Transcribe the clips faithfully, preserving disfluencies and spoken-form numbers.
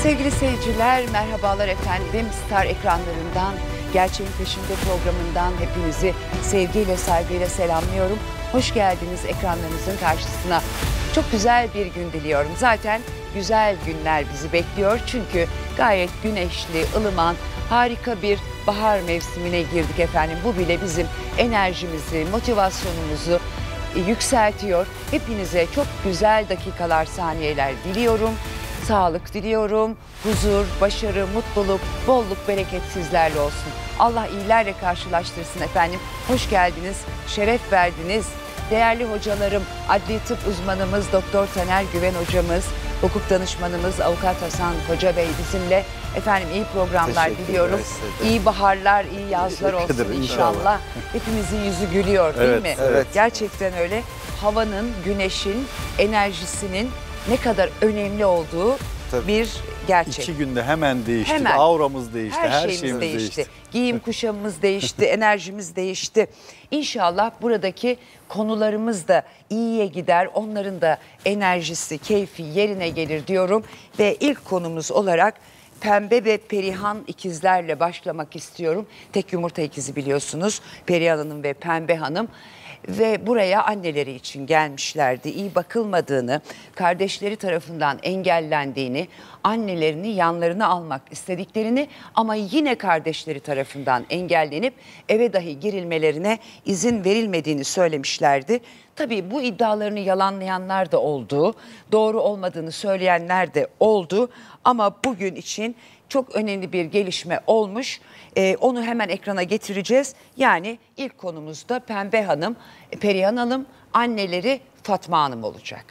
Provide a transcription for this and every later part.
Sevgili seyirciler, merhabalar efendim. Star ekranlarından, Gerçeğin Peşinde programından hepinizi sevgiyle, saygıyla selamlıyorum. Hoş geldiniz ekranlarınızın karşısına. Çok güzel bir gün diliyorum. Zaten güzel günler bizi bekliyor. Çünkü gayet güneşli, ılıman, harika bir bahar mevsimine girdik efendim. Bu bile bizim enerjimizi, motivasyonumuzu yükseltiyor. Hepinize çok güzel dakikalar, saniyeler diliyorum. Sağlık diliyorum, huzur, başarı, mutluluk, bolluk, bereket sizlerle olsun. Allah iyilerle karşılaştırsın efendim. Hoş geldiniz, şeref verdiniz. Değerli hocalarım, adli tıp uzmanımız Doktor Taner Güven hocamız, hukuk danışmanımız Avukat Hasan Koca Bey bizimle. Efendim iyi programlar diliyorum. İyi baharlar, iyi yazlar olsun inşallah. inşallah. Hepimizin yüzü gülüyor değil evet, mi? Evet. Gerçekten öyle. Havanın, güneşin, enerjisinin ne kadar önemli olduğu Tabii. bir gerçek. İki günde hemen değişti, hemen. Auramız değişti, her, her şeyimiz, şeyimiz değişti. değişti. Giyim kuşamımız değişti, enerjimiz değişti. İnşallah buradaki konularımız da iyiye gider, onların da enerjisi, keyfi yerine gelir diyorum. Ve ilk konumuz olarak Pembe ve Perihan ikizlerle başlamak istiyorum. Tek yumurta ikizi biliyorsunuz, Perihan Hanım ve Pembe Hanım. Ve buraya anneleri için gelmişlerdi. İyi bakılmadığını, kardeşleri tarafından engellendiğini, annelerini yanlarına almak istediklerini ama yine kardeşleri tarafından engellenip eve dahi girilmelerine izin verilmediğini söylemişlerdi. Tabii bu iddialarını yalanlayanlar da oldu, doğru olmadığını söyleyenler de oldu ama bugün için çok önemli bir gelişme olmuş. Ee, onu hemen ekrana getireceğiz. Yani ilk konumuzda Pembe Hanım, Perihan Hanım, anneleri Fatma Hanım olacak.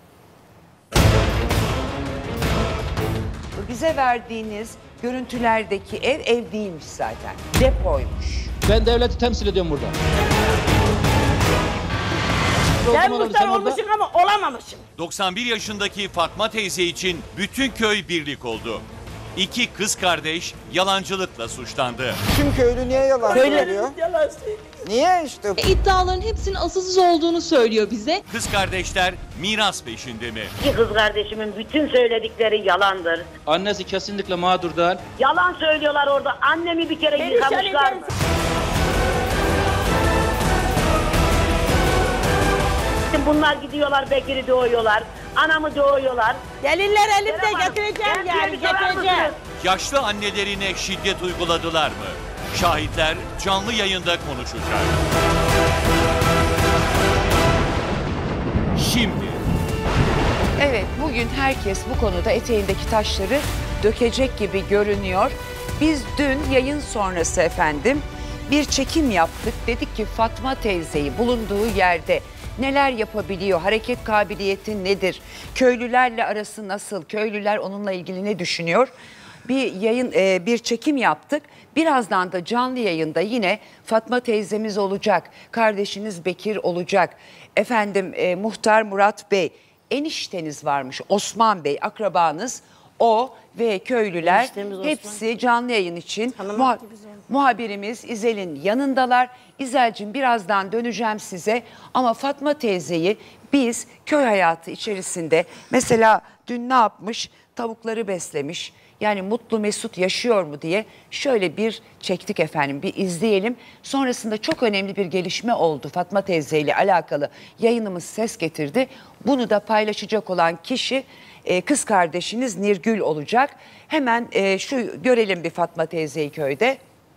Bize verdiğiniz görüntülerdeki ev ev değilmiş zaten. Depoymuş. Ben devleti temsil ediyorum burada. Ben muhtar olmuşum ama olamamışım. doksan bir yaşındaki Fatma teyze için bütün köy birlik oldu. İki kız kardeş yalancılıkla suçlandı. Tüm köylü niye yalan söylüyor? Yalan söylüyor. Niye işte? İddiaların hepsinin asılsız olduğunu söylüyor bize. Kız kardeşler miras peşinde mi? İki kız kardeşimin bütün söyledikleri yalandır. Annesi kesinlikle mağdur değil. Yalan söylüyorlar orada. Annemi bir kere yıkamışlar. Bunlar gidiyorlar, Bekir'i doğuyorlar, anamı doğuyorlar. Deliller elimde, getireceğim yani, getireceğim. Yaşlı annelerine şiddet uyguladılar mı? Şahitler canlı yayında konuşacak. Şimdi. Evet, bugün herkes bu konuda eteğindeki taşları dökecek gibi görünüyor. Biz dün yayın sonrası efendim bir çekim yaptık. Dedik ki Fatma teyzeyi bulunduğu yerde neler yapabiliyor, hareket kabiliyeti nedir, köylülerle arası nasıl, köylüler onunla ilgili ne düşünüyor? Bir yayın, bir çekim yaptık. Birazdan da canlı yayında yine Fatma teyzemiz olacak, kardeşiniz Bekir olacak. Efendim e, Muhtar Murat Bey, enişteniz varmış, Osman Bey, akrabanız. O ve köylüler hepsi canlı yayın için muha muhabirimiz İzel'in yanındalar. İzel'cim birazdan döneceğim size ama Fatma teyzeyi biz köy hayatı içerisinde mesela dün ne yapmış? Tavukları beslemiş. Yani mutlu mesut yaşıyor mu diye şöyle bir çektik efendim, bir izleyelim. Sonrasında çok önemli bir gelişme oldu Fatma teyzeyle alakalı, yayınımız ses getirdi. Bunu da paylaşacak olan kişi kız kardeşiniz Nirgül olacak. Hemen şu görelim bir Fatma teyzeyi köyde.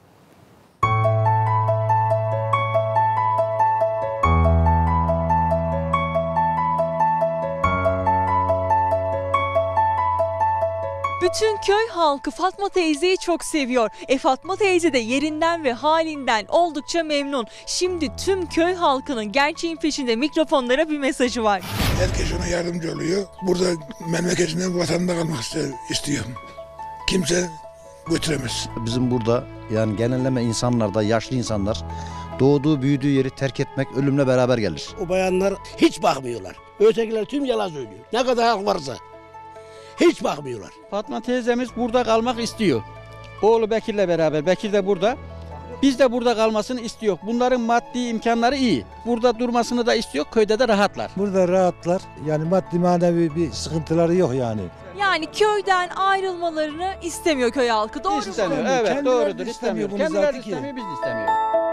Bütün köy halkı Fatma teyzeyi çok seviyor. E Fatma teyze de yerinden ve halinden oldukça memnun. Şimdi tüm köy halkının Gerçeğin Peşinde mikrofonlara bir mesajı var. Herkes ona yardımcı oluyor. Burada memleketinden, vatanında kalmak istiyor. Kimse götüremez. Bizim burada yani genelleme insanlarda, yaşlı insanlar doğduğu büyüdüğü yeri terk etmek ölümle beraber gelir. O bayanlar hiç bakmıyorlar. Ötekiler tüm yalan söylüyor. Ne kadar halk varsa. Hiç bakmıyorlar. Fatma teyzemiz burada kalmak istiyor. Oğlu Bekir'le beraber. Bekir de burada. Biz de burada kalmasını istiyor. Bunların maddi imkanları iyi. Burada durmasını da istiyor. Köyde de rahatlar. Burada rahatlar. Yani maddi manevi bir sıkıntıları yok yani. Yani köyden ayrılmalarını istemiyor köy halkı. Doğru mu? İstemiyor. İstemiyor. Evet, Kendileri doğrudur. de istemiyor İstemiyor. bunu Kendileri zaten ki. istemiyor, biz de istemiyoruz.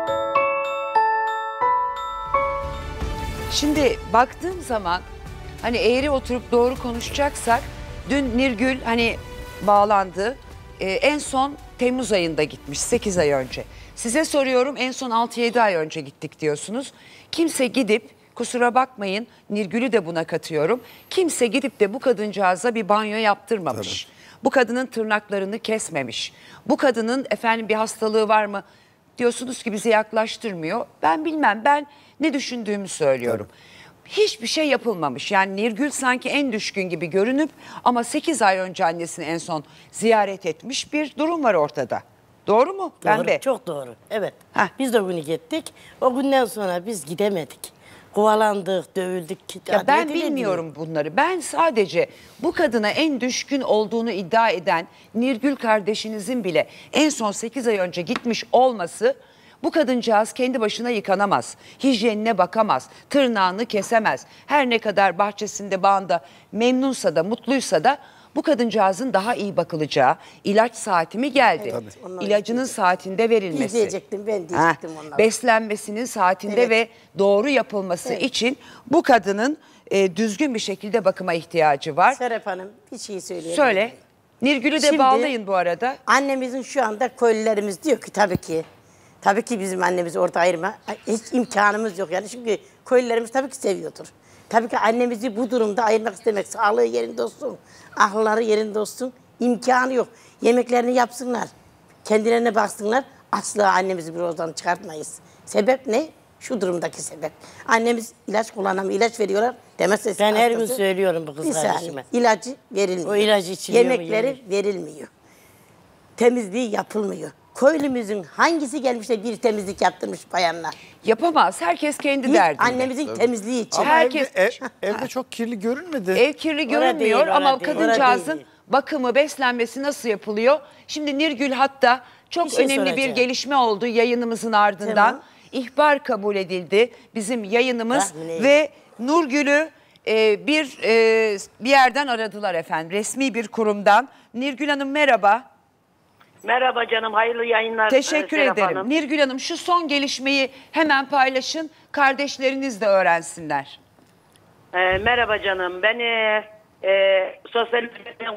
Şimdi baktığım zaman hani eğri oturup doğru konuşacaksak dün Nirgül hani bağlandı. Ee, en son Temmuz ayında gitmiş sekiz ay önce. Size soruyorum en son altı yedi ay önce gittik diyorsunuz. Kimse gidip kusura bakmayın Nirgül'ü de buna katıyorum. Kimse gidip de bu kadıncağıza bir banyo yaptırmamış. Bu kadının tırnaklarını kesmemiş. Bu kadının efendim bir hastalığı var mı? Diyorsunuz ki bizi yaklaştırmıyor. Ben bilmem, ben ne düşündüğümü söylüyorum. Hiçbir şey yapılmamış. Yani Nirgül sanki en düşkün gibi görünüp ama sekiz ay önce annesini en son ziyaret etmiş bir durum var ortada. Doğru mu? Doğru, Pembe. çok doğru. Evet. Heh. Biz de o günü gittik. O günden sonra biz gidemedik. Kovalandık, dövüldük. Ya ben Adeti ne bilmiyorum bunları. Ben sadece bu kadına en düşkün olduğunu iddia eden Nirgül kardeşinizin bile en son sekiz ay önce gitmiş olması, bu kadıncağız kendi başına yıkanamaz. Hijyenine bakamaz. Tırnağını kesemez. Her ne kadar bahçesinde, bağında memnunsa da, mutluysa da bu kadıncağızın daha iyi bakılacağı ilaç saati mi geldi? Evet, onlar İlacının saatinde verilmesi. Biz diyecektim, ben diyecektim onlara. Beslenmesinin saatinde Evet. ve doğru yapılması Evet. için bu kadının e, düzgün bir şekilde bakıma ihtiyacı var. Serap Hanım bir şey söyleyeyim. Söyle. Nirgül'ü de Şimdi- bağlayın bu arada. Annemizin şu anda köylülerimiz diyor ki tabii ki, tabii ki bizim annemizi orada ayırma. Hiç imkanımız yok yani çünkü köylülerimiz tabii ki seviyordur. Tabii ki annemizi bu durumda ayırmak istemek. Sağlığı yerinde olsun, akılları yerinde olsun. İmkanı yok. Yemeklerini yapsınlar. Kendilerine baksınlar. Asla annemizi bir oradan çıkartmayız. Sebep ne? Şu durumdaki sebep. Annemiz ilaç kullanamıyor. İlaç veriyorlar. Demezse Ben her gün söylüyorum bu kız bir saniye. kardeşime. İlacı verilmiyor. O ilacı içiliyor mu, Yemekleri yemek? verilmiyor. Temizliği yapılmıyor. Köylümüzün hangisi gelmiş de bir temizlik yaptırmış bayanlar? Yapamaz. Herkes kendi Bir derdinde. annemizin temizliği için. Ama Herkes- evde, ev- evde çok kirli görünmedi. Ev kirli Orada görünmüyor değil, orada ama değil, kadıncağızın orada değil. bakımı, beslenmesi nasıl yapılıyor? Şimdi Nirgül hatta çok Bir şey önemli bir soracağım. gelişme oldu yayınımızın ardından. Tamam. İhbar kabul edildi bizim yayınımız Tahmin edin. ve Nurgül'ü e, bir e, bir yerden aradılar efendim. Resmi bir kurumdan. Nirgül Hanım merhaba. Merhaba canım, hayırlı yayınlar. Teşekkür Serap ederim. Hanım. Nirgül Hanım şu son gelişmeyi hemen paylaşın. Kardeşleriniz de öğrensinler. Ee, merhaba canım, ben e, e, sosyal hizmetler,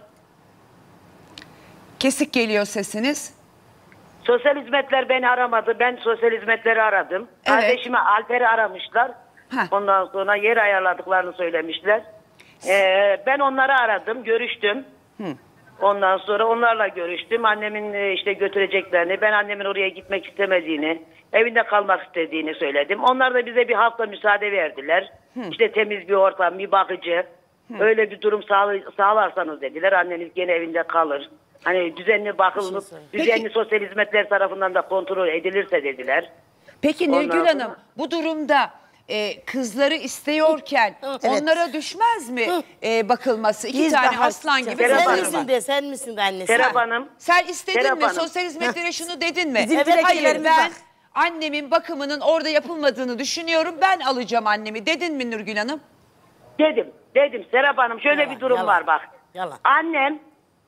Kesik geliyor sesiniz. sosyal hizmetler beni aramadı. Ben sosyal hizmetleri aradım. Evet. Kardeşime Alper'i aramışlar. Heh. Ondan sonra yer ayarladıklarını söylemişler. Ee, ben onları aradım, görüştüm. Ondan sonra onlarla görüştüm. Annemin e, işte götüreceklerini, ben annemin oraya gitmek istemediğini, evinde kalmak istediğini söyledim. Onlar da bize bir hafta müsaade verdiler. İşte temiz bir ortam, bir bakıcı. Öyle bir durum sağlı- sağlarsanız dediler. Anneniz gene evinde kalır. Hani düzenli bakılıp, düzenli Peki. sosyal hizmetler tarafından da kontrol edilirse dediler. Peki Ondan Nirgül sonra- Hanım bu durumda e, kızları istiyorken onlara düşmez mi e, bakılması? İki Biz tane daha aslan gibi Serap Sen kızları Hanım. var. misin de sen misin de annesi? Serap Hanım. Sen istedin Serap mi? Hanım. Sosyal hizmetlere şunu dedin mi? Bizim Evet, hayır dilekçelerimiz ben var. annemin bakımının orada yapılmadığını düşünüyorum. Ben alacağım annemi dedin mi Nurgül Hanım? Dedim, dedim Serap Hanım şöyle Yalan, bir durum yalan. var bak. Yalan. Annem,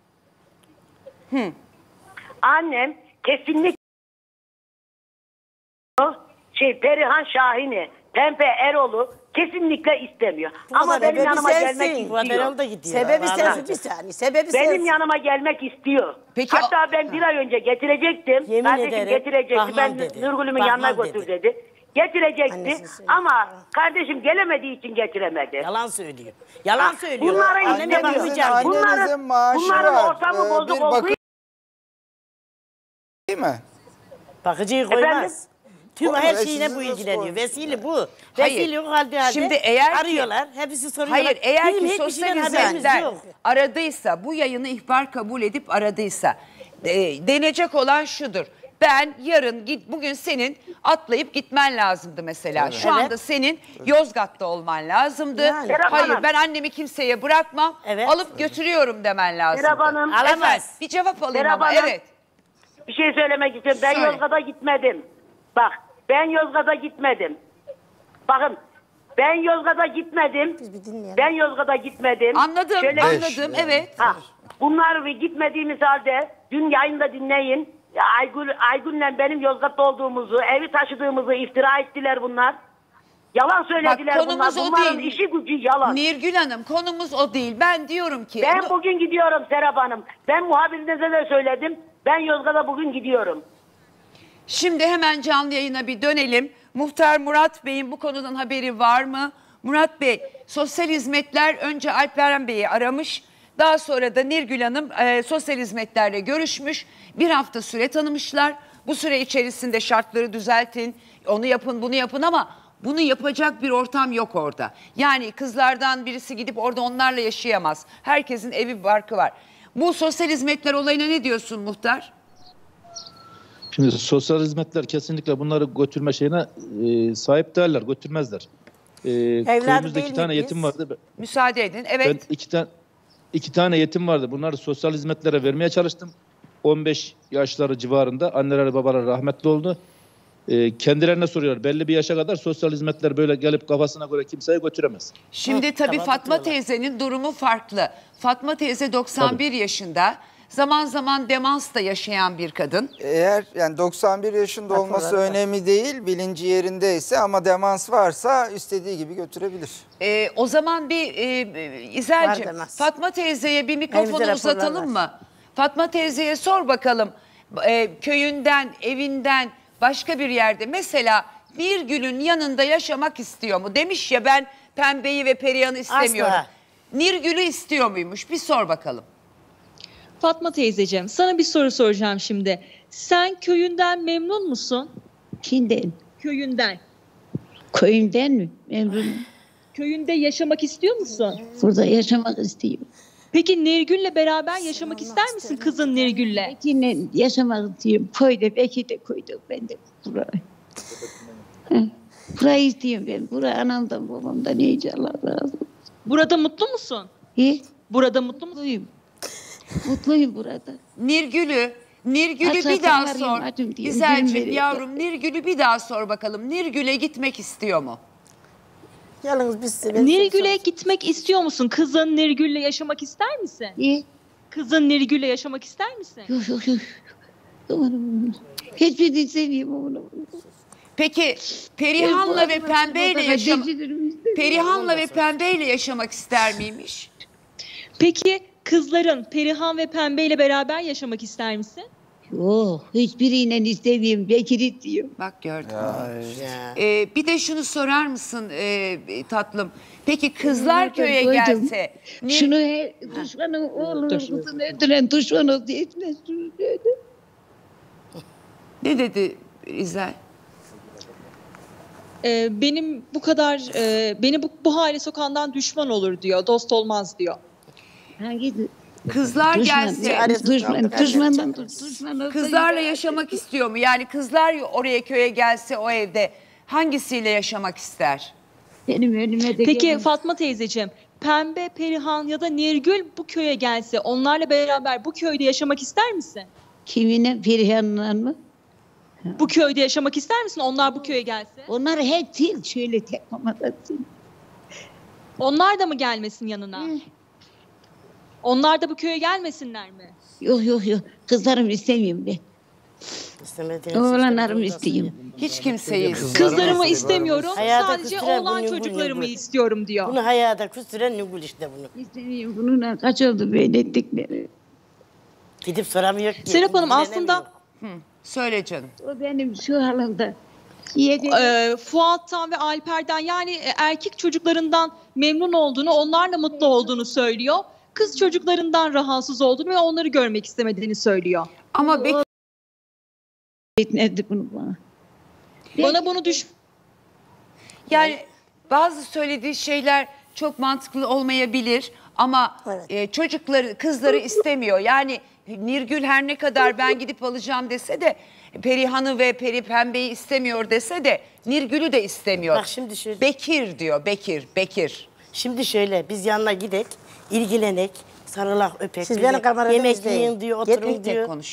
annem kesinlikle şey Perihan Şahin'i, Pembe Erol'u kesinlikle istemiyor. Ama kadar, benim sebebi yanıma sensin. gelmek Bu kadar istiyor. yol da gidiyor. Sebebi Vallahi. sensin bir saniye. Sebebi Benim sensin. yanıma gelmek istiyor. Peki Hatta ben bir ay önce getirecektim. Yemin Kardeşim ederim, getirecekti. Bahman Ben dedi. Nurgül'ümün Bahman yanına götür dedi. dedi. Getirecekti Annesini söylüyor. ama kardeşim gelemediği için getiremedi. Yalan söylüyor. Yalan Ah, söylüyor. bunları Anneme istemiyor. bakmayacağım. Annenizin Bunların- maaşı bunların var. ortamı Ee, bozuk bir olduğu bakı- Değil mi? Bakıcıyı koymaz. Efendim? Tüm Koymaz, her e, şeyine sizi bu nasıl ilgileniyor. koymuş? Vesile bu. Hayır. Vesile yok halde halde. Şimdi eğer ki- arıyorlar. Hepsi soruyorlar. Hayır eğer Bizim ki hiçbir sosyal şeyden haberimiz hizmetler yok. aradıysa, bu yayını ihbar kabul edip aradıysa e, denecek olan şudur. Ben yarın git bugün senin atlayıp gitmen lazımdı mesela. Şu Evet. anda senin Yozgat'ta olman lazımdı. Yani. Serap Hayır Hanım. ben annemi kimseye bırakmam. Evet. Alıp götürüyorum demen lazımdı. Serap Hanım. Alamaz. Efendim, bir cevap alayım Serap ama Hanım. evet. Bir şey söylemek istiyorum. Ben Söyle. Yozgat'a gitmedim. Bak ben Yozgat'a gitmedim. Bakın Ben Yozgat'a gitmedim. Ben Yozgat'a gitmedim. Anladım, Şöyle- anladım, evet. Ha, bunlar ve gitmediğimiz halde dün yayında dinleyin. Ya Aygül, Aygül'le benim Yozgat'ta olduğumuzu, evi taşıdığımızı iftira ettiler bunlar. Yalan söylediler Bak, bunlar. konumuz o Bunların değil. işi gücü yalan. Nirgül Hanım, konumuz o değil. Ben diyorum ki... Ben bugün gidiyorum Serap Hanım. Ben muhabirinize de söyledim. Ben Yozgat'a bugün gidiyorum. Şimdi hemen canlı yayına bir dönelim. Muhtar Murat Bey'in bu konudan haberi var mı? Murat Bey, sosyal hizmetler önce Alperen Bey'i aramış. Daha sonra da Nirgül Hanım e, sosyal hizmetlerle görüşmüş. Bir hafta süre tanımışlar. Bu süre içerisinde şartları düzeltin, onu yapın, bunu yapın ama bunu yapacak bir ortam yok orada. Yani kızlardan birisi gidip orada onlarla yaşayamaz. Herkesin evi barkı var. Bu sosyal hizmetler olayına ne diyorsun muhtar? Şimdi sosyal hizmetler kesinlikle bunları götürme şeyine e, sahip değiller, götürmezler. E, köyümüzde iki tane yetim vardı. Müsaade edin, evet. Ben iki, ta iki tane yetim vardı. Bunları sosyal hizmetlere vermeye çalıştım. on beş yaşları civarında anneleri babaları rahmetli oldu. E, kendilerine soruyorlar. Belli bir yaşa kadar sosyal hizmetler böyle gelip kafasına göre kimseye götüremez. Şimdi Hı, tabii tamam, Fatma diyorlar. teyzenin durumu farklı. Fatma teyze doksan bir yaşında. Zaman zaman demans da yaşayan bir kadın. Eğer yani doksan bir yaşında olması önemli değil, bilinci yerindeyse ama demans varsa istediği gibi götürebilir. Ee, o zaman bir e, İzel'cim, Fatma teyzeye bir mikrofonu Elimizde uzatalım raporlar mı? Fatma teyzeye sor bakalım. E, köyünden, evinden başka bir yerde mesela Nirgül'ün yanında yaşamak istiyor mu? Demiş ya ben Pembe'yi ve Perihan'ı istemiyorum. Asla. Nirgül'ü istiyor muymuş? Bir sor bakalım. Fatma teyzeciğim, sana bir soru soracağım şimdi. Sen köyünden memnun musun? Kimden? Köyünden. Köyümden mi? Memnunum. Köyünde yaşamak istiyor musun? Burada yaşamak istiyorum. Peki Nirgül'le beraber yaşamak ister misin kızın Nirgül'le? Beki'yle yaşamak istiyorum. Köyde, Beki de köyde. Ben de burayı. Burayı istiyorum ben. Burayı anamdan babamdan iyice Allah razı olsun. Burada mutlu musun? He? Burada mutlu musun? Mutluyum. Mutluyum burada. Nirgül'ü, Nirgül'ü Açarsan bir daha arayayım, sor. acım diyeyim, Güzelciğim gülüm yavrum Nirgül'ü bir daha sor bakalım. Nirgül'e gitmek istiyor mu? Yalnız biz Nirgül'e gitmek istiyor musun? Kızın Nirgül'le yaşamak ister misin? İyi. Kızın Nirgül'le yaşamak ister misin? Yok yok yok. Hiçbirini sevmiyorum onu. Peki Perihan'la ve Pembe'yle yaşam Perihan'la ve Pembe'yle yaşamak ister miymiş? Peki kızların Perihan ve Pembe ile beraber yaşamak ister misin? Yok, hiçbiriyle istemiyorum. Bekir'i diyorum. Bak gördün mü? Ee, bir de şunu sorar mısın e, tatlım? Peki kızlar köye Duydum. gelse... Nir- Şunu her düşmanın oğlunu kızını öldüren düşman oldu. Etmez. Ne dedi İzel? Ee, benim bu kadar, e, beni bu, bu hale sokandan düşman olur diyor, dost olmaz diyor. Hangi Kızlar düşman, gelse... yani düşman, düşmandan düşman olsa Kızlarla yine- yaşamak istiyor mu? Yani kızlar oraya köye gelse o evde hangisiyle yaşamak ister? Benim önüme de Peki gelin. Fatma teyzeciğim, Pembe, Perihan ya da Nirgül bu köye gelse onlarla beraber bu köyde yaşamak ister misin? Kimine? Perihan'la mı? Bu köyde yaşamak ister misin onlar bu köye gelse? Onlar hep değil, şöyle tek mamada değil. Onlar da mı gelmesin yanına? Onlar da bu köye gelmesinler mi? Yok yok yok, kızlarım istemiyorum ben. Oğlanlarımı istiyorum. Hiç kimseyi Kızlarımı istemiyorum, Hayata sadece küstüren oğlan bu Nilgün, çocuklarımı Nilgün. istiyorum diyor. Bunu hayata küstüren Nilgün işte bunu. İstemiyorum, bununla kaç oldu böyle ettikleri. Gidip soramıyor ki. Serap Hanım ilgilenemiyor. aslında Söyle canım. O benim şu halimde. Yedi. e, Fuat'tan ve Alper'den yani e, erkek çocuklarından memnun olduğunu, onlarla mutlu olduğunu söylüyor. Kız çocuklarından rahatsız olduğunu ve onları görmek istemediğini söylüyor. Ama Bek Etmedi bunu bana. Bana bunu düş... Yani bazı söylediği şeyler çok mantıklı olmayabilir ama e, çocukları, kızları istemiyor. Yani Nirgül her ne kadar ben gidip alacağım dese de Perihan'ı ve Peri Pembe'yi istemiyor dese de Nirgül'ü de istemiyor. Bak şimdi şöyle. Bekir diyor, Bekir, Bekir. Şimdi şöyle biz yanına gidek, ilgilenek, sarılak öpek. Siz bize beni kamerada yemek izleyin. yiyin diyor, Tek oturun tek diyor. konuşun.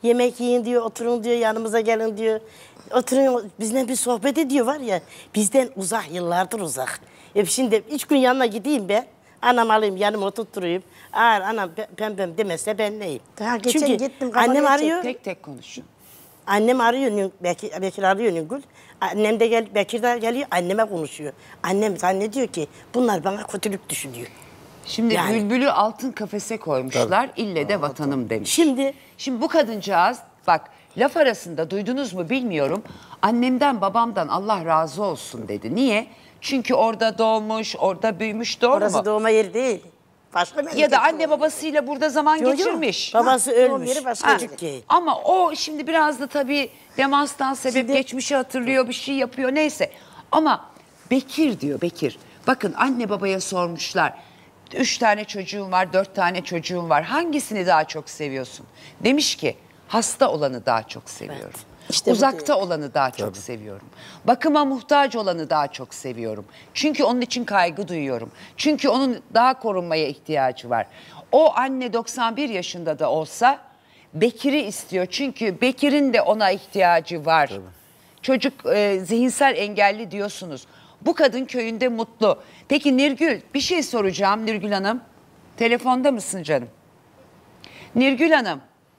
Yemek yiyin diyor, oturun diyor, yanımıza gelin diyor. Oturun, bizden bir sohbet ediyor var ya, bizden uzak, yıllardır uzak. E şimdi üç gün yanına gideyim ben, anam alayım, yanıma oturtturayım. Eğer anam pembem demezse ben neyim? Daha geçen Çünkü gittim, annem kafamı arıyor. Tek tek konuşun. Annem arıyor, Bekir, Bekir arıyor Nilgül. Annem de gel, Bekir de geliyor, anneme konuşuyor. Annem zannediyor ki bunlar bana kötülük düşünüyor. Şimdi Yani. bülbülü altın kafese koymuşlar. İlle de vatanım demiş. Şimdi Şimdi bu kadıncağız bak laf arasında duydunuz mu bilmiyorum. Annemden babamdan Allah razı olsun dedi. Niye? Çünkü orada doğmuş, orada büyümüş, doğru orası mu? doğma yeri değil. Başka Ya da anne babasıyla burada zaman Yok, yok. geçirmiş. Babası Ha, ölmüş. doğum yeri başka Ha, yeri. Ki. ama o şimdi biraz da tabii demanstan sebep Şimdi- geçmişi hatırlıyor, bir şey yapıyor neyse. Ama Bekir diyor Bekir. Bakın anne babaya sormuşlar. Üç tane çocuğum var, dört tane çocuğum var. Hangisini daha çok seviyorsun? Demiş ki hasta olanı daha çok seviyorum. Evet. İşte bu Uzakta değil. olanı daha çok seviyorum. Bakıma muhtaç olanı daha çok seviyorum. Çünkü onun için kaygı duyuyorum. Çünkü onun daha korunmaya ihtiyacı var. O anne doksan bir yaşında da olsa Bekir'i istiyor. Çünkü Bekir'in de ona ihtiyacı var. Çocuk e, zihinsel engelli diyorsunuz. Bu kadın köyünde mutlu. Peki Nirgül, bir şey soracağım Nirgül Hanım. Telefonda mısın canım? Nirgül Hanım.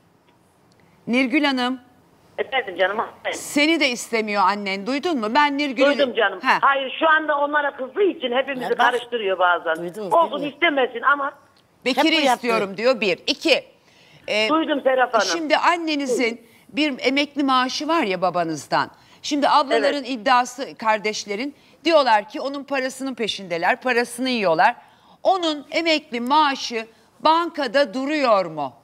Nirgül Hanım. Efendim canım. Seni de istemiyor annen. Duydun mu? Ben Nirgül'ü... Duydum canım. Ha. Hayır şu anda onlara kızdığı için hepimizi Ya bak. karıştırıyor bazen. Duydunuz Olsun değil mi? istemesin ama Bekir'i Hep bu yaptı. istiyorum diyor bir. İki. e, duydum Serap Hanım. Şimdi annenizin bir emekli maaşı var ya babanızdan. Şimdi ablaların iddiası kardeşlerin diyorlar ki onun parasının peşindeler. Parasını yiyorlar. Onun emekli maaşı bankada duruyor mu?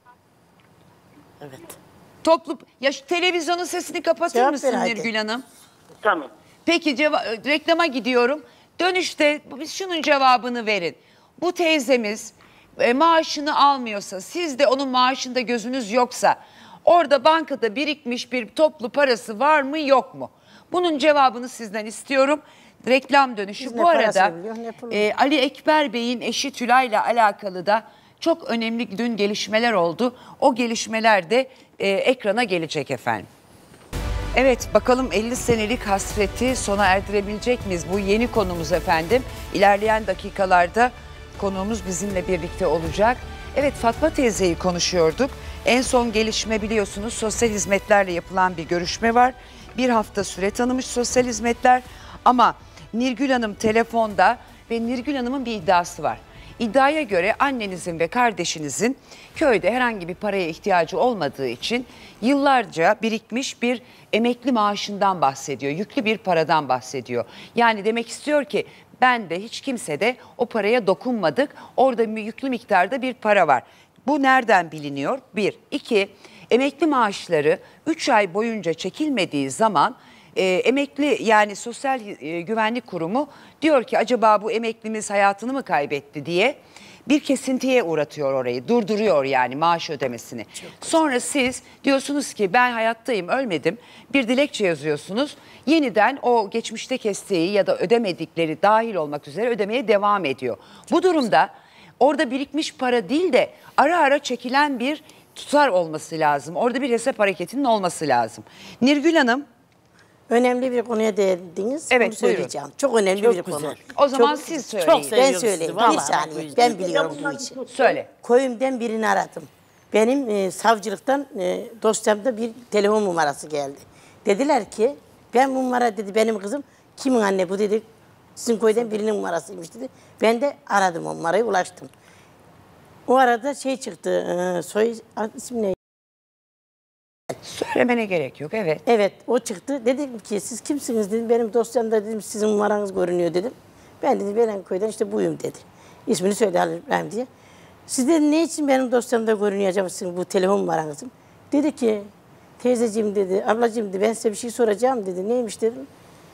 Evet. Toplu ya şu televizyonun sesini kapatır Cevap mısın ver haydi. Nirgül Hanım? Tamam. Peki ceva- reklama gidiyorum. Dönüşte biz şunun cevabını verin. Bu teyzemiz e, maaşını almıyorsa, siz de onun maaşında gözünüz yoksa, orada bankada birikmiş bir toplu parası var mı yok mu? Bunun cevabını sizden istiyorum. Reklam dönüşü. Biz Bu ne arada parasını biliyor, ne pulunu. e, Ali Ekber Bey'in eşi Tülay'la alakalı da çok önemli dün gelişmeler oldu. O gelişmeler de e, ekrana gelecek efendim. Evet bakalım elli senelik hasreti sona erdirebilecek miyiz? Bu yeni konumuz efendim. İlerleyen dakikalarda konuğumuz bizimle birlikte olacak. Evet Fatma teyzeyi konuşuyorduk. En son gelişme biliyorsunuz sosyal hizmetlerle yapılan bir görüşme var. Bir hafta süre tanımış sosyal hizmetler ama Nirgül Hanım telefonda ve Nirgül Hanım'ın bir iddiası var. İddiaya göre annenizin ve kardeşinizin köyde herhangi bir paraya ihtiyacı olmadığı için yıllarca birikmiş bir emekli maaşından bahsediyor. Yüklü bir paradan bahsediyor. Yani demek istiyor ki ben de hiç kimse de o paraya dokunmadık. Orada yüklü miktarda bir para var. Bu nereden biliniyor? Bir. İki, emekli maaşları üç ay boyunca çekilmediği zaman e, emekli yani Sosyal e, Güvenlik Kurumu diyor ki acaba bu emeklimiz hayatını mı kaybetti diye bir kesintiye uğratıyor orayı. Durduruyor yani maaş ödemesini. Sonra siz diyorsunuz ki ben hayattayım ölmedim. Bir dilekçe yazıyorsunuz. Yeniden o geçmişte kestiği ya da ödemedikleri dahil olmak üzere ödemeye devam ediyor. Bu durumda orada birikmiş para değil de ara ara çekilen bir tutar olması lazım. Orada bir hesap hareketinin olması lazım. Nirgül Hanım. Önemli bir konuya değindiniz. Evet, Bunu söyleyeceğim. buyurun. Çok önemli Çok bir güzel. konu. O zaman Çok- siz Çok söyleyin. Ben söyleyeyim. Bir saniye. Ben biliyorum bu işi. Söyle. Köyümden birini aradım. Benim e, savcılıktan e, dosyamda bir telefon numarası geldi. Dediler ki ben bu numara dedi benim kızım. Kimin anne bu dedi. Sizin köyden birinin numarasıymış dedi. Ben de aradım o numarayı ulaştım. O arada şey çıktı. E, soy ismi ne? Söylemene gerek yok evet. Evet o çıktı. Dedim ki siz kimsiniz dedim. Benim dosyamda dedim sizin numaranız görünüyor dedim. Ben dedi Belen köyden işte buyum dedi. İsmini söyle Halil İbrahim diye. Siz dedi ne için benim dosyamda görünüyor acaba sizin bu telefon numaranızın? Dedi ki teyzeciğim dedi, ablacığım dedi ben size bir şey soracağım dedi. Neymiş dedim.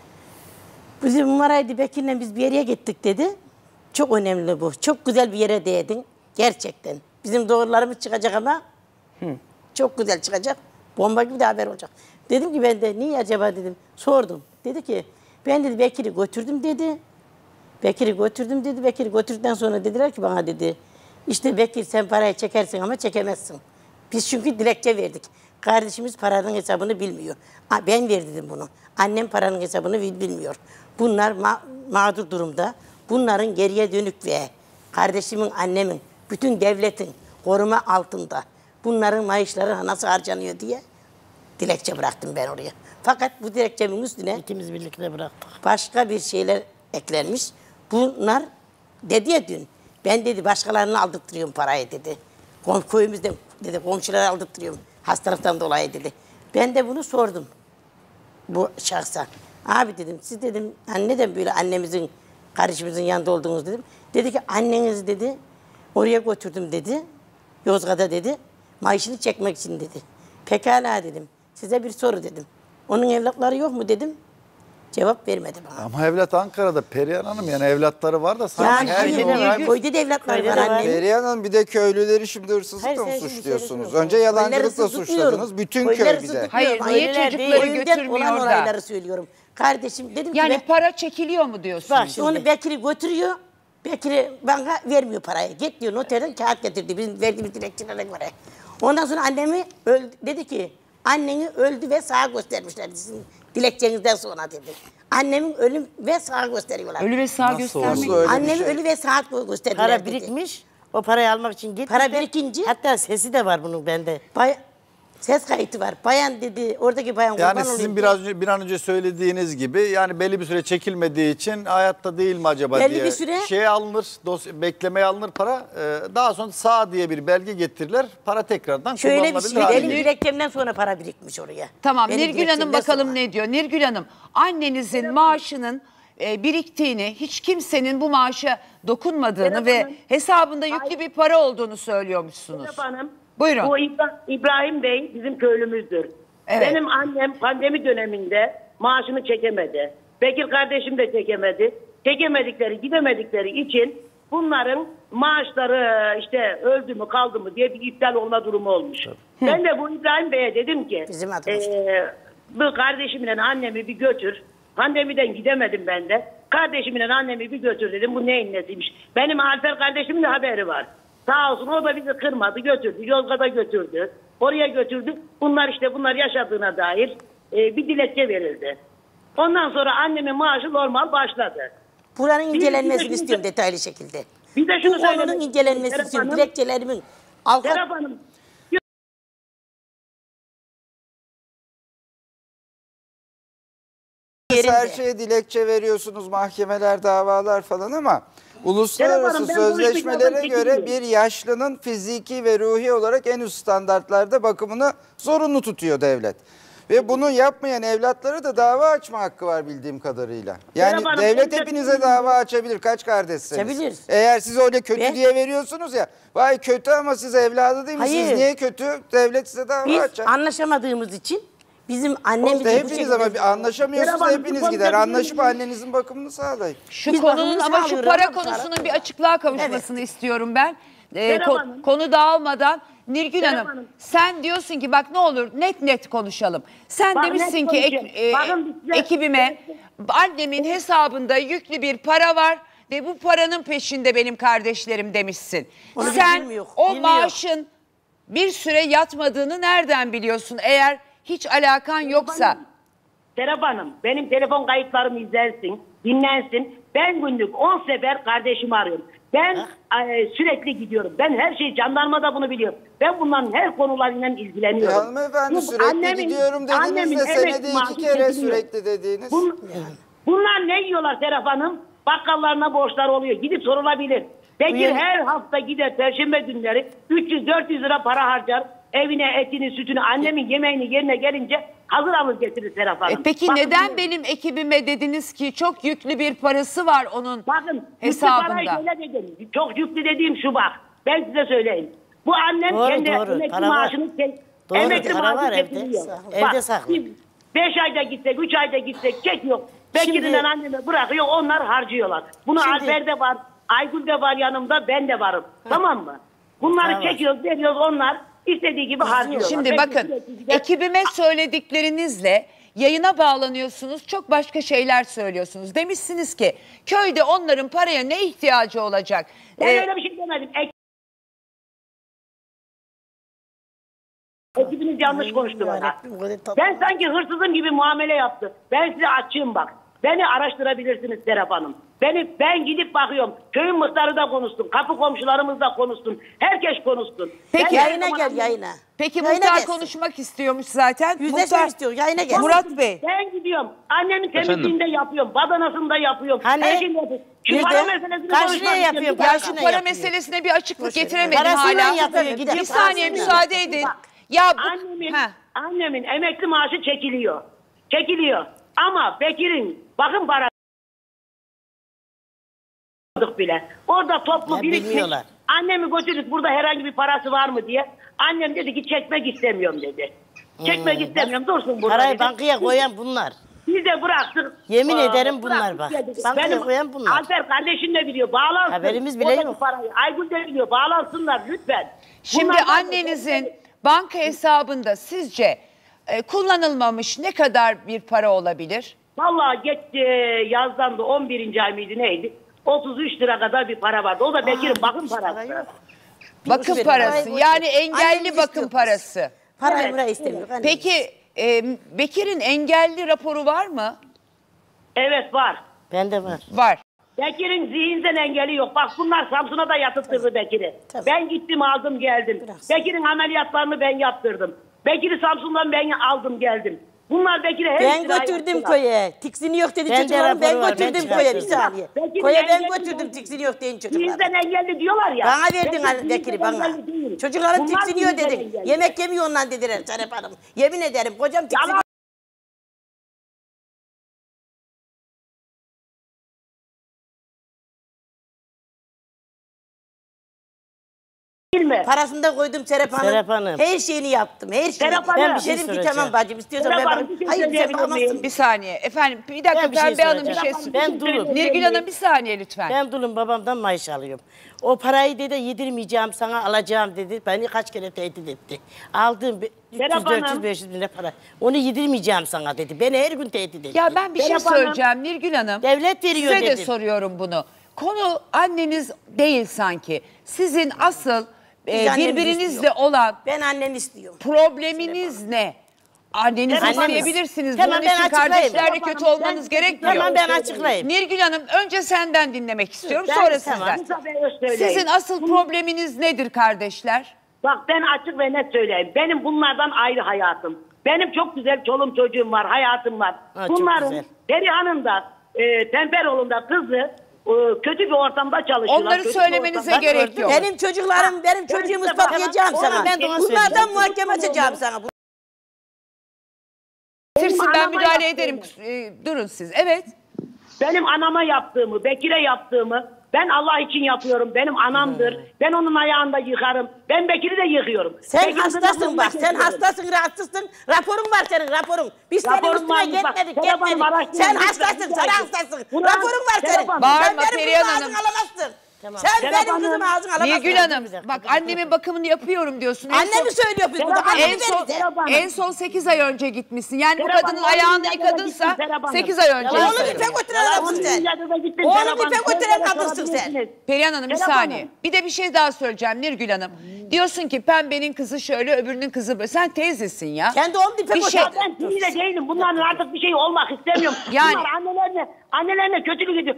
Bizim numaraydı Bekir'le biz bir yere gittik dedi. Çok önemli bu. Çok güzel bir yere değdin. Gerçekten. Bizim doğrularımız çıkacak ama Hı. çok güzel çıkacak. Bomba gibi de haber olacak. Dedim ki ben de niye acaba dedim. Sordum. Dedi ki ben dedi Bekir'i götürdüm dedi. Bekir'i götürdüm dedi. Bekir'i götürdükten sonra dediler ki bana dedi. İşte Bekir sen parayı çekersin ama çekemezsin. Biz çünkü dilekçe verdik. Kardeşimiz paranın hesabını bilmiyor. Ha, ben verdim bunu. Annem paranın hesabını bilmiyor. Bunlar ma mağdur durumda. Bunların geriye dönük ve kardeşimin, annemin, bütün devletin koruma altında bunların maaşları nasıl harcanıyor diye dilekçe bıraktım ben oraya. Fakat bu dilekçemin üstüne İkimiz birlikte bıraktık. başka bir şeyler eklenmiş. Bunlar dedi ya dün, ben dedi başkalarını aldırtırıyorum parayı dedi. Köyümüzden dedi komşuları aldırtırıyorum hastalıktan dolayı dedi. Ben de bunu sordum bu şahsa. Abi dedim siz dedim hani neden böyle annemizin kardeşimizin yanında oldunuz dedim. Dedi ki anneniz dedi oraya götürdüm dedi. Yozgat'a dedi maaşını çekmek için dedi. Pekala dedim. Size bir soru dedim. Onun evlatları yok mu dedim. Cevap vermedi bana. Ama evlat Ankara'da Perihan Hanım yani evlatları var da sanki Yani her köyde de var. Köyde de evlatları var annemin. Perihan Hanım bir de köylüleri şimdi hırsızlıkla mı suçluyorsunuz? Önce yalancılıkla suçladınız. Bütün köy bir de. Hayır, niye çocukları götürmüyor olan da? olayları söylüyorum. Kardeşim dedim Yani ki... para çekiliyor mu diyorsunuz? Bak şimdi onu Bekir'i götürüyor. Bekir'i bana vermiyor parayı. Git diyor noterden kağıt getirdi. Bizim verdiğimiz dilekçelere göre. Ondan sonra annemi öldü, dedi ki anneni öldü ve sağa göstermişler sizin dilekçenizden sonra dedi. Annemin ölüm ve sağa gösteriyorlar. Ölü ve sağ göstermek. Annemin şey? ölü ve sağa gösteriyorlar Para dedi. birikmiş. O parayı almak için gitmiş. Para birikince. Hatta sesi de var bunun bende. Bay, ses kayıtı var. Bayan dedi, oradaki bayan Yani kurban sizin olayım biraz önce, bir an önce söylediğiniz gibi yani belli bir süre çekilmediği için hayatta değil mi acaba Belli diye bir süre- şeye alınır, dosya, beklemeye alınır para. Ee, daha sonra sağ diye bir belge getirirler. Para tekrardan Şöyle bir kullanılabilir şey, hale benim gelir. dilekçemden sonra para birikmiş oraya. Tamam, Benim Nirgül Hanım dilekçemden bakalım sonra. ne diyor? Nirgül Hanım, annenizin maaşının e, biriktiğini, hiç kimsenin bu maaşa dokunmadığını Serap ve Hanım. hesabında yüklü bir para olduğunu söylüyormuşsunuz. Serap Hanım, Buyurun. bu İbra- İbrahim Bey bizim köylümüzdür. Evet. Benim annem pandemi döneminde maaşını çekemedi. Bekir kardeşim de çekemedi. Çekemedikleri, gidemedikleri için bunların maaşları işte öldü mü kaldı mı diye bir iptal olma durumu olmuş. Ben de bu İbrahim Bey'e dedim ki Bizim adımız. eee, bu kardeşimle annemi bir götür. Pandemiden gidemedim ben de. Kardeşimle annemi bir götür dedim. Bu neyin nesiymiş. Benim Alper kardeşimin de haberi var. Sağ olsun o da bizi kırmadı, götürdü. Yozgat'a götürdü. Oraya götürdü. Bunlar işte bunlar yaşadığına dair e, bir dilekçe verildi. Ondan sonra annemin maaşı normal başladı. Buranın Bir- bir incelenmesini de- istiyorum detaylı şekilde. Bir de şunu Bu konunun söylemek incelenmesini Serap istiyorum. Hanım. Dilekçelerimin avukat Serap Hanım, Siz her yerinde. şeye dilekçe veriyorsunuz, mahkemeler, davalar falan ama Serap uluslararası Hanım, ben sözleşmelere konuşmayı göre zaten bir yaşlının fiziki ve ruhi olarak en üst standartlarda bakımını zorunlu tutuyor devlet. Ve bunu yapmayan evlatları da dava açma hakkı var bildiğim kadarıyla. Yani Serap Hanım, devlet ben de- hepinize dava açabilir kaç kardeşseniz. Açabilir. Eğer siz öyle kötü Ve- diye veriyorsunuz ya, vay kötü ama siz evladı değil misiniz? Hayır. Niye kötü? Devlet size dava Biz açar. anlaşamadığımız için bizim annemiz Oldu, hepiniz ama bir anlaşamıyorsunuz Serap Hanım, hepiniz bu gider. konuda Anlaşıp bir- annenizin bakımını sağlayın. Şu Biz konunun bakımını ama şu sağlıyoruz para ama konusunun para- bir açıklığa kavuşmasını istiyorum ben. Ee, Serap ko- Hanım. konu dağılmadan Nirgül Serap Hanım, Hanım. sen diyorsun ki bak ne olur net net konuşalım. Sen Bak, demişsin net ki ek- konuşayım. e, Bakın biz size- ekibime annemin hesabında yüklü bir para var ve bu paranın peşinde benim kardeşlerim demişsin. Onu Sen bilmiyor, o bilmiyor. maaşın bir süre yatmadığını nereden biliyorsun eğer hiç alakan yoksa? Serap Hanım, benim telefon kayıtlarımı izlersin, dinlensin. Ben günlük on sefer kardeşimi arıyorum. Ben e, sürekli gidiyorum. Ben her şeyi, jandarmada bunu biliyorum. Ben bunların her konularıyla ilgileniyorum. E, hanımefendi Bu sürekli annemin- gidiyorum dediniz annemin de senede emekli iki maaşı kere kesiliyor. sürekli dediğiniz. Bun- Bunlar ne yiyorlar Serap Hanım? Bakkallarına borçlar oluyor. Gidip sorulabilir. Bekir Buyurun. her hafta gider Perşembe günleri üç yüz dört yüz lira para harcar. Evine etini, sütünü, annemin yemeğini yerine gelince hazır alır getirir Serap Hanım. E peki Bakın, neden benim ekibime dediniz ki çok yüklü bir parası var onun Bakın hesabında? parayı şöyle dedim. Çok yüklü dediğim şu bak. Ben size söyleyeyim. Bu annem Doğru, kendi doğru. emekli Para var. maaşını çek. Doğru, emekli para maaşı var evde. çekiliyor. Evde Bak, saklı. biz beş ayda gitsek, üç ayda gitsek çekiyor. Bekir'den anneme bırakıyor, onlar harcıyorlar. Bunu Şimdi- Alper de var, Aygül de var yanımda, ben de varım. Tamam mı? Bunları Tamam. çekiyoruz, veriyoruz, onlar istediği gibi harcıyorlar. Şimdi Bekir bakın sürekli gider- ekibime söylediklerinizle yayına bağlanıyorsunuz çok başka şeyler söylüyorsunuz. Demişsiniz ki köyde onların paraya ne ihtiyacı olacak? Ben Ee, öyle bir şey demedim. Ekibiniz yanlış konuştu bana. Ben sanki hırsızım gibi muamele yaptı. Ben size açığım bak. Beni araştırabilirsiniz Serap Hanım. Beni, ben gidip bakıyorum. Köyün muhtarı da konuşsun. Kapı komşularımız da konuşsun. Herkes konuşsun. Peki Ben Yayına zaman- gel yayına. Peki Yayına muhtar gelsin. konuşmak istiyormuş zaten. Yüzleşmek Muhtar- istiyor. Yayına gel. Murat Bey. Ben gidiyorum. Annemin temizliğini de yapıyorum. Badanasını da yapıyorum. Hani? Her şeyini yapıyorum. Şu Nerede? para meselesini Karşıya konuşmak yapıyor, istiyorum. Ya Karşına şu para yapıyor. meselesine bir açıklık Boş ver. getiremedim Parasıyla hala. yapıyor, gidiyor, Bir saniye parasıyla. müsaade edin. Bak, Ya bu... Annemin, Heh. annemin emekli maaşı çekiliyor. Çekiliyor. Ama Bekir'in bakın para bile. Orada toplu Ya birikmiş. bilmiyorlar. Annemi götürdük, burada herhangi bir parası var mı diye. Annem dedi ki çekmek istemiyorum dedi. Çekmek Hmm, istemiyorum, dursun burada Parayı dedi. bankaya koyan bunlar. Biz de bıraktık. Yemin Aa, ederim bunlar bıraktık bak. geldik. Bankaya Benim koyan bunlar. Alper kardeşim de biliyor, bağlansın. Haberimiz bile Oradaki yok. Parayı. Aygül de biliyor, bağlansınlar lütfen. Şimdi Bunlardan da- annenizin banka hesabında sizce e, kullanılmamış ne kadar bir para olabilir? Vallahi geç e, yazdan da on birinci ay mıydı neydi? otuz üç lira kadar bir para vardı. O da Bekir'in bakım parası. Bakım verin, parası. parayı boş Yani verin. engelli Annemiz bakım istiyor. parası. Parayı Evet, buraya istemiyor. annemiz. Peki e, Bekir'in engelli raporu var mı? Evet var. Bende var. Var. Bekir'in zihinsel engeli yok. Bak bunlar Samsun'a da yatırttırdı Bekir'i. Tabii. Ben gittim aldım geldim. Biraz. Bekir'in ameliyatlarını ben yaptırdım. Bekir'i Samsun'dan ben aldım geldim. Bunlar Bekir'e her Ben istirayet götürdüm ettiler. köye. Tiksini yok dedi Ben de çocuklarım. Ben raporu var, ben götürdüm köye bir çıkarttım. saniye. Bekir'in Köye ben engelli götürdüm değil. tiksini yok deyin çocuklara. Zihinsel engelli diyorlar ya. Bana verdin Bekir anne Bekir'i zihinsel bana. engelli değil. Çocukların Bunlar tiksiniyor zihinsel dedin. engelli. Yemek yemiyor ondan dediler Serap Hanım. Yemin ederim kocam tiksiniyor. Yalan. Bilme. Parasını da koydum Serap Hanım. Serap Hanım. Her şeyini yaptım. Her şeyini. Serap Hanım. Ben Bir şey dedim ki soracağım. tamam bacım istiyorsan Serap ben Hanım, bakayım. bir şey Hayır sen söyleyebilir miyim? bakamazsın. Bir saniye. Efendim bir dakika Ben bir şey Pembe Hanım bir soracağım. şey... Ben dulum. Nilgün Hanım bir saniye lütfen. Ben dulum babamdan maaş alıyorum. O parayı dedi yedirmeyeceğim sana alacağım dedi. Beni kaç kere tehdit etti. Aldığım üç yüz Serap dört yüz Hanım. beş yüz bin lira para. Onu yedirmeyeceğim sana dedi. Beni her gün tehdit etti. Ya ben bir şey Serap Hanım. söyleyeceğim Nilgün Hanım. Devlet veriyor Size de dedim. soruyorum bunu. Konu anneniz değil sanki. Sizin asıl e, Biz annemizi birbirinizle istiyor. olan Ben anneni istiyorum. probleminiz ne? Annenizi Annemiz. isteyebilirsiniz. Tamam, Bunun ben için açıklayayım. kardeşlerle Tamam, kötü ben- olmanız gerekmiyor. Tamam ben açıklayayım. Nilgün Hanım önce senden dinlemek istiyorum Ben- sonra tamam. sizden. Musa Bey öz söyleyin. Sizin asıl probleminiz nedir kardeşler? Bak ben açık ve net söyleyeyim. Benim bunlardan ayrı hayatım. Benim çok güzel çoluğum çocuğum var, hayatım var. Ha, çok Bunların güzel. Perihan'ın da e, Temperoğlu'nda kızı e, kötü bir ortamda çalışıyorlar. Onları Kötü bir söylemenize ortamda- gerek yok. Benim çocuklarım, benim ben çocuğumu size ispatlayacağım bakın, sana. ona ben de ona Bunlardan söyleyeceğim. muhakeme açacağım sana. Bitirsin ben anama müdahale yaptığım- ederim. Ee, durun siz. Evet. Benim anama yaptığımı, Bekir'e yaptığımı ben Allah için yapıyorum. Benim anamdır. Ben onun ayağında yıkarım. Ben Bekir'i de yıkıyorum. Sen Bekir'in hastasın kızını bak. Sen getiriyorum. hastasın, rahatsızsın. Raporun var senin, raporun. Biz senin Raporum üstüne var, bak, gitmedik, Serap Hanım gitmedik. araştırın, Sen lütfen, hastasın, rica sen ediyorum. hastasın. Ulan, Raporun var Serap senin. Hanım. Bağırma Sen benim Perihan kızımın Hanım. ağzını alamazsın. Sen Serap benim Hanım. kızımın ağzını alamazsın. Nilgün Hanım bak annemin bakımını yapıyorum diyorsun. En Anne son- mi söylüyor biz burada? Serap Hanım, En Annemi son, verirse. Serap Hanım. en son sekiz ay önce gitmişsin. Yani bu Serap kadının Hanım, ayağını on yıkadınsa gittim Serap Hanım. sekiz ay önce. Oğlum söylüyorum. ipe götüren adamsın sen. Oğlum ipe götüren kadınsın sen. Perihan Hanım bir Serap saniye. Hanım. Bir de bir şey daha söyleyeceğim Nilgün Hanım. Diyorsun ki Pembe'nin kızı şöyle öbürünün kızı böyle. Sen teyzesin ya. Kendi oğlum ipe Bir şey- götüren. Ben teyze değilim. Bunların artık bir şey olmak istemiyorum. Yani- Bunlar annelerine, annelerine kötülük ediyor.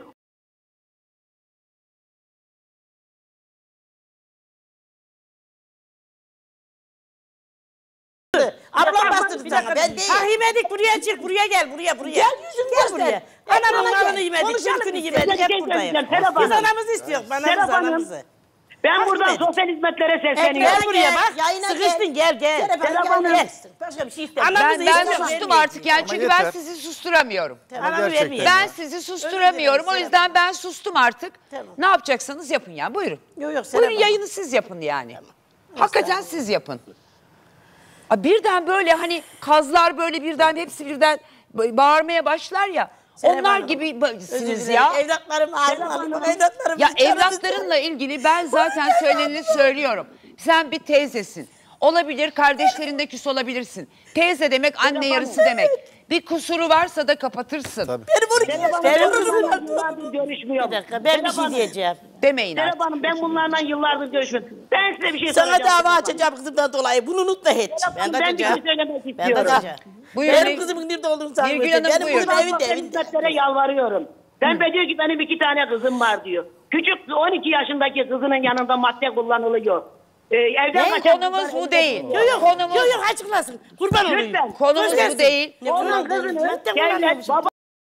Ablam bastırdı sana, ben değil. Ha yemedik buraya çık buraya gel buraya buraya. Gel yüzünü Gel göster. buraya. Hep Anamın bana malını gel. yemedik, Konuşalım sürkünü biz. yemedik, Ben hep şey buradayız. söyleyeceğim, Serap Biz Hanım. anamızı istiyoruz, Serap anamızı Hanım. anamızı. Ben Hak buradan etmedik. sosyal hizmetlere Gel sesleniyorum. buraya bak. Yayına Sıkıştın gel gel. Serap Hanım Serap Hanım. yayına gelsin. Başka bir şey istemiyorum. Anamızı Ben, ben istiyoruz. sustum artık yani çünkü ben yeter. sizi susturamıyorum. Ama Anamı gerçekten. vermeyelim. Ben sizi susturamıyorum. O yüzden ben sustum artık. Tamam. Ne yapacaksanız yapın yani. Buyurun. Yok yok Serap Buyurun Hanım. yayını siz yapın yani. Hakikaten siz yapın. Aa, birden böyle hani kazlar böyle birden hepsi birden bağırmaya başlar ya. Serap Onlar Hanım, gibi Özür siziniz dilerim. ya. Evlatlarım ağzını alıp evlatlarım. Ya bir tanesi- evlatlarınla ilgili ben zaten söyleneni söylüyorum. Sen bir teyzesin. Olabilir kardeşlerinde küs olabilirsin. Teyze demek anne yarısı demek. Bir kusuru varsa da kapatırsın. Tabii. Benim onu Serap Hanım, benim ben kızım. bunlarla yıllardır görüşmüyorum. Bir dakika ben bir Serap şey Hanım, diyeceğim. Demeyin Serap artık. Hanım ben bunlarla yıllardır görüşmüyorum. Ben size bir şey Sana soracağım. dava açacağım kızımdan dolayı. Bunu unutma hiç. Serap Ben Hanım, de ben bir açacağım. şey söylemek Ben de istiyorum. açacağım. Buyurun, Benim Nil- kızımın nerede olduğunu sana Nilgün göster. Hanım, Benim buyurun. kızım evinde Benim evinde. hizmetlere yalvarıyorum. Ben de diyor ki benim iki tane kızım var diyor. Küçük on iki yaşındaki kızının yanında madde kullanılıyor. Ee, evden Ne? kaçan Konumuz kızlar bu evde değil. kullanıyor. Yok yok. Konumuz- Yok yok açıklasın. Kurban olayım. Lütfen. Konumuz bu Göstersin. değil. Ne Onun kullandığını, kızını madde devlet kullanıyormuş. baba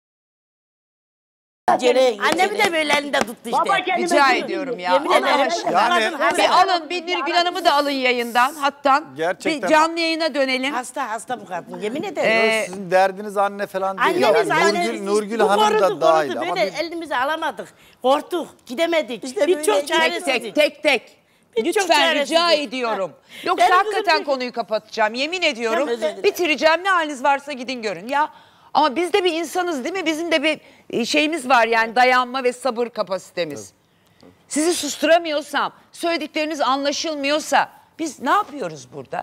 Annemi de böyle elinde tuttu işte. Baba kendime Rica diyor. ediyorum ya. Yemin Allah ederim. aşkına. Yani- Kadın Bir hasta. alın, bir Nilgün Hanım'ı da alın yayından. Hatta Gerçekten- bir canlı yayına dönelim. Hasta hasta bu kadın. Yemin ederim. Ee, Sizin derdiniz anne falan değil. Annemiz Yani annemiz. Nurgül, Nurgül Bu Hanım korudu, da dahil. korudu. Ama Böyle biz- elimizi alamadık. Korktuk. Gidemedik. İşte Biz böyle çok tek tek çaresizdik. tek tek tek. Bir çok Lütfen rica çaresizlik. ediyorum. Ha. Yoksa Benim hakikaten kızım- konuyu kapatacağım. Yemin ediyorum. Tamam, özür dilerim. Bitireceğim. Ne haliniz varsa gidin görün. Ya ama biz de bir insanız değil mi? Bizim de bir şeyimiz var yani dayanma ve sabır kapasitemiz. Sizi susturamıyorsam, söyledikleriniz anlaşılmıyorsa biz ne yapıyoruz burada?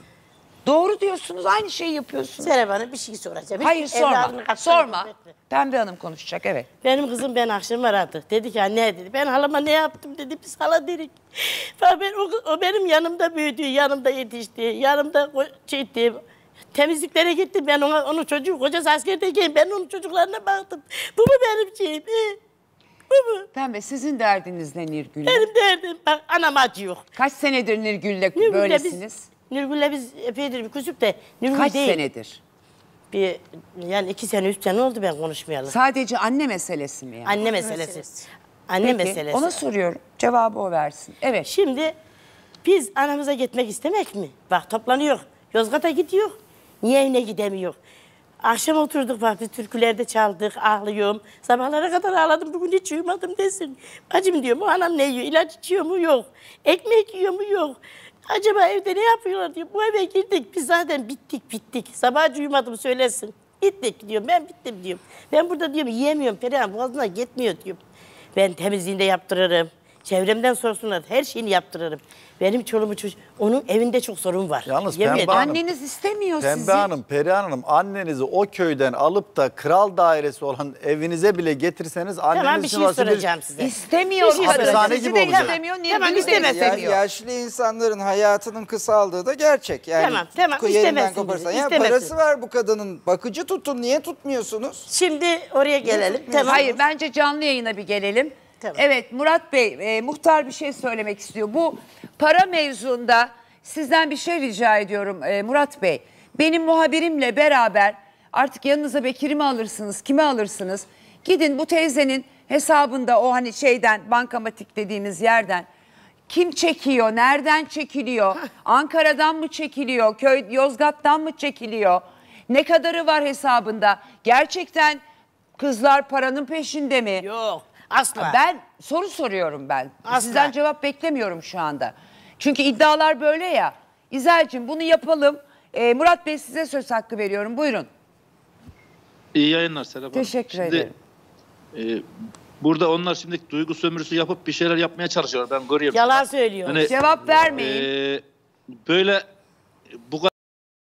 Doğru diyorsunuz, aynı şeyi yapıyorsunuz. Serap Hanım bir şey soracağım. Hiç Hayır sorma. evladını kaçırmadım. Sorma. Pembe Hanım konuşacak, evet. Benim kızım ben akşam aradı. Dedi ki anne dedi. Ben halama ne yaptım dedi. Biz hala dedik. Ben, o, o benim yanımda büyüdü, yanımda yetişti, yanımda ko- şey etti. Temizliklere gittim ben ona, onun çocuğu kocası askerdeyken ben onun çocuklarına baktım. Bu mu benim şeyim? He? Bu mu? Pembe sizin derdiniz ne Nilgül'le? Benim derdim. Bak anam acıyor. Kaç senedir Nilgül'le Nilgül'le böylesiniz? Biz, Nilgül'le biz epeydir bir küsüp de Nilgül Kaç değil. senedir? Bir, yani iki sene, üç sene oldu ben konuşmayalı. Sadece anne meselesi mi yani? Anne meselesi. Anne Peki, meselesi. ona soruyorum. Cevabı o versin. Evet. Şimdi biz anamıza gitmek istemek mi? Bak toplanıyor. Yozgat'a gidiyor. Niye evine gidemiyor? Akşam oturduk bak bir türkülerde çaldık, ağlıyorum. Sabahlara kadar ağladım, bugün hiç uyumadım desin. Bacım diyor, bu anam ne yiyor, ilaç içiyor mu? Yok. Ekmek yiyor mu? Yok. Acaba evde ne yapıyorlar diyor. Bu eve girdik, biz zaten bittik, bittik. Sabahcı uyumadım söylesin. Bittik diyorum, ben bittim diyorum. Ben burada diyorum yiyemiyorum, Perihan boğazına gitmiyor diyorum. Ben temizliğini de yaptırırım. Çevremden sorsunlar, her şeyini yaptırırım. Benim çoluğumu çocuğum, onun evinde çok sorun var. Yalnız Yemin Pembe ederim. Hanım- Anneniz istemiyor Pembe sizi. Hanım, Perihan Hanım annenizi o köyden alıp da kral dairesi olan evinize bile getirseniz anneniz Tamam bir için şey orası bir- soracağım size. İstemiyor. Bir şey kadın. Hapishane Sizi gibi de olacak. istemiyor, Tamam, Nilgül'ü de istemesin. Ya, istemiyor. yaşlı insanların hayatının kısaldığı da gerçek. Yani Tamam, tamam, yerinden istemesin koparsan. bizi, Ya istemesin. parası var bu kadının. Bakıcı tutun. Niye tutmuyorsunuz? Şimdi oraya gelelim. Tamam. Hayır, bence canlı yayına bir gelelim. Tamam. Evet, Murat Bey, e, muhtar bir şey söylemek istiyor. Bu para mevzuunda sizden bir şey rica ediyorum e, Murat Bey. Benim muhabirimle beraber artık yanınıza Bekir'i mi alırsınız, kimi alırsınız? Gidin bu teyzenin hesabında o hani şeyden, bankamatik dediğimiz yerden kim çekiyor, nereden çekiliyor, Ankara'dan mı çekiliyor, köy Yozgat'tan mı çekiliyor, ne kadarı var hesabında, gerçekten kızlar paranın peşinde mi? Yok, asla. Ben soru soruyorum ben. Asla. Sizden cevap beklemiyorum şu anda. Çünkü iddialar böyle ya. İzel'cim bunu yapalım. Ee, Murat Bey size söz hakkı veriyorum. Buyurun. İyi yayınlar Serap Hanım. Teşekkür Şimdi, ederim. e, burada onlar şimdi duygu sömürüsü yapıp bir şeyler yapmaya çalışıyorlar. Ben görüyorum. Yalan söylüyor. Hani, Cevap vermeyin. e, böyle bu kadar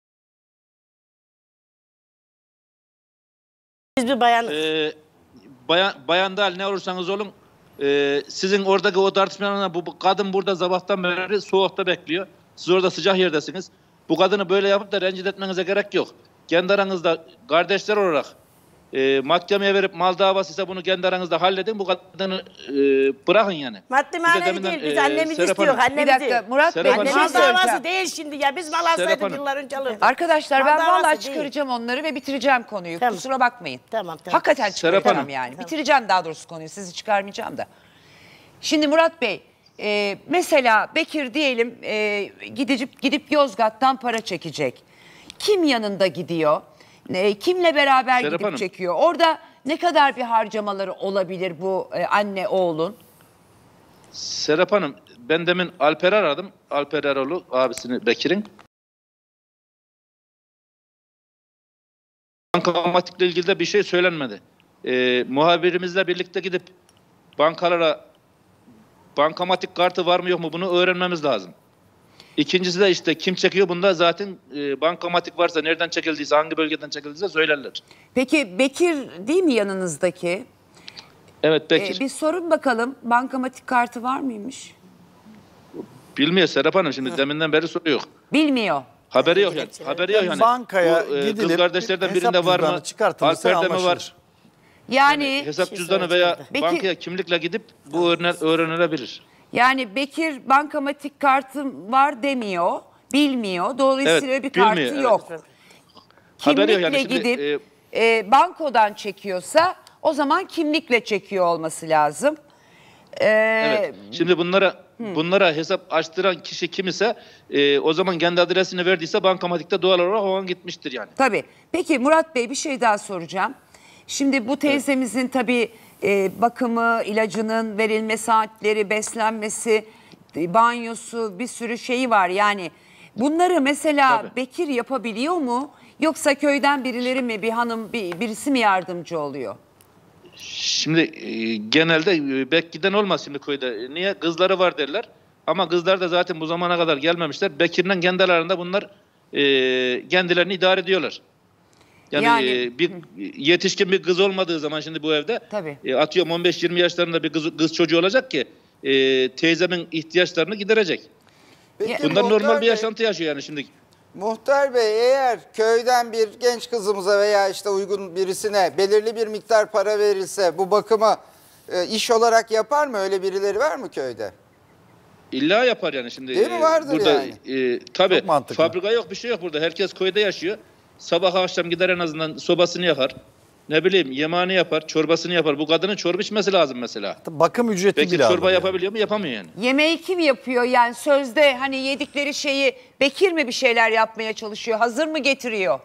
Biz bir bayanız. e, bayan, bayan da ne olursanız olun e, sizin oradaki o tartışmalarına bu, bu kadın burada sabahtan beri soğukta bekliyor. Siz orada sıcak yerdesiniz. Bu kadını böyle yapıp da rencide etmenize gerek yok. Kendi aranızda kardeşler olarak e, mahkemeye verip mal davası ise bunu kendi aranızda halledin. Bu kadını e, bırakın yani. Maddi Bir de manevi deminden, değil. Biz e, annemizi Serap istiyor. Hanım. Bir Annemizi. dakika Murat Serap Bey Hanım. bir şey Mal söyleyeceğim. davası değil şimdi ya. Biz mal Serap alsaydık Hanım. yıllar önce alırdık. Arkadaşlar Mal ben davası vallahi değil. çıkaracağım onları ve bitireceğim konuyu. Tamam. Kusura bakmayın. Tamam tamam. Hakikaten Serap çıkaracağım Hanım. yani. Bitireceğim daha doğrusu konuyu. Sizi çıkarmayacağım da. Şimdi Murat Bey, e, mesela Bekir diyelim e, gidip gidip Yozgat'tan para çekecek. Kim yanında gidiyor? E, kimle beraber Serap gidip Hanım. çekiyor? Orada ne kadar bir harcamaları olabilir bu e, anne oğlun? Serap Hanım, ben demin Alper'i aradım. Alper Erol'u, abisini Bekir'in. Bankamatikle ilgili de bir şey söylenmedi. Ee, muhabirimizle birlikte gidip bankalara bankamatik kartı var mı yok mu bunu öğrenmemiz lazım. İkincisi de işte kim çekiyor bunda zaten e, bankamatik varsa nereden çekildiyse hangi bölgeden çekildiyse söylerler. Peki Bekir değil mi yanınızdaki? Evet Bekir. Ee, bir sorun bakalım, bankamatik kartı var mıymış? Bilmiyor Serap Hanım, şimdi deminden beri soruyor. Bilmiyor. Haberi yok yani. Haberi yok yani. Bankaya Bu, e, gidilip kız kardeşlerden hesap birinde var mı? cüzdanı çıkartılırsa Alper'de mi var? anlaşılır. Yani, Yani hesap Şey cüzdanı veya Bekir- bankaya kimlikle gidip bu öğrene, öğrenilebilir. Yani Bekir bankamatik kartım var demiyor, bilmiyor. Dolayısıyla Evet, bir kartı bilmiyor, evet. yok. Haberi yok Kimlikle yani şimdi, gidip e, bankodan çekiyorsa o zaman kimlikle çekiyor olması lazım. Ee, Evet. Şimdi bunlara bunlara hesap açtıran kişi kim ise e, o zaman kendi adresini verdiyse bankamatikte doğal olarak o an gitmiştir yani. Tabii. Peki Murat Bey bir şey daha soracağım. Şimdi bu teyzemizin tabii e, bakımı, ilacının verilme saatleri, beslenmesi, e, banyosu, bir sürü şeyi var. Yani bunları mesela Tabii. Bekir yapabiliyor mu? Yoksa köyden birileri mi, bir hanım, bir, birisi mi yardımcı oluyor? Şimdi e, genelde e, Bekir'den olmaz şimdi köyde. Niye? Kızları var derler. Ama kızlar da zaten bu zamana kadar gelmemişler. Bekir'den kendi aralarında bunlar e, kendilerini idare ediyorlar. Yani, Yani- e, bir yetişkin bir kız olmadığı zaman şimdi bu evde Tabii. e, atıyorum on beş yirmi yaşlarında bir kız, kız çocuğu olacak ki e, teyzemin ihtiyaçlarını giderecek. Peki, Bunlar Muhtar normal bir Bey- yaşantı yaşıyor yani şimdi. Muhtar Bey, eğer köyden bir genç kızımıza veya işte uygun birisine belirli bir miktar para verilse bu bakımı e, iş olarak yapar mı? Öyle birileri var mı köyde? İlla yapar yani şimdi. Değil mi? e, Vardır burada, yani. E, tabii Çok mantıklı. fabrika yok, bir şey yok burada. Herkes köyde yaşıyor. Sabah akşam gider en azından sobasını yakar. Ne bileyim yemeğini yapar, çorbasını yapar. Bu kadının çorba içmesi lazım mesela. Bakım ücreti Peki bile çorba alır yapabiliyor mu? Yapamıyor yani. Yemeği kim yapıyor? Yani sözde hani yedikleri şeyi Bekir mi bir şeyler yapmaya çalışıyor? Hazır mı getiriyor?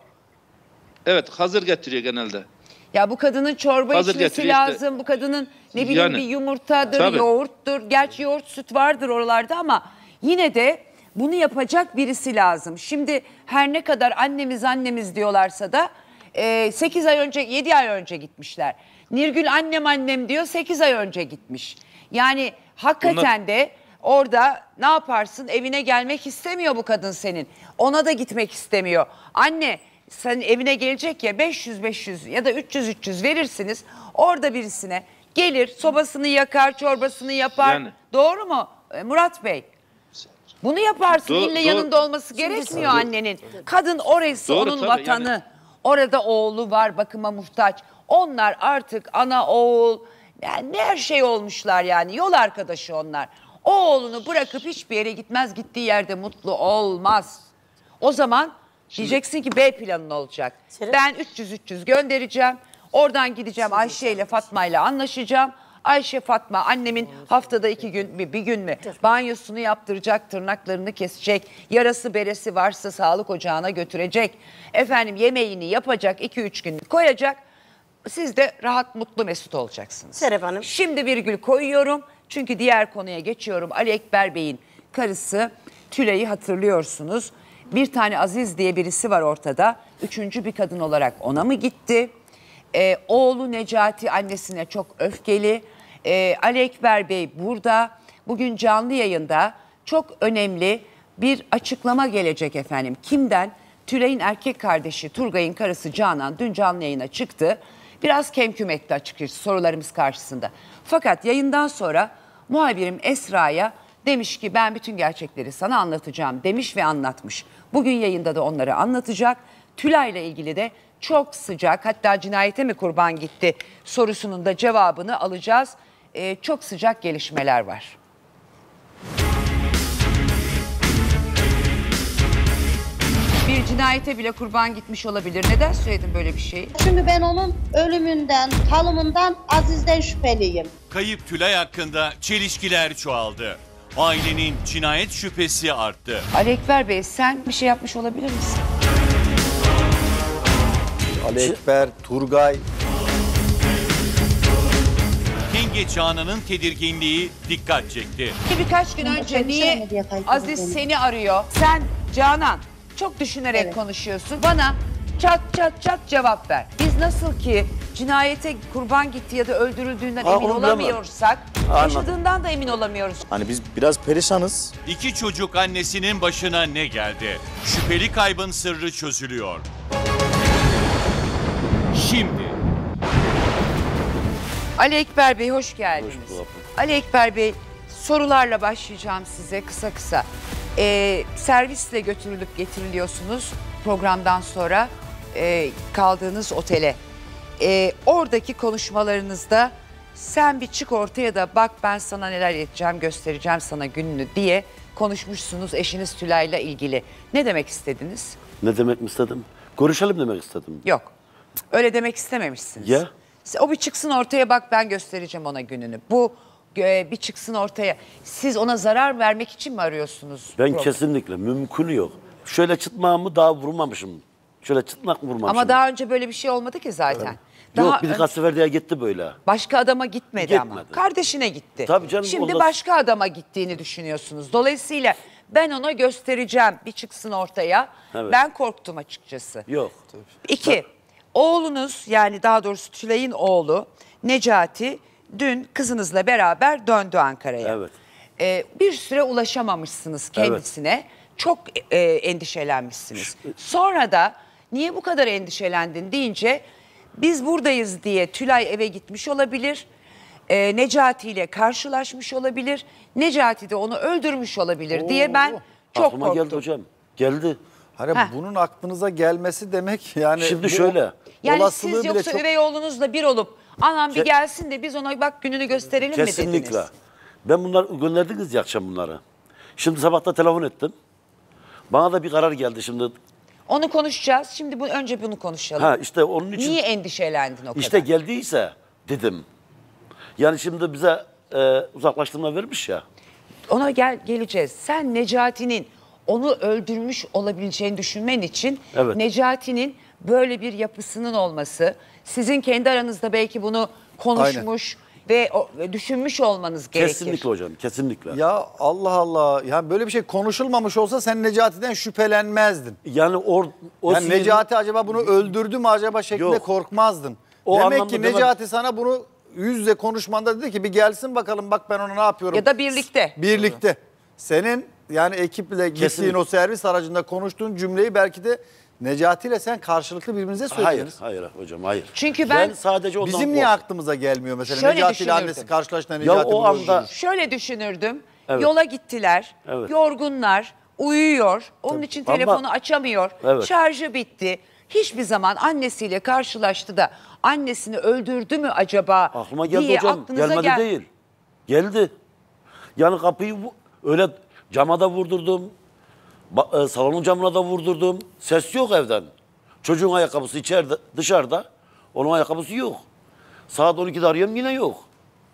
Evet, hazır getiriyor genelde. Ya bu kadının çorba Hazır içmesi getiriyor işte. lazım. Bu kadının ne bileyim Yani. bir yumurtadır, Tabii. yoğurttur. Gerçi yoğurt, süt vardır oralarda ama yine de bunu yapacak birisi lazım. Şimdi her ne kadar annemiz annemiz diyorlarsa da e, sekiz ay önce, yedi ay önce gitmişler. Nirgül annem annem diyor, sekiz ay önce gitmiş. Yani hakikaten Bunlar- de orada ne yaparsın? Evine gelmek istemiyor bu kadın senin. Ona da gitmek istemiyor. Anne sen evine gelecek ya beş yüz beş yüz ya da üç yüz üç yüz verirsiniz. Orada birisine gelir, sobasını yakar, çorbasını yapar. Yani. Doğru mu e, Murat Bey? Bunu yaparsın. Doğru, İlle doğru. yanında olması gerekmiyor annenin. Kadın orası Doğru, onun tabii, vatanı. yani. Orada oğlu var, bakıma muhtaç. Onlar artık ana oğul, yani her şey olmuşlar yani. Yol arkadaşı onlar. O oğlunu bırakıp hiçbir yere gitmez, gittiği yerde mutlu olmaz. O zaman diyeceksin ki B planın olacak. Ben üç yüz üç yüz göndereceğim. Oradan gideceğim Ayşe ile Fatma ile anlaşacağım. Ayşe Fatma annemin haftada iki gün bir, bir gün mü banyosunu yaptıracak, tırnaklarını kesecek, yarası beresi varsa sağlık ocağına götürecek. Efendim yemeğini yapacak, iki üç günlük koyacak. Siz de rahat, mutlu, mesut olacaksınız. Serap Hanım. Şimdi virgül koyuyorum. Çünkü diğer konuya geçiyorum. Ali Ekber Bey'in karısı Tülay'ı hatırlıyorsunuz. Bir tane Aziz diye birisi var ortada. Üçüncü bir kadın olarak ona mı gitti? Ee, oğlu Necati annesine çok öfkeli. Ee, Ali Ekber Bey burada. Bugün canlı yayında çok önemli bir açıklama gelecek efendim. Kimden? Tülay'ın erkek kardeşi Turgay'ın karısı Canan dün canlı yayına çıktı. Biraz kemküm etti açıkçası sorularımız karşısında. Fakat yayından sonra muhabirim Esra'ya demiş ki ben bütün gerçekleri sana anlatacağım demiş ve anlatmış. Bugün yayında da onları anlatacak. Tülay'la ilgili de çok sıcak, hatta cinayete mi kurban gitti sorusunun da cevabını alacağız. Ee, çok sıcak gelişmeler var. Bir cinayete bile kurban gitmiş olabilir. Neden söyledin böyle bir şeyi? Çünkü ben onun ölümünden, kalımından, Aziz'den şüpheliyim. Kayıp Tülay hakkında çelişkiler çoğaldı. Ailenin cinayet şüphesi arttı. Ali Ekber Bey sen bir şey yapmış olabilir misin? Ali Ekber, Turgay. Yenge Canan'ın tedirginliği dikkat çekti. Birkaç gün önce niye Aziz seni arıyor? Sen Canan çok düşünerek konuşuyorsun. Bana çat çat çat cevap ver. Biz nasıl ki cinayete kurban gitti ya da öldürüldüğünden Ha, emin onu bilemem. olamıyorsak, Anladım. yaşadığından da emin olamıyoruz. Hani biz biraz perişanız. İki çocuk annesinin başına ne geldi? Şüpheli kaybın sırrı çözülüyor. Şimdi. Ali Ekber Bey hoş geldiniz. Hoş bulduk. Ali Ekber Bey, sorularla başlayacağım size kısa kısa. Ee, servisle götürülüp getiriliyorsunuz programdan sonra e, kaldığınız otele. Ee, oradaki konuşmalarınızda sen bir çık ortaya da bak ben sana neler edeceğim, göstereceğim sana gününü diye konuşmuşsunuz eşiniz Tülay'la ilgili. Ne demek istediniz? Ne demek mi istedim? Görüşelim demek istedim. Yok. Öyle demek istememişsiniz. Ya? O bir çıksın ortaya bak ben göstereceğim ona gününü. Bu e, bir çıksın ortaya. Siz ona zarar vermek için mi arıyorsunuz? Ben program? kesinlikle mümkünü yok. Şöyle çıtmağımı daha vurmamışım. Şöyle çıtmak mı vurmamışım? Ama daha önce böyle bir şey olmadı ki zaten. Daha Yok birkaç ön- sefer diye gitti böyle. Başka adama gitmedi, ama. Gitmedi. Kardeşine gitti. Tabii canım, Şimdi onda- başka adama gittiğini düşünüyorsunuz. Dolayısıyla ben ona göstereceğim bir çıksın ortaya. Evet. Ben korktum açıkçası. Yok. İki, oğlunuz yani daha doğrusu Tülay'ın oğlu Necati dün kızınızla beraber döndü Ankara'ya. Evet. Ee, bir süre ulaşamamışsınız kendisine. Çok e, endişelenmişsiniz. Sonra da niye bu kadar endişelendin deyince biz buradayız diye Tülay eve gitmiş olabilir. E, Necati ile karşılaşmış olabilir. Necati de onu öldürmüş olabilir diye ben çok Aklıma korktum. geldi hocam. Geldi. Hani Heh. bunun aklınıza gelmesi demek yani... Şimdi bu şöyle. Yani olasılığı siz bile yoksa çok- üvey oğlunuzla bir olup anam bir Ke- gelsin de biz ona bak gününü gösterelim mi dediniz? Kesinlikle. Ben bunlar gönderdiniz ya akşam bunları. Şimdi sabahta telefon ettim. Bana da bir karar geldi şimdi. Onu konuşacağız. Şimdi bu, önce bunu konuşalım. Ha işte onun için. Niye endişelendin o kadar? İşte geldiyse dedim. Yani şimdi bize e, uzaklaştırma vermiş ya. Ona gel geleceğiz. Sen Necati'nin onu öldürmüş olabileceğini düşünmen için Evet. Necati'nin böyle bir yapısının olması, sizin kendi aranızda belki bunu konuşmuş ve o, ve düşünmüş olmanız gerekir. Kesinlikle hocam, kesinlikle. Ya Allah Allah. Ya böyle bir şey konuşulmamış olsa sen Necati'den şüphelenmezdin. Yani or, o yani sinir- Necati acaba bunu öldürdü mü acaba şeklinde Yok. korkmazdın. O Demek anlamda ki demem- Necati sana bunu yüz yüze konuşmanda dedi ki bir gelsin bakalım bak ben ona ne yapıyorum. Ya da birlikte. Birlikte. Senin yani ekiple gittiğin Kesinlikle. o servis aracında konuştuğun cümleyi belki de Necati ile sen karşılıklı birbirinize söylediniz. Hayır, hayır hocam, hayır. Çünkü ben- sadece ondan Bizim niye korktum. aklımıza gelmiyor mesela? Şöyle Necati ile düşünürdüm. annesi karşılaştığında Ya Necati o bunu anda- öldürür. Şöyle düşünürdüm. Evet. Yola gittiler. Evet. Yorgunlar. Uyuyor. Onun için Ama- telefonu açamıyor. Evet. Şarjı bitti. Hiçbir zaman annesiyle karşılaştı da annesini öldürdü mü acaba Aklıma geldi diye hocam. aklınıza Gelmedi gel- değil. Geldi. Yani kapıyı vu- öyle cama da vurdurdum. Ba- e, salonun camına da vurdurdum. Ses yok evden. Çocuğun ayakkabısı içeride, dışarıda. Onun ayakkabısı yok. Saat on ikide arıyorum yine yok.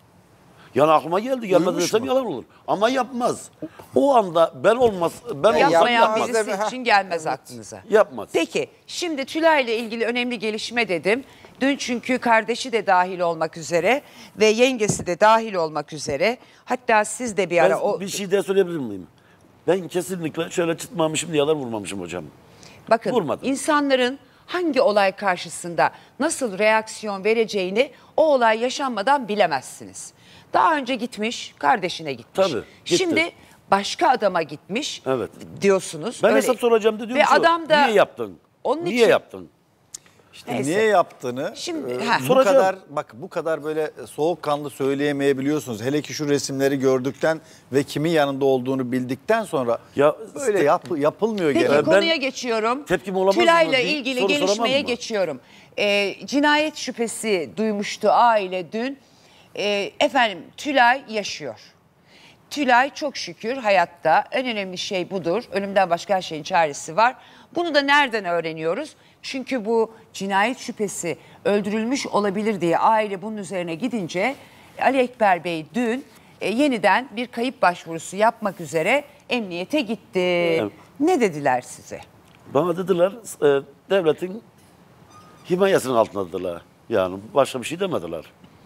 Yani aklıma geldi. Gelmedi Uyumuş desem mu? yalan olur. Ama yapmaz. O anda ben olmaz, ben olsam Yapmayan yapmaz. birisi için gelmez aklınıza. Yapmaz. Peki şimdi Tülay ile ilgili önemli gelişme dedim. Dün çünkü kardeşi de dahil olmak üzere ve yengesi de dahil olmak üzere. Hatta siz de bir ara Ben o bir şey daha söyleyebilir miyim? Ben kesinlikle şöyle çıtmamışım diye yalan vurmamışım hocam. bakın vurmadım. insanların hangi olay karşısında nasıl reaksiyon vereceğini o olay yaşanmadan bilemezsiniz. Daha önce gitmiş, kardeşine gitmiş. Tabii, gitti. Şimdi başka adama gitmiş Evet. diyorsunuz. Ben Öyle- hesap soracağım da diyorum Ve şu, adam da niye yaptın? onun niye için- yaptın? İşte Neyse. niye yaptığını Şimdi- e, ha. bu Soracağım. kadar bak bu kadar böyle soğukkanlı söyleyemeyebiliyorsunuz. Hele ki şu resimleri gördükten ve kimin yanında olduğunu bildikten sonra Ya böyle yap, yapılmıyor Peki genelde. konuya geçiyorum. tepkim olamaz mı? Tülay'la Bir ilgili soru gelişmeye soramam mı? geçiyorum. Ee, cinayet şüphesi duymuştu aile dün. Ee, efendim Tülay yaşıyor. Tülay çok şükür hayatta. En önemli şey budur. Ölümden başka her şeyin çaresi var. Bunu da nereden öğreniyoruz? Çünkü bu cinayet şüphesi öldürülmüş olabilir diye aile bunun üzerine gidince Ali Ekber Bey dün e, yeniden bir kayıp başvurusu yapmak üzere emniyete gitti. Ne dediler size? Bana dediler e, devletin himayesinin altındadılar. Yani başka bir şey demediler.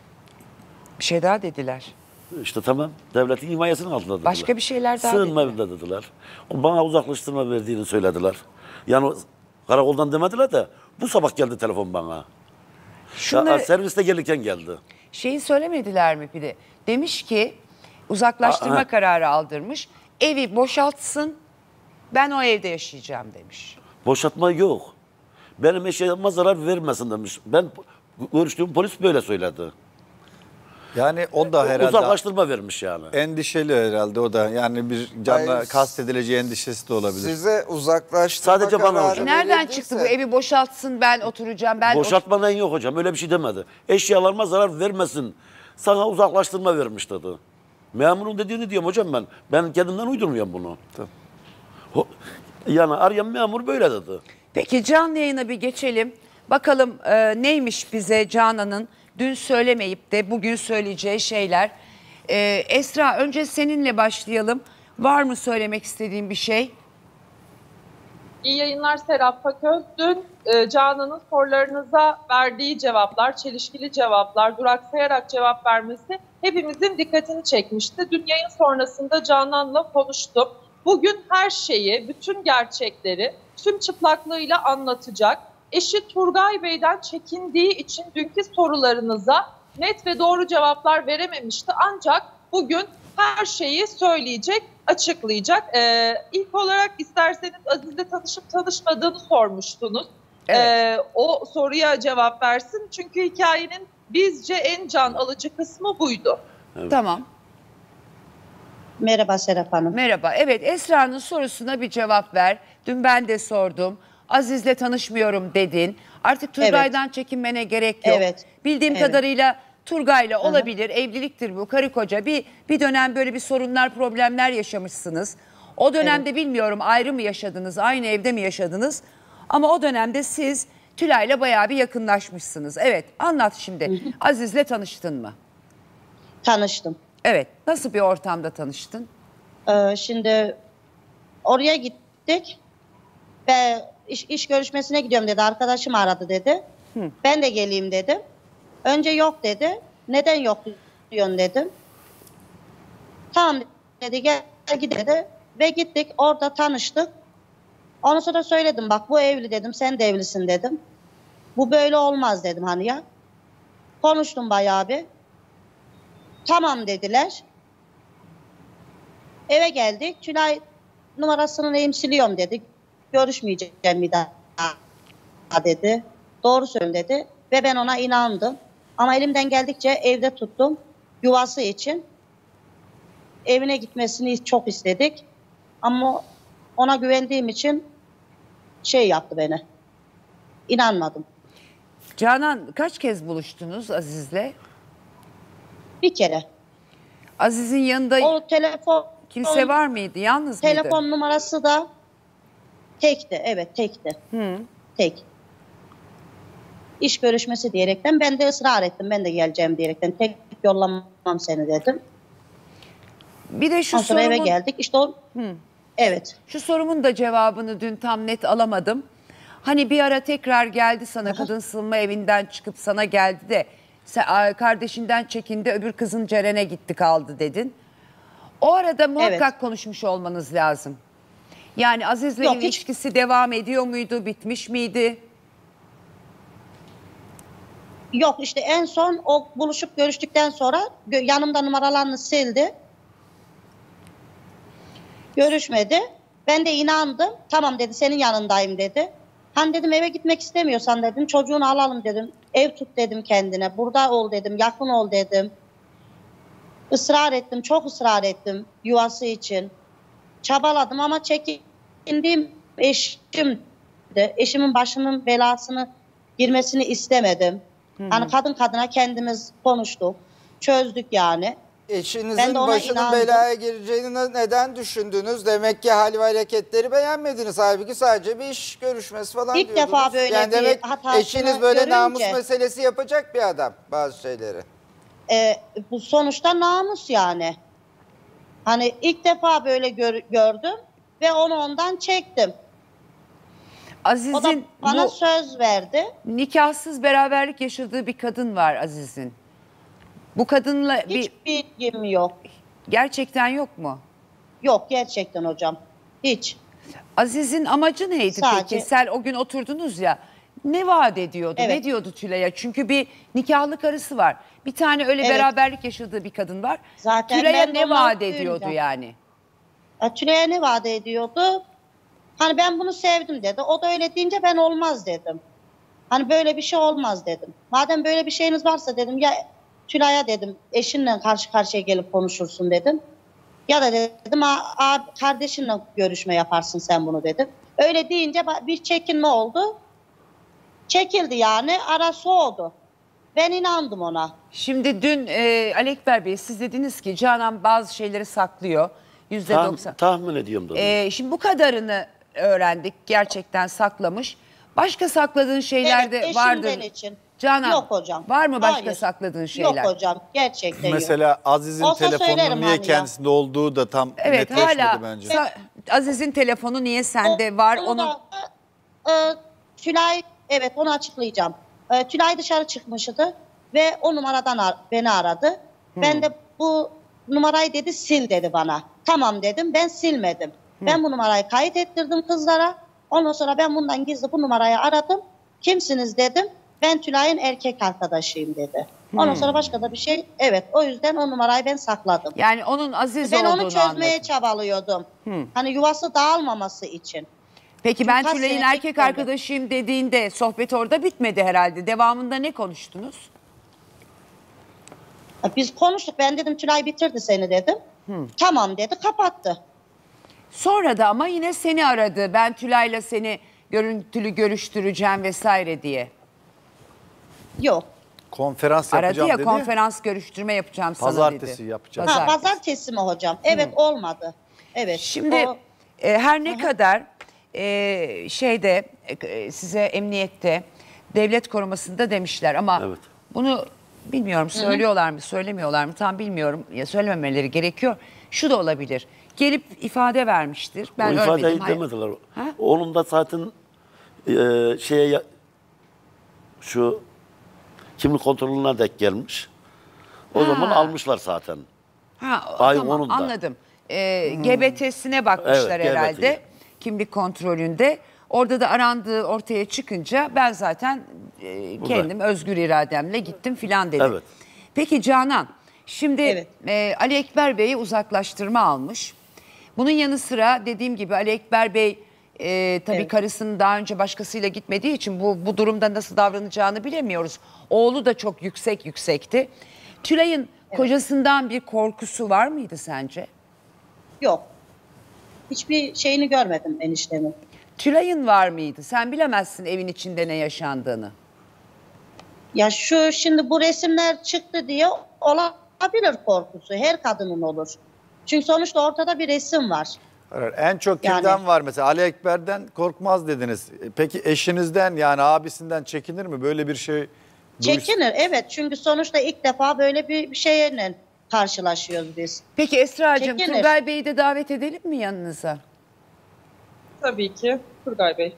Bir şey daha dediler. İşte tamam devletin himayesinin altında dediler. Başka bir şeyler daha Sığınma evinde dediler. O bana uzaklaştırma verdiğini söylediler. Yani o karakoldan demediler de bu sabah geldi telefon bana. Şunları, Ya, serviste gelirken geldi. Şeyi söylemediler mi bir de? Demiş ki uzaklaştırma Aa, kararı aldırmış. Evi boşaltsın, ben o evde yaşayacağım demiş. Boşaltma yok. Benim eşyama zarar vermesin demiş. Ben görüştüğüm polis böyle söyledi. Yani o da herhalde uzaklaştırma vermiş yani. Endişeli herhalde o da. Yani bir canla Hayır, kastedileceği endişesi de olabilir. Size uzaklaştırma Sadece bana kararı hocam. Nereden verildiyse- çıktı bu evi boşaltsın, ben oturacağım. Ben Boşaltmadan yok hocam. Öyle bir şey demedi. Eşyalarıma zarar vermesin. Sana uzaklaştırma vermiş dedi. Memurun dediğini diyorum hocam ben. Ben kendimden uydurmuyorum bunu. Ho- Yani arayan memur böyle dedi. Peki canlı yayına bir geçelim. Bakalım e, neymiş bize Canan'ın dün söylemeyip de bugün söyleyeceği şeyler. E, Esra, önce seninle başlayalım. Var mı söylemek istediğin bir şey? İyi yayınlar Serap Paköz. Dün e, Canan'ın sorularınıza verdiği cevaplar, çelişkili cevaplar, duraksayarak cevap vermesi hepimizin dikkatini çekmişti. Dün yayın sonrasında Canan'la konuştum. Bugün her şeyi, bütün gerçekleri tüm çıplaklığıyla anlatacak. Eşi Turgay Bey'den çekindiği için dünkü sorularınıza net ve doğru cevaplar verememişti. Ancak bugün her şeyi söyleyecek, açıklayacak. Ee, ilk olarak isterseniz Aziz'le tanışıp tanışmadığını sormuştunuz. Evet. Ee, o soruya cevap versin. Çünkü hikayenin bizce en can alıcı kısmı buydu. Evet. Tamam. Merhaba Serap Hanım. Merhaba. Evet, Esra'nın sorusuna bir cevap ver. Dün ben de sordum. Aziz'le tanışmıyorum dedin. Artık Turgay'dan evet. çekinmene gerek yok. Evet. Bildiğim evet. kadarıyla Turgay'la olabilir. Evliliktir bu, karı koca. Bir, bir dönem böyle bir sorunlar, problemler yaşamışsınız. O dönemde evet. bilmiyorum ayrı mı yaşadınız, aynı evde mi yaşadınız? Ama o dönemde siz Tülay'la bayağı bir yakınlaşmışsınız. Evet, anlat şimdi. Hı hı. Aziz'le tanıştın mı? Tanıştım. Evet. Nasıl bir ortamda tanıştın? Ee, şimdi oraya gittik ve iş, iş görüşmesine gidiyorum dedi. Arkadaşım aradı dedi. Hı. Ben de geleyim dedim. Önce yok dedi. Neden yok diyorsun dedim. Tamam dedi, gel git dedi. Ve gittik, orada tanıştık. Ondan sonra söyledim, bak bu evli dedim, sen de evlisin dedim. Bu böyle olmaz dedim hani ya. Konuştum bayağı bir. Tamam dediler. Eve geldik. Tülay numarasını neyim siliyorum dedi. Görüşmeyeceğim bir daha dedi. Doğru söylüyorum dedi. Ve ben ona inandım. Ama elimden geldikçe evde tuttum. Yuvası için. Evine gitmesini çok istedik. Ama ona güvendiğim için şey yaptı beni. İnanmadım. Canan, kaç kez buluştunuz Aziz'le? Bir kere. Aziz'in yanında o telefon kimse var mıydı? Yalnız telefon mıydı? Telefon numarası da tekti. Evet, tekti. Hı. Tek. İş görüşmesi diyerekten ben de ısrar ettim. Ben de geleceğim diyerekten. Tek yollamam seni dedim. Bir de şu Ondan sonra sorumun... eve geldik. İşte o... Hı. Evet. Şu sorumun da cevabını dün tam net alamadım. Hani bir ara tekrar geldi sana, aha, kadın sığınma evinden çıkıp sana geldi de sen, kardeşinden çekindi, öbür kızın Ceren'e gitti kaldı dedin. O arada muhakkak evet. konuşmuş olmanız lazım. Yani Aziz'le ilişkisi hiç... devam ediyor muydu, bitmiş miydi? Yok, işte en son o buluşup görüştükten sonra yanımda numaralarını sildi. Görüşmedi. Ben de inandım. Tamam dedi, senin yanındayım dedi. Hani dedim eve gitmek istemiyorsan dedim, çocuğunu alalım dedim. Ev tut dedim kendine. Burada ol dedim, yakın ol dedim. Israr ettim, çok ısrar ettim yuvası için. Çabaladım ama çekindiğim eşimdi. Eşimin başının belasını girmesini istemedim. Hı hı. Hani kadın kadına kendimiz konuştuk, çözdük yani. Eşinizin başının inandım. belaya gireceğini neden düşündünüz? Demek ki hal ve hareketleri beğenmediniz. Halbuki sadece bir iş görüşmesi falan İlk diyordunuz. defa böyle yani bir demek hatasını eşiniz böyle görünce, namus meselesi yapacak bir adam bazı şeyleri. E, bu sonuçta namus yani. Hani ilk defa böyle gör, gördüm ve onu ondan çektim. Aziz'in o da bana söz verdi. Nikahsız beraberlik yaşadığı bir kadın var Aziz'in. Bu kadınla hiç bir bilgim yok. Gerçekten yok mu? Yok gerçekten hocam. Hiç. Aziz'in amacı neydi Sadece... peki? Sen o gün oturdunuz ya. Ne vaat ediyordu? Evet. Ne diyordu Tülay'a? Çünkü bir nikahlı karısı var. Bir tane öyle Evet. beraberlik yaşadığı bir kadın var. Zaten Tülay'a ben ne onları vaat ediyordu duyunca- yani? Ya, Tülay'a ne vaat ediyordu? Hani ben bunu sevdim dedi. O da öyle deyince ben olmaz dedim. Hani böyle bir şey olmaz dedim. Madem böyle bir şeyiniz varsa dedim ya Tülay'a dedim eşinle karşı karşıya gelip konuşursun dedim. Ya da dedim a, a, kardeşinle görüşme yaparsın sen bunu dedim. Öyle deyince ba- bir çekinme oldu. Çekildi yani ara soğudu. Ben inandım ona. Şimdi dün e, Ali Ekber Bey siz dediniz ki Canan bazı şeyleri saklıyor. yüzde Tah- doksan. tahmin ediyorum da. E, şimdi bu kadarını öğrendik. Gerçekten saklamış. Başka sakladığın şeyler de Evet, vardır. eşimden için. Canan, Yok hocam. var mı başka Hayır. sakladığın şeyler? Yok hocam gerçekten yok. Mesela Aziz'in Olsa telefonunun söylerim niye hani ya. kendisinde olduğu da tam Evet netleşmedi hala bence. Sa- Aziz'in telefonu niye sende var? Onu Onu da, e, Tülay, evet onu açıklayacağım. E, Tülay dışarı çıkmıştı ve o numaradan ar- beni aradı. Ben de bu numarayı dedi sil dedi bana. Tamam dedim ben silmedim. Ben bu numarayı kayıt ettirdim kızlara. Ondan sonra ben bundan gizli bu numarayı aradım. Kimsiniz dedim. Ben Tülay'ın erkek arkadaşıyım dedi. Ondan Hmm. sonra başka da bir şey. Evet o yüzden o numarayı ben sakladım. yani onun Aziz Ben olduğunu onu çözmeye anladım. çabalıyordum. Hmm. Hani yuvası dağılmaması için. Peki ben kaç Tülay'ın sene erkek bekledim. arkadaşıyım dediğinde sohbet orada bitmedi herhalde. Devamında ne konuştunuz? Biz konuştuk. Ben dedim Tülay bitirdi seni dedim. Tamam dedi kapattı. Sonra da ama yine seni aradı. Ben Tülay'la seni görüntülü görüştüreceğim vesaire diye. Yok. Konferans Aradı yapacağım ya dedi. konferans görüştürme yapacağım sana dedi. Pazartesi yapacağım. Ha, Pazartesi. pazartesi mi hocam? Evet olmadı. Evet. Şimdi o- e, her ne kadar e, şeyde e, size emniyette devlet korumasında demişler ama bunu bilmiyorum söylüyorlar mı söylemiyorlar mı tam bilmiyorum ya söylememeleri gerekiyor. Şu da olabilir. Gelip ifade vermiştir. Ben o ifadeyi ölmedim. Hayır. demediler. Ha? Onun da zaten e, şeye ya- şu kimlik kontrolüne dek gelmiş. O Ha. zaman almışlar zaten. Ha, Ay, tamam, onun da. anladım. Ee, G B T'sine bakmışlar Evet, herhalde. G B T'ye. Kimlik kontrolünde. Orada da arandığı ortaya çıkınca ben zaten e, Burada. kendim özgür irademle gittim filan dedi. Evet. Peki Canan, şimdi e, Ali Ekber Bey'i uzaklaştırma almış. Bunun yanı sıra dediğim gibi Ali Ekber Bey e, tabii Evet. karısının daha önce başkasıyla gitmediği için bu, bu durumda nasıl davranacağını bilemiyoruz. Oğlu da çok yüksek yüksekti. Tülay'ın kocasından bir korkusu var mıydı sence? Yok. Hiçbir şeyini görmedim eniştemin. Tülay'ın var mıydı? Sen bilemezsin evin içinde ne yaşandığını. Ya şu şimdi bu resimler çıktı diye olabilir korkusu. Her kadının olur. Çünkü sonuçta ortada bir resim var. Evet, en çok Yani- kimden var mesela? Ali Ekber'den korkmaz dediniz. Peki eşinizden yani abisinden çekinir mi? Böyle bir şey duys- Çekinir evet çünkü sonuçta ilk defa böyle bir bir şeyle karşılaşıyoruz biz. Peki Esra'cığım Çekinir. Turgay Bey'i de davet edelim mi yanınıza? Tabii ki Turgay Bey.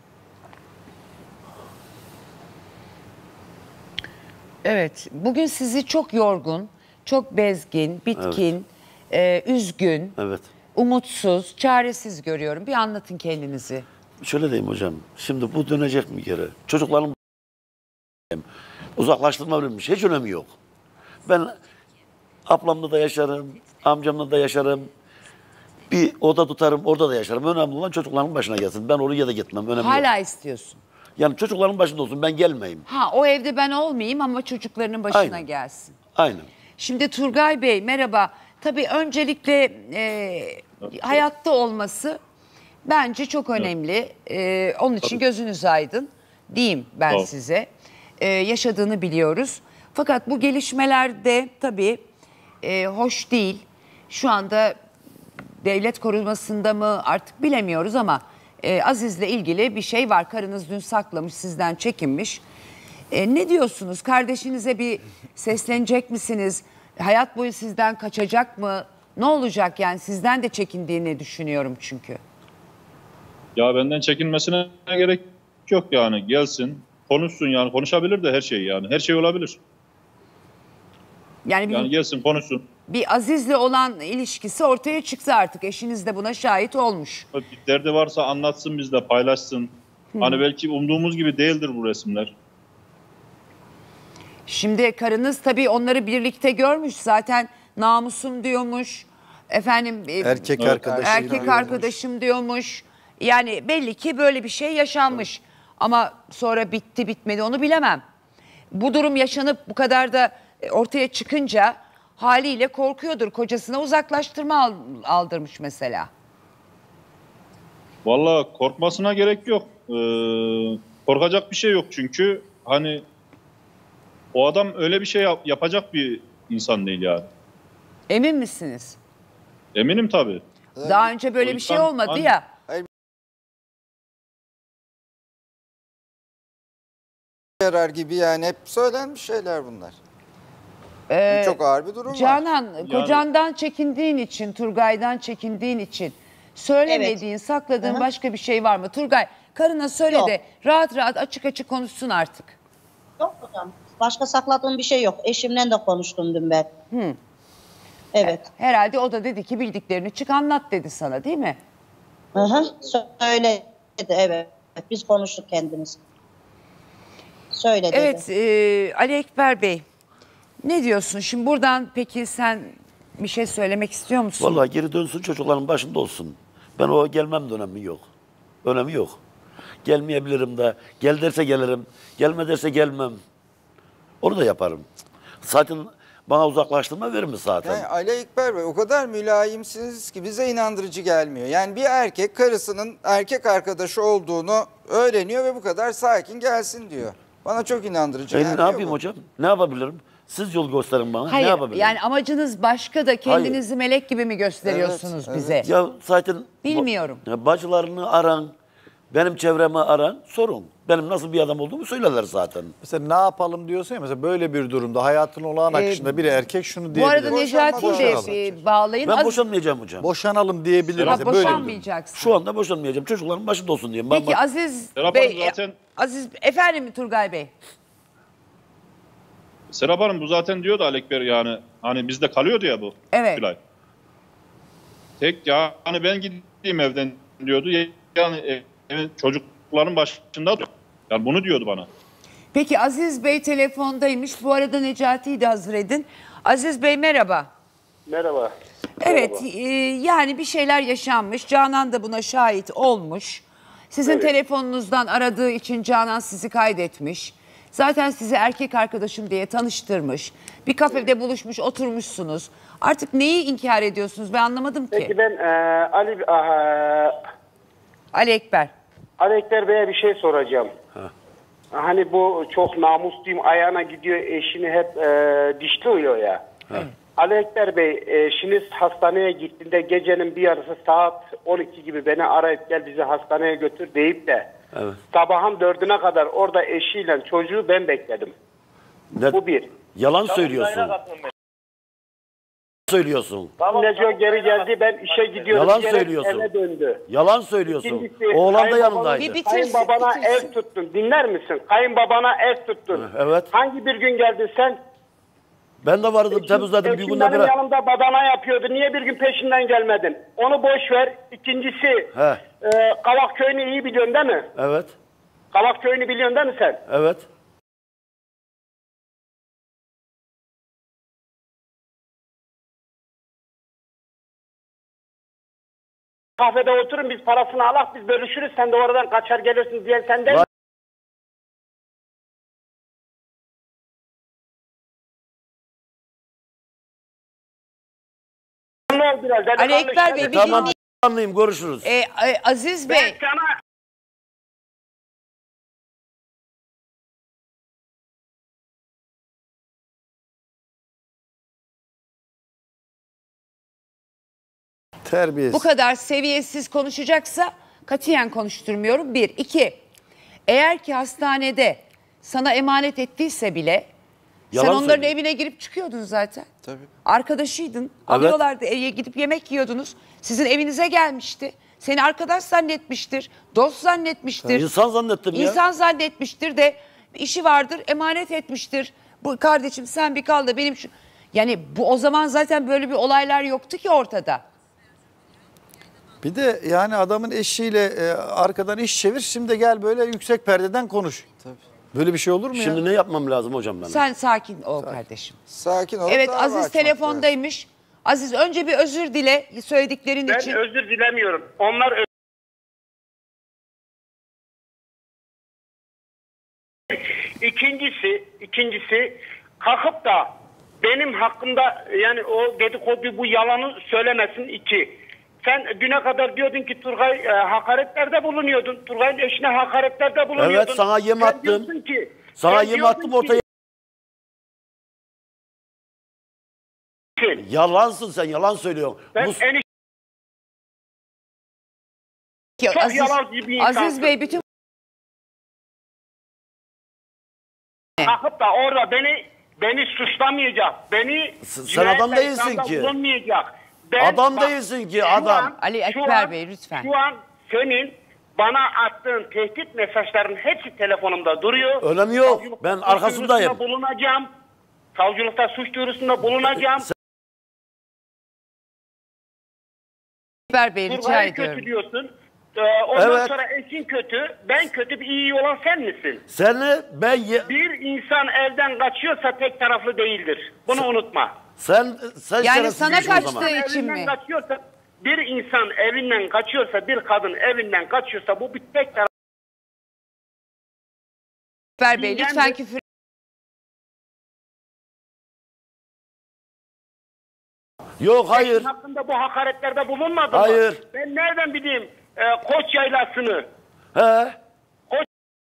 Evet, bugün sizi çok yorgun, çok bezgin, bitkin, e, üzgün, Evet. umutsuz, çaresiz görüyorum. Bir anlatın kendinizi. Şöyle diyeyim hocam. Şimdi bu dönecek mi geri? Çocukların uzaklaştırma verilmiş. Hiç önemi yok. Ben ablamla da yaşarım, amcamla da yaşarım. Bir oda tutarım, orada da yaşarım. Önemli olan çocukların başına gelsin. Ben oraya da gitmem. Önemli Hala yok. istiyorsun. Yani çocukların başında olsun. Ben gelmeyeyim. Ha o evde ben olmayayım ama çocuklarının başına Aynen. gelsin. Aynen. Şimdi Turgay Bey merhaba. Tabii öncelikle e, hayatta olması bence çok önemli. E, onun için gözünüz aydın diyeyim ben Tamam. size. E, yaşadığını biliyoruz. Fakat bu gelişmelerde tabii e, hoş değil. Şu anda devlet korumasında mı artık bilemiyoruz ama e, Aziz'le ilgili bir şey var. Karınız dün saklamış, sizden çekinmiş. E, ne diyorsunuz? Kardeşinize bir seslenecek misiniz? Hayat boyu sizden kaçacak mı? Ne olacak yani? Sizden de çekindiğini düşünüyorum çünkü. Ya benden çekinmesine gerek yok yani. Gelsin, konuşsun yani. Konuşabilir de her şey yani. Her şey olabilir. Yani bir, Yani gelsin, konuşsun. bir Aziz'le olan ilişkisi ortaya çıktı artık. Eşiniz de buna şahit olmuş. Bir derdi varsa anlatsın bizle, paylaşsın. Hani belki umduğumuz gibi değildir bu resimler. Şimdi karınız tabii onları birlikte görmüş. Zaten namusum diyormuş. Efendim e, Erkek evet. arkadaşım erkek diyormuş. arkadaşım diyormuş. Yani belli ki böyle bir şey yaşanmış. Ama sonra bitti bitmedi onu bilemem. Bu durum yaşanıp bu kadar da ortaya çıkınca haliyle korkuyordur. Kocasına uzaklaştırma al- aldırmış mesela. Vallahi korkmasına gerek yok. Ee, korkacak bir şey yok çünkü hani o adam öyle bir şey yap- yapacak bir insan değil yani. Emin misiniz? Eminim tabii. Daha önce böyle O bir şey insan- olmadı hani- ya. Yarar gibi yani hep söylenmiş şeyler bunlar. Ee, Çok ağır bir durum var. Canan, Yani- kocandan çekindiğin için, Turgay'dan çekindiğin için söylemediğin, sakladığın Hı hı. başka bir şey var mı? Turgay, karına söyle Yok. de rahat rahat açık açık konuşsun artık. Yok hocam. Başka sakladığım bir şey yok. Eşimle de konuştum dün ben. Hı. Evet. Herhalde o da dedi ki bildiklerini çık anlat dedi sana, değil mi? Hı hı. Söyledi evet. Biz konuştuk kendimiz. Söyle dedi. Evet, e, Ali Ekber Bey, ne diyorsun? Şimdi buradan peki sen bir şey söylemek istiyor musun? Vallahi geri dönsün, çocukların başında olsun. Ben o gelmem de önemi yok. Önemi yok. Gelmeyebilirim de. Gel derse gelirim. Gelme derse gelmem. Onu da yaparım. Zaten bana uzaklaştırma verir mi zaten? Yani Ali Ekber Bey o kadar mülayimsiniz ki bize inandırıcı gelmiyor. Yani bir erkek karısının erkek arkadaşı olduğunu öğreniyor ve bu kadar sakin gelsin diyor. Bana çok inandırıcı E, gelmiyor. ne yapayım bu. hocam? Ne yapabilirim? Siz yol gösterin bana. Hayır, ne yapabilirim? yani amacınız başka da kendinizi melek gibi mi gösteriyorsunuz Evet, bize? Ya zaten Bilmiyorum. Ya bacılarını aran, benim çevremi aran, sorun. Benim nasıl bir adam olduğumu söylerler zaten. Mesela ne yapalım diyorsun ya, mesela böyle bir durumda hayatın olağan Ee, akışında bir erkek şunu Bu diyebilir. arada Necati'yi de e, bağlayın. Ben Az- boşanmayacağım hocam. Boşanalım diyebilir. Ha, mesela böyle bir durum. boşanmayacaksın. Şu anda boşanmayacağım. Çocukların başında olsun diyeyim. Ben Peki bak- Aziz Serap Bey, Hanım zaten- Aziz efendim Turgay Bey. Serap Hanım bu zaten diyordu Alekber yani. Hani bizde kalıyordu ya bu. Evet. Gülay. Tek ya hani ben gideyim evden diyordu. Yani ev- evin çocukların başında duruyor. Yani bunu diyordu bana. Peki Aziz Bey telefondaymış. Bu arada Necati'yi de hazır edin. Aziz Bey merhaba. Merhaba. Evet, e, yani bir şeyler yaşanmış. Canan da buna şahit olmuş. Sizin Evet. telefonunuzdan aradığı için Canan sizi kaydetmiş. Zaten sizi erkek arkadaşım diye tanıştırmış. Bir kafede buluşmuş, oturmuşsunuz. Artık neyi inkar ediyorsunuz? Ben anlamadım ki. Peki ben e, Ali e, Ali Ekber. Ali Ekber Bey'e bir şey soracağım. Hani bu çok namusluyum ayağına gidiyor eşini hep e, dişliyor ya. Ali Ekber Bey eşiniz hastaneye gittiğinde gecenin bir yarısı saat on iki gibi beni arayıp gel bizi hastaneye götür deyip de Evet. sabahın dördüne kadar orada eşiyle çocuğu ben bekledim. Ne- Bu bir. Yalan Tamam, söylüyorsun. daire katılım ben. söylüyorsun. Neco geri geldi ben işe gidiyorum. Yalan diyerek söylüyorsun. Eve döndü. Yalan söylüyorsun. İkincisi, Oğlan da kayınbabana- yanındaydı. Kayınbabana ev tuttun. Dinler misin? Kayınbabana ev tuttun. Evet. Hangi bir gün geldin sen? Ben de vardım, temizledim bir Eşim günde benim bırak. yanımda badana yapıyordu. Niye bir gün peşinden gelmedin? Onu boş ver. İkincisi, He. e, Kavak Köyü'nü iyi biliyorsun değil mi? Evet. Kavak Köyü'nü biliyorsun değil mi sen? Evet. Kahvede oturun biz parasını alak biz bölüşürüz. Sen de oradan kaçar gelirsin diye senden. Var- Ne oldu biraz? Ali Ekber Bey bir Tamam, dinleyin. anlayayım, görüşürüz. E, e, Aziz Bey. Ben sana Terbiyesiz. Bu kadar seviyesiz konuşacaksa katiyen konuşturmuyorum. Bir. İki. Eğer ki hastanede sana emanet ettiyse bile Yalan sen onların söylüyor. evine girip çıkıyordun zaten. Tabii. Arkadaşıydın. Alıyorlardı eve gidip yemek yiyordunuz. Sizin evinize gelmişti. Seni arkadaş zannetmiştir. Dost zannetmiştir. İnsan zannettim ya. İnsan zannetmiştir de işi vardır emanet etmiştir. Bu kardeşim sen bir kal da benim şu... Yani bu o zaman zaten böyle bir olaylar yoktu ki ortada. Bir de yani adamın eşiyle e, arkadan iş çevir, şimdi gel böyle yüksek perdeden konuş. Tabii. Böyle bir şey olur mu Şimdi ya? Şimdi ne yapmam lazım hocam ben? Sen sakin ol kardeşim. Sakin ol. Evet, Aziz telefondaymış. Aziz, önce bir özür dile söylediklerin Ben için. Ben özür dilemiyorum. Onlar ö- İkincisi, ikincisi kalkıp da benim hakkımda yani o dedikodu, bu yalanı söylemesin. İki, sen düne kadar diyordun ki Turgay e, hakaretlerde bulunuyordun. Turgay'ın eşine hakaretlerde bulunuyordun. Evet, sana yem Sen attım. diyorsun Ki, sana sen yem diyorsun attım ki- ortaya. Yalansın sen, yalan söylüyorsun. Ben Bu- eniş- Ya Çok Aziz, yalancı bir Aziz insansın. Bey bütün kalkıp da orada beni beni suçlamayacak. Beni sen cinayetle adam değilsin ithamda ki. bulunmayacak. Ben, Adam bak, değilsin ki, şu adam. an- Ali şu Ekber an- Bey, lütfen. Şu an senin bana attığın tehdit mesajlarının hepsi telefonumda duruyor. Önemi yok. Savcılıkta Ben suç arkasındayım. duyurusunda bulunacağım. Savcılıkta suç duyurusunda bulunacağım. Ekber Bey, rica Turgay'ı ediyorum. kötü diyorsun. Ee, ondan Evet. sonra eşin kötü, ben kötü, bir iyi olan sen misin? Seni ben ye- Bir insan evden kaçıyorsa tek taraflı değildir. Bunu unutma. sen sen Yani şerefsiz sana değilsin o zaman. kaçtığı için Evinden mi? kaçıyorsa, bir insan evinden kaçıyorsa, bir kadın evinden kaçıyorsa bu bir tek taraflı. Ekber Bey, Dinlendir. lütfen küfür. Yok, hayır. Eşin hakkında bu hakaretlerde bulunmadı mı? Hayır. Ben nereden bileyim e, Koç Yaylası'nı? He. Koç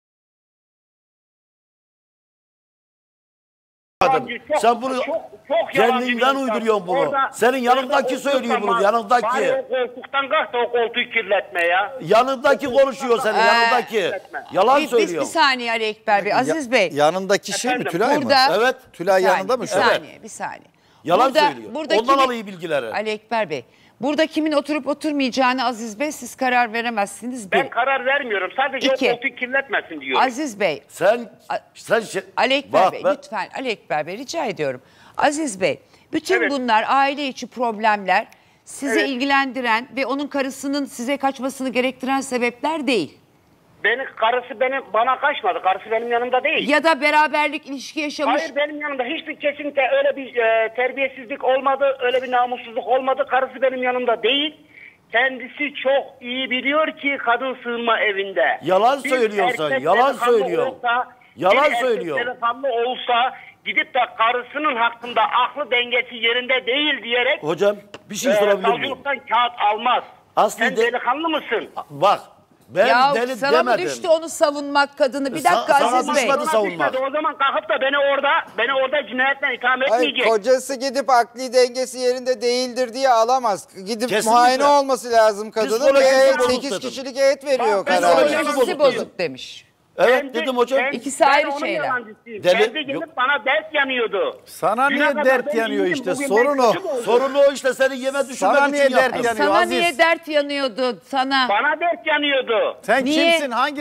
Adam, Çok- sen bunu çok- çok yalancı bir kendinden insan. uyduruyorsun bunu. Orada- Senin yanındaki orada söylüyor bunu, oturma, yanındaki. Bari o koltuktan kalk da o koltuğu kirletme ya. Yanındaki konuşuyor senin, Ee, yanındaki. Yalan Bir, biz söylüyor. bir saniye Ali Ekber Bey. Aziz Bey. Yanındaki şey mi, Efendim, Tülay burada- mı? Evet. Tülay Bir yanında saniye, mı bir şu an? saniye, bir saniye. Yalan Burada- söylüyor. buradaki Ondan bir- alıyor bilgileri. Ali Ekber Bey. Burada kimin oturup oturmayacağını Aziz Bey siz karar veremezsiniz. Ben Bir. karar vermiyorum. Sadece İki. o koltuğu kirletmesin diyorum. Aziz Bey. Sen sen şey, Ali Ekber bak, Bey ben- lütfen Ali Ekber Bey rica ediyorum. Aziz Bey, bütün Evet. bunlar aile içi problemler, sizi Evet. ilgilendiren ve onun karısının size kaçmasını gerektiren sebepler değil. Beni, karısı benim, bana kaçmadı. Karısı benim yanımda değil. Ya da beraberlik ilişki yaşamış. Hayır, benim yanımda hiçbir kesinlikle öyle bir e, terbiyesizlik olmadı, öyle bir namussuzluk olmadı. Karısı benim yanımda değil. Kendisi çok iyi biliyor ki kadın sığınma evinde. Yalan Bir söylüyorsun, erkek yalan delikanlı söylüyor. olsa, Yalan bir erkek söylüyor. delikanlı olsa gidip de karısının hakkında aklı dengesi yerinde değil diyerek Hocam bir şey e, sorabilir miyim? savcılıktan kağıt almaz. Aslında Sen delikanlı mısın? Bak, ben ya deli sana mı demedim. düştü onu savunmak kadını? Bir Sa- dakika sana Aziz Bey. düşmedi Bana savunmak. düşmedi. O zaman kalkıp da beni orada beni orada cinayetle itham Hayır, etmeyecek. kocası gidip akli dengesi yerinde değildir diye alamaz. Gidip Kesinlikle. muayene olması lazım kadının. Psikolojisi Ve bozuk sekiz dedim. kişilik heyet veriyor Ben- kararı. Psikolojisi Psikolojisi bozuk bozuk demiş. Evet Kendi- dedim hocam. kendi- İkisi ben ayrı onun şeyler. yalancısıyım. Deli- Kendi gelip yok. bana dert yanıyordu. Sana Düne niye kadar dert ben yanıyor iyiydim, işte, bugün sorun ben o. kötü oldum. Sorun o işte, senin yeme Sana düşünmek niye için dert yaptım. yanıyor? Sana Aziz. niye dert yanıyordu sana? Bana dert yanıyordu. Sen Niye? kimsin? Hangi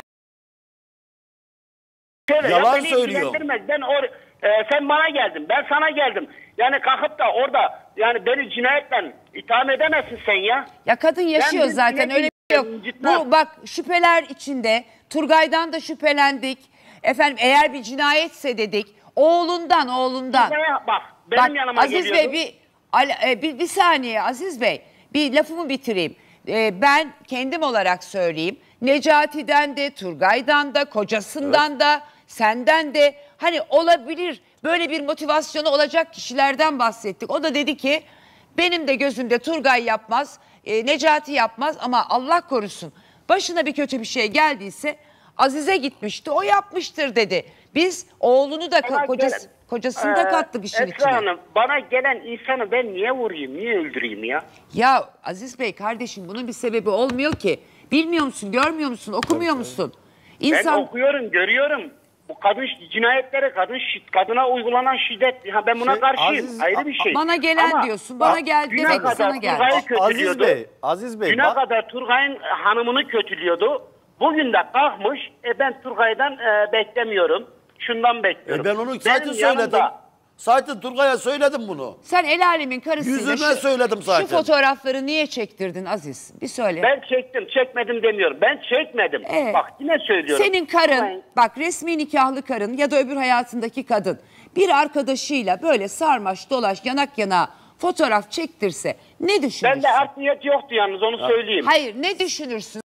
Şöyle, ya Yalan beni söylüyor. ilgilendirmez. Ben or, e, sen bana geldin, ben sana geldim. Yani kalkıp da orada yani beni cinayetle itham edemezsin sen ya. Ya kadın yaşıyor Ben bir zaten sinek öyle bir şey yok. incitmem. Bu bak şüpheler içinde Turgay'dan da şüphelendik. Efendim eğer bir cinayetse dedik. Oğlundan oğlundan. Turgay'a bak benim Bak yanıma Aziz geliyordu. Bey bir, Al- e, bir bir saniye Aziz Bey bir lafımı bitireyim. E, ben kendim olarak söyleyeyim. Necati'den de Turgay'dan da kocasından da senden de hani olabilir böyle bir motivasyonu olacak kişilerden bahsettik. O da dedi ki benim de gözümde Turgay yapmaz, e, Necati yapmaz ama Allah korusun başına bir kötü bir şey geldiyse Aziz'e gitmişti o yapmıştır dedi. Biz oğlunu da Bana kocası, gelen- kocasını da Ee, kattık işin Esra içine. Hanım, bana gelen insanı ben niye vurayım, niye öldüreyim ya? Ya Aziz Bey kardeşim bunun bir sebebi olmuyor ki. Bilmiyor musun, görmüyor musun, okumuyor musun? Ben İnsan okuyorum, görüyorum. Bu kadın cinayetleri, kadın şi- kadına uygulanan şiddet, ha ben buna Şey, karşıyım. Aziz- Ayrı bir şey. bana gelen Ama diyorsun, bana bak, geldi düne demek ki kadar sana geldi. Turgay'ı Aziz kötülüyordu. Bey, Aziz Bey Düne bak, kadar Turgay'ın hanımını kötülüyordu. Bugün de kalkmış, e ben Turgay'dan e, beklemiyorum. Şundan bekliyorum. E ben onu Benim zaten yanımda söyledim. Zaten Turgay'a söyledim bunu. Sen el alemin karısıyla Yüzüme şu, söyledim zaten. Şu fotoğrafları niye çektirdin Aziz? Bir söyle. Ben çektim, çekmedim demiyorum. Ben çekmedim. Evet. Bak yine söylüyorum. Senin karın, Ama- bak resmi nikahlı karın ya da öbür hayatındaki kadın bir arkadaşıyla böyle sarmaş dolaş yanak yana fotoğraf çektirse ne düşünürsün? Bende art niyet yoktu yalnız onu söyleyeyim. Hayır, ne düşünürsün?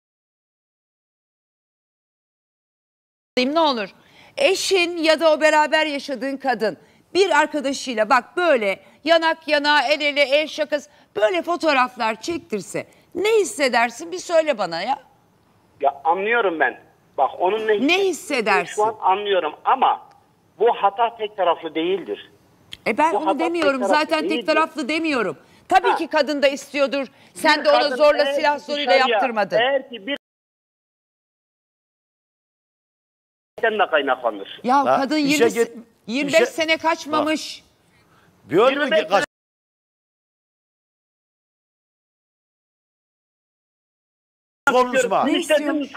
Ne olur? Eşin ya da o beraber yaşadığın kadın bir arkadaşıyla bak böyle yanak yana el ele el şakası böyle fotoğraflar çektirse ne hissedersin bir söyle bana ya. Ya anlıyorum ben. Bak onun ne, ne hissedersin? Şu an anlıyorum ama bu hata tek taraflı değildir. E ben Bu onu hata demiyorum tek taraflı zaten tek değildir. taraflı demiyorum. Tabii Ha. ki kadın da istiyordur. Sen Bir de ona kadın zorla eğer silah ki zoruyla dışarıya- yaptırmadın. Eğer ki bir de kaynaklanır. Ya La, kadın işe yirmi, git- yirmi işe- beş sene kaçmamış. Diyor yirmi mu beş ki kaç... Konuşma. Ne istiyormuş?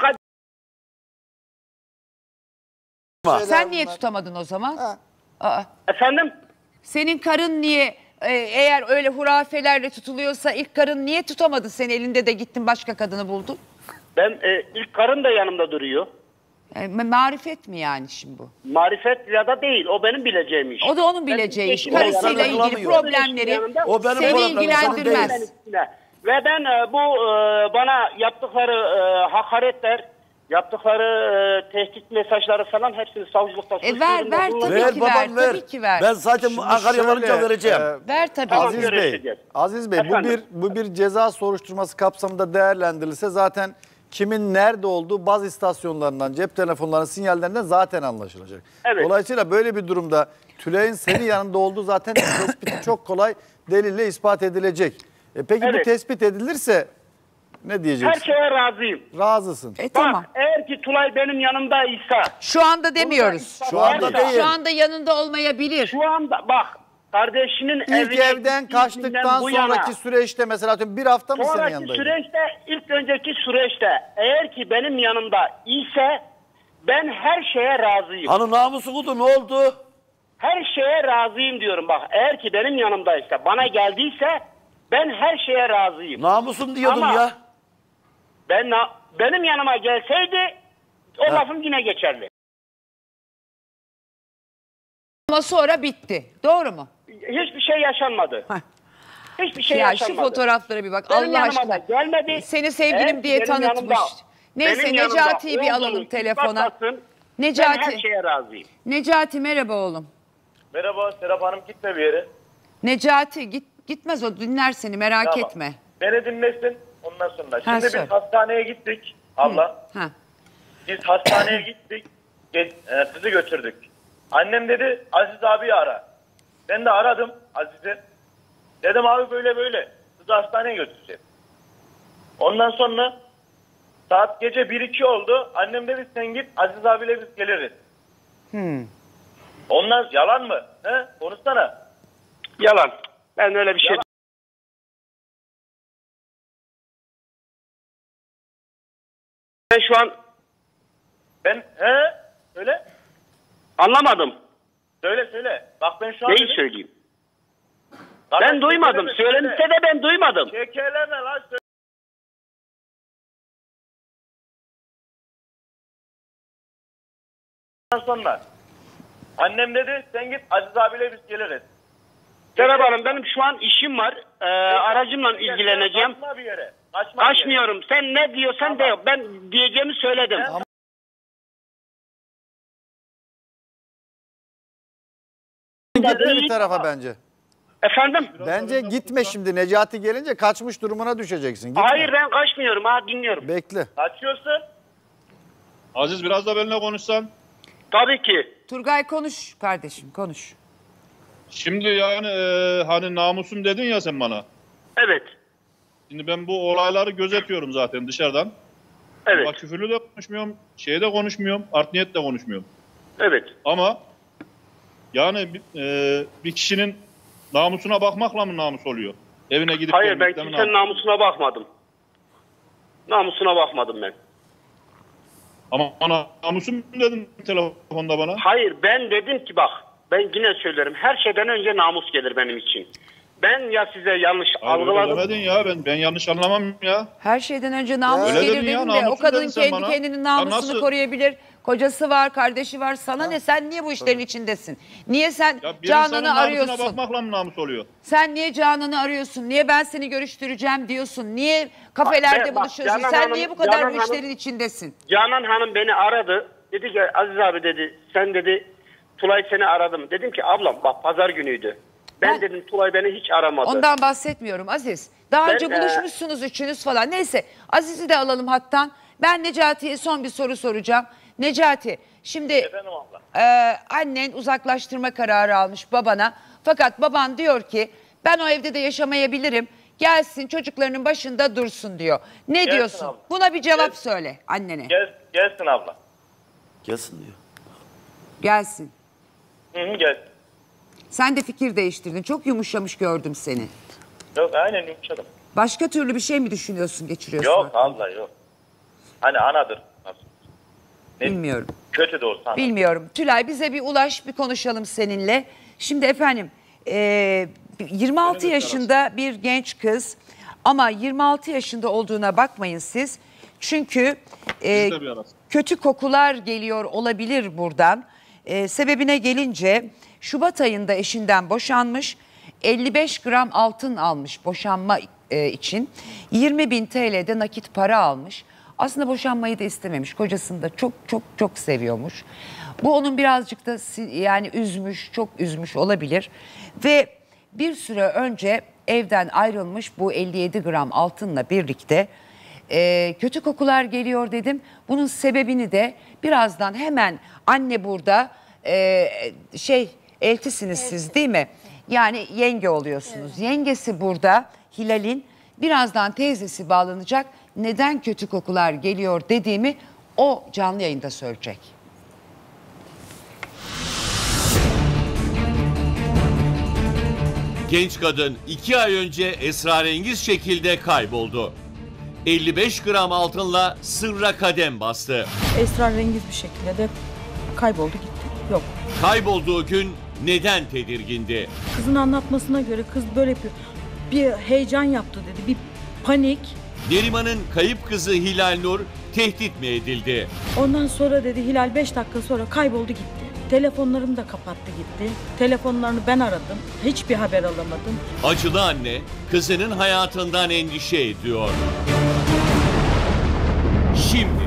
Sen niye bunlar. tutamadın o zaman? Ha. Aa. Efendim? Senin karın niye e, eğer öyle hurafelerle tutuluyorsa ilk karın niye tutamadı seni elinde de gittin başka kadını buldun? Ben e, ilk karım da yanımda duruyor. E, ma- marifet mi yani şimdi bu? Marifet ya da değil. O benim bileceğim iş. O da onun Ben bileceği iş. eşimle Karısıyla yanımda- ilgili problemleri O benim seni problemim, ilgilendirmez. senin değil. Ve ben e, bu e, bana yaptıkları e, hakaretler, yaptıkları e, tehdit mesajları falan hepsini savcılıkta E ver ver Bunları- tabii Ver ki babam ver, ver. tabii ki ver. Ben zaten Şimdi Ankara'ya varınca şöyle, vereceğim. e, Ver tabii. Tamam, Aziz görüşeceğiz. Bey, Aziz Bey bu Efendim? bir bu bir ceza soruşturması kapsamında değerlendirilse zaten kimin nerede olduğu baz istasyonlarından, cep telefonlarının sinyallerinden zaten anlaşılacak. Evet. Dolayısıyla böyle bir durumda Tülay'ın senin yanında olduğu zaten tespiti çok kolay delille ispat edilecek. E peki bu Evet. tespit edilirse ne Her diyeceksin? şeye razıyım. Razısın. E Bak tamam. eğer ki Tulay benim yanımdaysa. Şu anda demiyoruz. Bunu da Şu anda ispatlarsa- değil. Şu anda yanında olmayabilir. Şu anda bak kardeşinin İlk evine evden gittiği kaçtıktan günden bu yana- sonraki süreçte mesela atıyorum bir hafta mı senin Sonraki yanındaydı? süreçte, ilk önceki süreçte eğer ki benim yanımda ise ben her şeye razıyım. Hani namusu kudu ne oldu? Her şeye razıyım diyorum bak. Eğer ki benim yanımdaysa, bana geldiyse ben her şeye razıyım. Namusum diyordum Ama- ya. Ben na- benim yanıma gelseydi o Ha. lafım yine geçerli. Ama sonra bitti. Doğru mu? Hiçbir şey yaşanmadı. Hiçbir şey ya yaşanmadı. şu fotoğraflara bir bak Benim Allah yanıma da aşkına. gelmedi. Seni sevgilim Eğer diye benim tanıtmış. yanımda- Neyse benim yanımda Necati'yi bir olduğunu alalım telefona. ispatlasın, Ben Necati. her şeye razıyım. Necati merhaba oğlum. Merhaba Serap Hanım, gitme bir yere. Necati git gitmez o dinler seni merak Tamam. etme. Beni dinlesin ondan sonra. Ha, Şimdi söyle. biz hastaneye gittik abla. Ha. Biz hastaneye gittik. Ge- e, kızı götürdük. Annem dedi Aziz abi ara. Ben de aradım Aziz'i. Dedim abi böyle böyle. Kızı hastaneye götüreceğiz. Ondan sonra saat gece bir iki oldu. Annem dedi sen git Aziz abiyle biz geliriz. Hmm. Ondan yalan mı? He? Konuşsana. Yalan. Ben öyle bir şey... Yalan. Ben şu an Ben he? Söyle. anlamadım. Söyle söyle. Bak ben şu an... Neyi dedim- söyleyeyim? Kardeş, Ben duymadım. şekerleme, Söylenirse de ben duymadım. Şekerleme lan. Söyle. Ondan sonra annem dedi sen git Aziz abiyle biz geliriz. Serap Hanım benim şu an işim var. Ee, aracımla ilgileneceğim. Kaçma bir yere. Kaçma bir yere. Kaçmıyorum. Sen ne diyorsan de yok. Ben diyeceğimi söyledim. Gitme bir tarafa bence. Efendim? Bence gitme şimdi. Necati gelince kaçmış durumuna düşeceksin. Gitme. Hayır ben kaçmıyorum. Ha dinliyorum. Bekle. Kaçıyorsun. Aziz biraz da benimle konuşsan. Tabii ki. Turgay konuş kardeşim konuş. Şimdi yani e, hani namusum dedin ya sen bana. Evet. Şimdi ben bu olayları gözetiyorum zaten dışarıdan. Evet. Ama küfürlü de konuşmuyorum, şey de konuşmuyorum, art niyet de konuşmuyorum. Evet. Ama yani bir, e, bir kişinin namusuna bakmakla mı namus oluyor? Evine gidip Hayır ben gelmekle mi kimsenin namus? namusuna bakmadım. Namusuna bakmadım ben. Ama bana namusum dedin telefonda bana. Hayır ben dedim ki bak ben yine söylerim. Her şeyden önce namus gelir benim için. Ben ya size yanlış Hayır, öyle algıladım. demedin ya, ben ben yanlış anlamam ya. Her şeyden önce namus Öyle gelir dedin ya, dedim de o namuslu kadın dedin sen kendi bana. kendinin Ya namusunu nasıl? koruyabilir. Kocası var, kardeşi var. Sana ne? Sen niye bu işlerin içindesin? Niye sen Ya bir insanın Canan'ı namusuna arıyorsun? bakmakla mı namus oluyor? Sen niye Canan'ı arıyorsun? Niye ben seni görüştüreceğim diyorsun? Niye kafelerde Bak, bak, buluşuyorsun? Canan Sen Hanım- niye bu kadar Canan bu Hanım- işlerin içindesin? Canan Hanım beni aradı. Dedi ki Aziz abi dedi sen dedi Tulay seni aradım. Dedim ki ablam bak pazar günüydü. Ben, Ben- dedim Tulay beni hiç aramadı. Ondan bahsetmiyorum Aziz. Daha Ben, önce e, buluşmuşsunuz üçünüz falan. Neyse Aziz'i de alalım hattan. Ben Necati'ye son bir soru soracağım. Necati şimdi e, annen uzaklaştırma kararı almış babana. Fakat baban diyor ki ben o evde de yaşamayabilirim. Gelsin çocuklarının başında dursun diyor. Ne Gelsin diyorsun? abla. Buna bir cevap Gel- söyle annene. Gel, gelsin abla. Gelsin diyor. Gelsin. Hı hı, gelsin. Sen de fikir değiştirdin. Çok yumuşamış gördüm seni. Yok aynen yumuşadım. Başka türlü bir şey mi düşünüyorsun, geçiriyorsun? Yok abla yok. Hani anadır. Ne- Bilmiyorum. Kötü de olsa anadır. Bilmiyorum. Tülay bize bir ulaş, bir konuşalım seninle. Şimdi efendim e, yirmi altı yaşında bir genç kız ama yirmi altı yaşında olduğuna bakmayın siz. Çünkü e, Biz de bir arası. kötü kokular geliyor olabilir buradan. E, sebebine gelince Şubat ayında eşinden boşanmış. elli beş gram altın almış boşanma e, için. yirmi bin T L'de nakit para almış. Aslında boşanmayı da istememiş. Kocasını da çok çok çok seviyormuş. Bu onun birazcık da si- yani üzmüş, çok üzmüş olabilir. Ve bir süre önce evden ayrılmış bu elli yedi gram altınla birlikte e, kötü kokular geliyor dedim. Bunun sebebini de birazdan hemen anne burada e, şey eltisiniz siz değil mi? Yani yenge oluyorsunuz. Yengesi burada Hilal'in, birazdan teyzesi bağlanacak. Neden kötü kokular geliyor dediğimi o canlı yayında söyleyecek. Genç kadın iki ay önce esrarengiz şekilde kayboldu. elli beş gram altınla sırra kadem bastı. Esrarengiz bir şekilde de kayboldu gitti. Yok. Kaybolduğu gün neden tedirgindi? Kızın anlatmasına göre kız böyle bir, bir heyecan yaptı dedi. Bir panik. Neriman'ın kayıp kızı Hilal Nur tehdit mi edildi? Ondan sonra dedi Hilal beş dakika sonra kayboldu gitti. Telefonlarını da kapattı gitti. Telefonlarını ben aradım. Hiçbir haber alamadım. Acılı anne kızının hayatından endişe ediyor. Şimdi.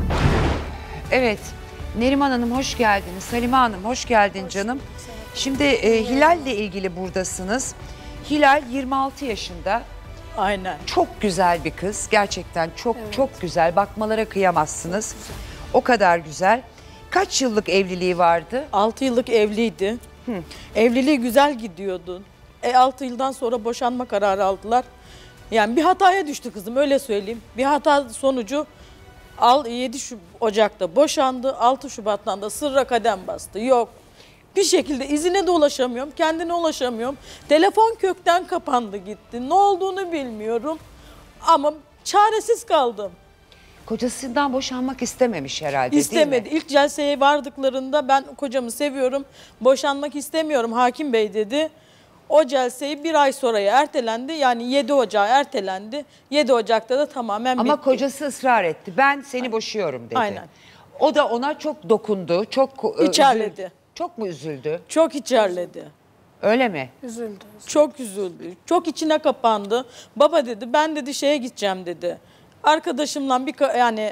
Evet, Neriman Hanım hoş geldiniz. Salime Hanım hoş geldin canım. Şimdi e, Hilal'le ilgili buradasınız. Hilal yirmi altı yaşında. Aynen. Çok güzel bir kız. Gerçekten çok çok güzel. Bakmalara kıyamazsınız. O kadar güzel. Kaç yıllık evliliği vardı? altı yıllık evliydi. Hı. Evliliği güzel gidiyordu. E, altı yıldan sonra boşanma kararı aldılar. Yani bir hataya düştü kızım öyle söyleyeyim. Bir hata sonucu al yedi Ocak'ta boşandı. altı Şubat'tan da sırra kadem bastı. Yok. Bir şekilde izine de ulaşamıyorum. Kendine ulaşamıyorum. Telefon kökten kapandı gitti. Ne olduğunu bilmiyorum. Ama çaresiz kaldım. Kocasından boşanmak istememiş herhalde İstemedi. değil mi? İlk celseye vardıklarında ben kocamı seviyorum. Boşanmak istemiyorum hakim bey dedi. O celseyi bir ay sonraya ertelendi. Yani yedi Ocağı ertelendi. yedi Ocak'ta da tamamen Ama bitti. kocası ısrar etti. Ben seni boşuyorum dedi. Aynen. O da ona çok dokundu. Çok e, İçerledi. üzüldü. Çok mu üzüldü? Çok içerledi. Öyle mi? Üzüldü. Çok üzüldü. Çok içine kapandı. Baba dedi ben dedi şeye gideceğim dedi. Arkadaşımla bir ka- yani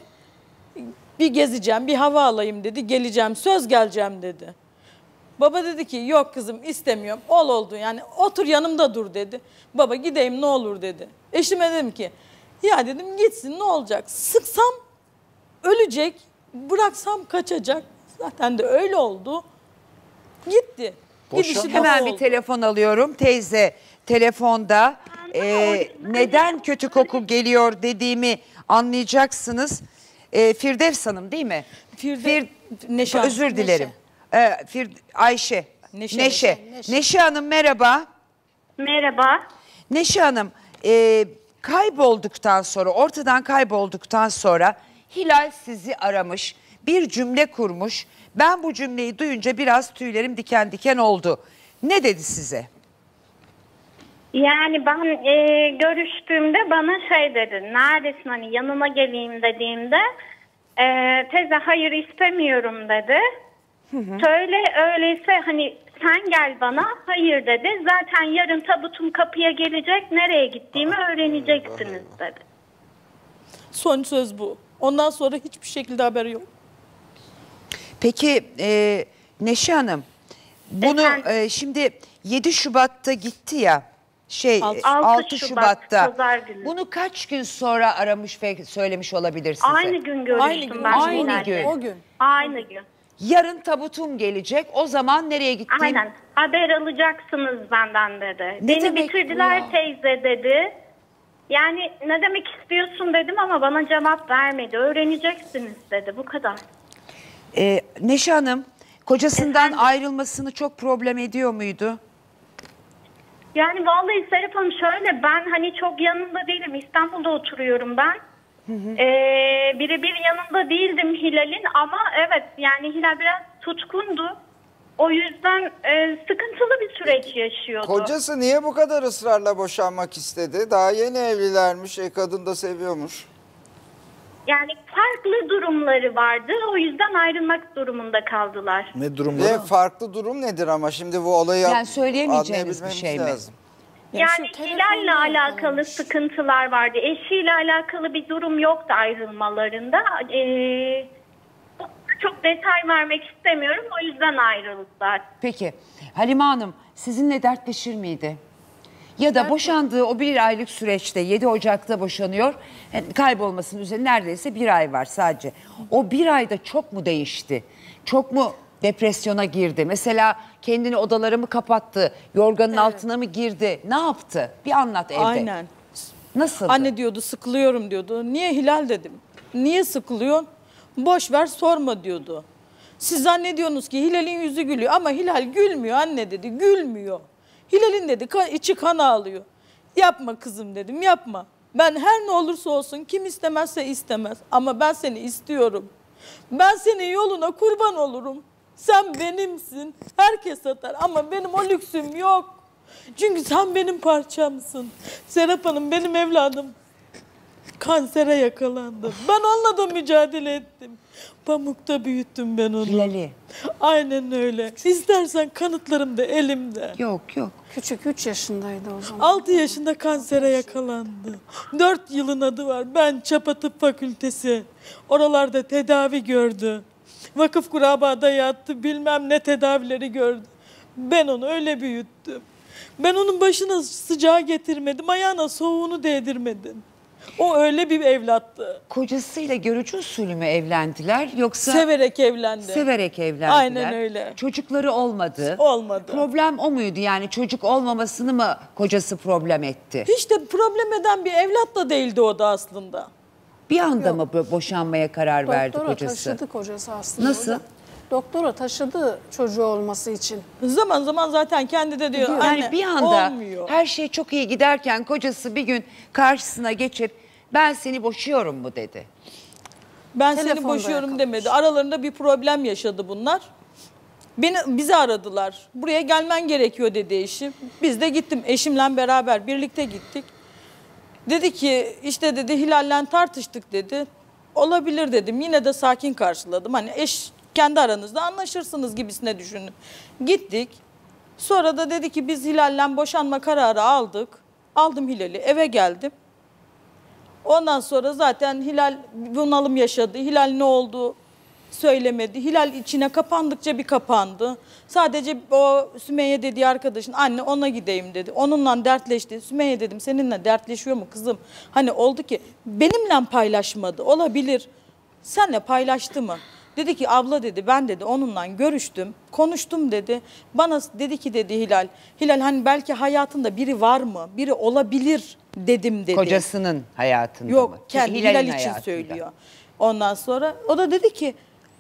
bir gezeceğim, bir hava alayım dedi. Geleceğim, söz geleceğim dedi. Baba dedi ki yok kızım istemiyorum. Ol oldu yani otur yanımda dur dedi. Baba gideyim ne olur dedi. Eşime dedim ki ya dedim gitsin ne olacak? Sıksam ölecek, bıraksam kaçacak. Zaten de öyle oldu. Gitti. Gidişi de Hemen o bir oldu. telefon alıyorum. Teyze telefonda e, neden kötü koku geliyor dediğimi anlayacaksınız. E, Firdevs Hanım değil mi? Firde- Fir- Neşe. Özür dilerim. E, Fir- Ayşe. Neşe. Neşe. Neşe. Neşe Hanım merhaba. Merhaba. Neşe Hanım e, kaybolduktan sonra ortadan kaybolduktan sonra Hilal sizi aramış. bir cümle kurmuş. Ben bu cümleyi duyunca biraz tüylerim diken diken oldu. Ne dedi size? Yani ben e, görüştüğümde bana şey dedi, neredesin hani yanına geleyim dediğimde e, teyze hayır istemiyorum dedi. Hı hı. Söyle öyleyse hani sen gel bana, hayır dedi. Zaten yarın tabutum kapıya gelecek, nereye gittiğimi öğreneceksiniz dedi. Son söz bu. Ondan sonra hiçbir şekilde haber yok. Peki e, Neşe Hanım, bunu e, şimdi yedi Şubat'ta gitti ya, şey altı, altı Şubat'ta. Bunu kaç gün sonra aramış ve söylemiş olabilir size? Aynı gün görüştüm Aynı gün. ben. Aynı gün. O gün. Aynı gün. Yarın tabutum gelecek. O zaman nereye gittiğim? Aynen. Haber alacaksınız benden dedi. Ne Beni bitirdiler teyze dedi. Yani ne demek istiyorsun dedim ama bana cevap vermedi. Öğreneceksiniz dedi. Bu kadar. Ee, Neşe Hanım, kocasından Efendim? ayrılmasını çok problem ediyor muydu? Yani vallahi Serap Hanım şöyle, ben hani çok yanında değilim. İstanbul'da oturuyorum ben. Hı hı. Ee, birebir yanında değildim Hilal'in ama evet yani Hilal biraz tutkundu. O yüzden e, sıkıntılı bir süreç yaşıyordu. Kocası niye bu kadar ısrarla boşanmak istedi? Daha yeni evlilermiş, e, kadın da seviyormuş. Yani farklı durumları vardı. O yüzden ayrılmak durumunda kaldılar. Ne durumları? E, farklı durum nedir ama şimdi bu olayı yani söyleyemeyeceğiniz bir şey mi? Lazım. Yani Hilal'le alakalı sıkıntılar vardı. Eşiyle alakalı bir durum yoktu ayrılmalarında. Ee, çok detay vermek istemiyorum. O yüzden ayrıldılar. Peki Halime Hanım sizinle dertleşir miydi? Ya da boşandığı o bir aylık süreçte yedi Ocak'ta boşanıyor. Yani kaybolmasının üzerine neredeyse bir ay var sadece. O bir ayda çok mu değişti? Çok mu depresyona girdi? Mesela kendini odalara mı kapattı? Yorganın evet. altına mı girdi? Ne yaptı? Bir anlat evde. Aynen. Nasıl? Anne diyordu sıkılıyorum diyordu. Niye Hilal dedim. Niye sıkılıyorsun? Boş ver sorma diyordu. Siz zannediyorsunuz ki Hilal'in yüzü gülüyor ama Hilal gülmüyor anne dedi. Gülmüyor. Hilal'in dedi içi kan ağlıyor. Yapma kızım dedim yapma. Ben her ne olursa olsun kim istemezse istemez. Ama ben seni istiyorum. Ben senin yoluna kurban olurum. Sen benimsin. Herkes satar ama benim o lüksüm yok. Çünkü sen benim parçamsın. Serap Hanım benim evladım kansere yakalandı. Ben onunla da mücadele ettim. Pamukta büyüttüm ben onu. Hilal'i. Aynen öyle. İstersen kanıtlarım da elimde. Yok yok. Küçük üç yaşındaydı o zaman. altı yaşında kansere yakalandı. dört yılın adı var. Ben Çapa Tıp Fakültesi. Oralarda tedavi gördü. Vakıf Kuraba'da yattı. Bilmem ne tedavileri gördü. Ben onu öyle büyüttüm. Ben onun başına sıcağı getirmedim. Ayağına soğuğunu değdirmedim. O öyle bir evlattı. Kocasıyla görücü usulü mü evlendiler yoksa? Severek evlendi. Severek evlendiler. Aynen öyle. Çocukları olmadı. Olmadı. Problem o muydu yani çocuk olmamasını mı kocası problem etti? Hiç de problem eden bir evlat da değildi o da aslında. Bir anda Yok. mı boşanmaya karar Doktora verdi kocası? Doktora taşıdı kocası aslında. Nasıl? Hocam. Doktora taşıdı çocuğu olması için. Zaman zaman zaten kendi de diyor. Yani anne, bir anda olmuyor. Her şey çok iyi giderken kocası bir gün karşısına geçip ben seni boşuyorum mu dedi. Ben Telefonda seni boşuyorum yakalamış. demedi. Aralarında bir problem yaşadı bunlar. Beni, bizi aradılar. Buraya gelmen gerekiyor dedi eşim. Biz de gittim eşimle beraber birlikte gittik. Dedi ki işte dedi Hilal'le tartıştık dedi. Olabilir dedim. Yine de sakin karşıladım. Hani eş kendi aranızda anlaşırsınız gibisine düşündüm. Gittik. Sonra da dedi ki biz Hilal'le boşanma kararı aldık. Aldım Hilal'i eve geldim. Ondan sonra zaten Hilal bunalım yaşadı. Hilal ne oldu söylemedi. Hilal içine kapandıkça bir kapandı. Sadece o Sümeyye dediği arkadaşın anne ona gideyim dedi. Onunla dertleşti. Sümeyye dedim seninle dertleşiyor mu kızım? Hani oldu ki benimle paylaşmadı. Olabilir. Senle paylaştı mı? Dedi ki abla dedi ben dedi onunla görüştüm. Konuştum dedi. Bana dedi ki dedi Hilal. Hilal hani belki hayatında biri var mı? Biri olabilir dedim dedi. Kocasının hayatında Yok, mı? kendi Hilal için hayatında. söylüyor. Ondan sonra o da dedi ki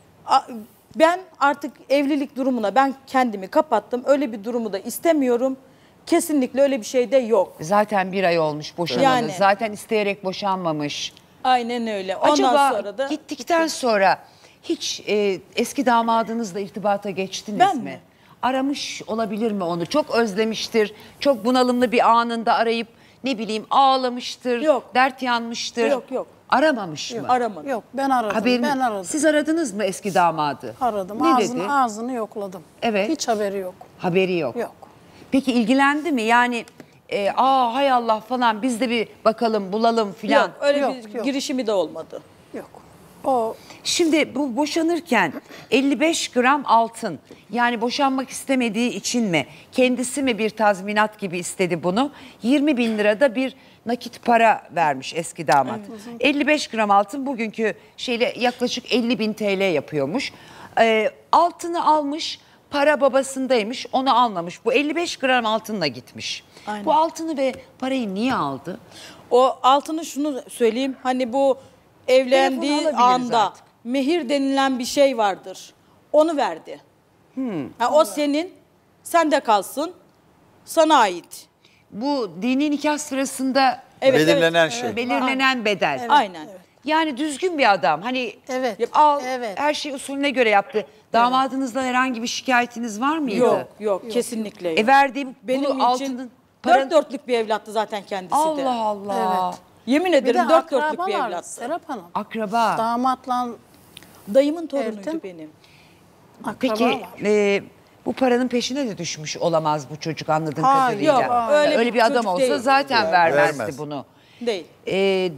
ben artık evlilik durumuna ben kendimi kapattım. Öyle bir durumu da istemiyorum. Kesinlikle öyle bir şey de yok. Zaten bir ay olmuş boşanalı. Yani, Zaten isteyerek boşanmamış. Aynen öyle. Ondan Acaba sonra da gittikten sonra hiç e, eski damadınızla irtibata geçtiniz Ben mi? mi? Aramış olabilir mi onu? Çok özlemiştir. Çok bunalımlı bir anında arayıp ne bileyim ağlamıştır. Yok. Dert yanmıştır. Yok, yok. Aramamış Yok, mı? aramadım. Yok ben aradım. Haberini- ben aradım. Siz aradınız mı eski damadı? Aradım. Ne ağzını, dedi? ağzını yokladım. Evet. Hiç haberi yok. Haberi yok. Yok. Peki ilgilendi mi? Yani e, aa hay Allah falan biz de bir bakalım bulalım filan. Yok öyle Yok, bir yok. girişimi de olmadı. Yok. O Şimdi bu boşanırken elli beş gram altın, yani boşanmak istemediği için mi, kendisi mi bir tazminat gibi istedi bunu? yirmi bin lirada bir nakit para vermiş eski damat. elli beş gram altın bugünkü şeyle yaklaşık elli bin T L yapıyormuş. Ee, altını almış, para babasındaymış, onu almamış. Bu elli beş gram altınla gitmiş. Aynen. Bu altını ve parayı niye aldı? O altını şunu söyleyeyim. Hani bu evlendiği Telefonu alabiliriz anda artık. mehir denilen bir şey vardır. Onu verdi. Ha, o senin, sende kalsın, sana ait. Bu dini nikah sırasında Evet, Belirlenen evet, şey. evet. belirlenen bedel. Evet. Aynen. Yani düzgün bir adam. Hani evet. al Evet. her şeyi usulüne göre yaptı. Damadınızla herhangi bir şikayetiniz var mıydı? Yok, yok, kesinlikle yok. E verdiği Benim bunu için altının dört dörtlük bir evlattı zaten kendisi de. Allah Allah. Evet. Yemin Bir ederim de dört dörtlük bir akrabalar, evlattı. Serap Hanım. Akraba. Damatla Dayımın torunuydu Ertem. benim. akraba Peki var. e, bu paranın peşine de düşmüş olamaz bu çocuk anladığım Hayır, kadarıyla. yok, öyle öyle bir bir adam çocuk olsa değil. zaten vermezdi Vermez. bunu. Değil. Ee,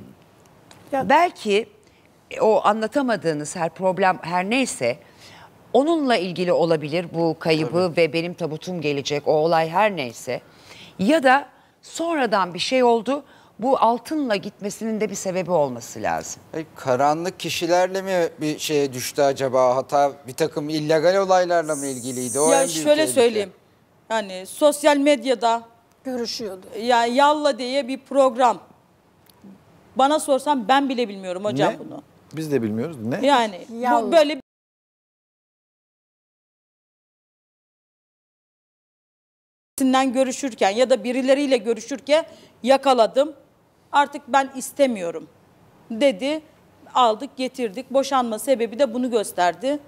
belki o anlatamadığınız her problem her neyse onunla ilgili olabilir bu kaybı ve benim tabutum gelecek o olay her neyse. Ya da sonradan bir şey oldu, bu altınla gitmesinin de bir sebebi olması lazım. E, karanlık kişilerle mi bir şeye düştü acaba? Hata bir takım illegal olaylarla mı ilgiliydi? O en Ya büyük şöyle tehlike. söyleyeyim. Yani sosyal medyada Görüşüyordu. ya Yalla diye bir program. Bana sorsan ben bile bilmiyorum hocam Ne? bunu. Biz de bilmiyoruz. Ne? Yani bu Yalla. böyle birisinden görüşürken ya da birileriyle görüşürken yakaladım. Artık ben istemiyorum dedi. Aldık getirdik. Boşanma sebebi de bunu gösterdi.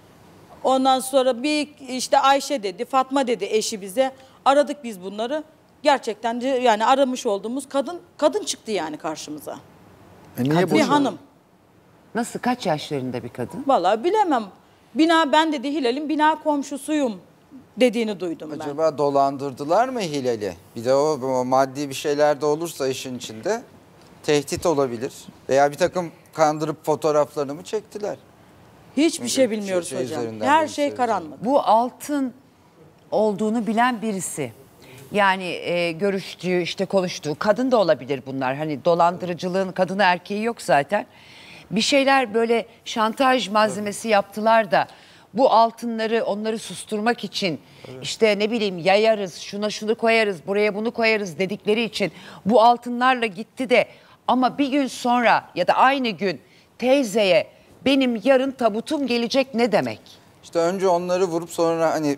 Ondan sonra bir işte Ayşe dedi, Fatma dedi eşi bize. Aradık biz bunları. Gerçekten de yani aramış olduğumuz kadın kadın çıktı yani karşımıza. E niye Bir boşandı? hanım. Nasıl, kaç yaşlarında bir kadın? Vallahi bilemem. Bina ben dedi Hilal'in bina komşusuyum dediğini duydum ben. Acaba dolandırdılar mı Hilal'i? Bir de o, o maddi bir şeyler de olursa işin içinde tehdit olabilir. Veya bir takım kandırıp fotoğraflarını mı çektiler? Hiçbir şey Şey- bilmiyoruz şey hocam. üzerinden, Her bilgisayar şey üzerinden. karanlık. Bu altın olduğunu bilen birisi. Yani e, görüştüğü, işte konuştuğu, kadın da olabilir bunlar. Hani dolandırıcılığın kadını erkeği yok zaten. Bir şeyler böyle şantaj malzemesi yaptılar da bu altınları onları susturmak için işte ne bileyim yayarız, şuna şunu koyarız, buraya bunu koyarız dedikleri için bu altınlarla gitti de ama bir gün sonra ya da aynı gün teyzeye benim yarın tabutum gelecek ne demek? İşte önce onları vurup sonra hani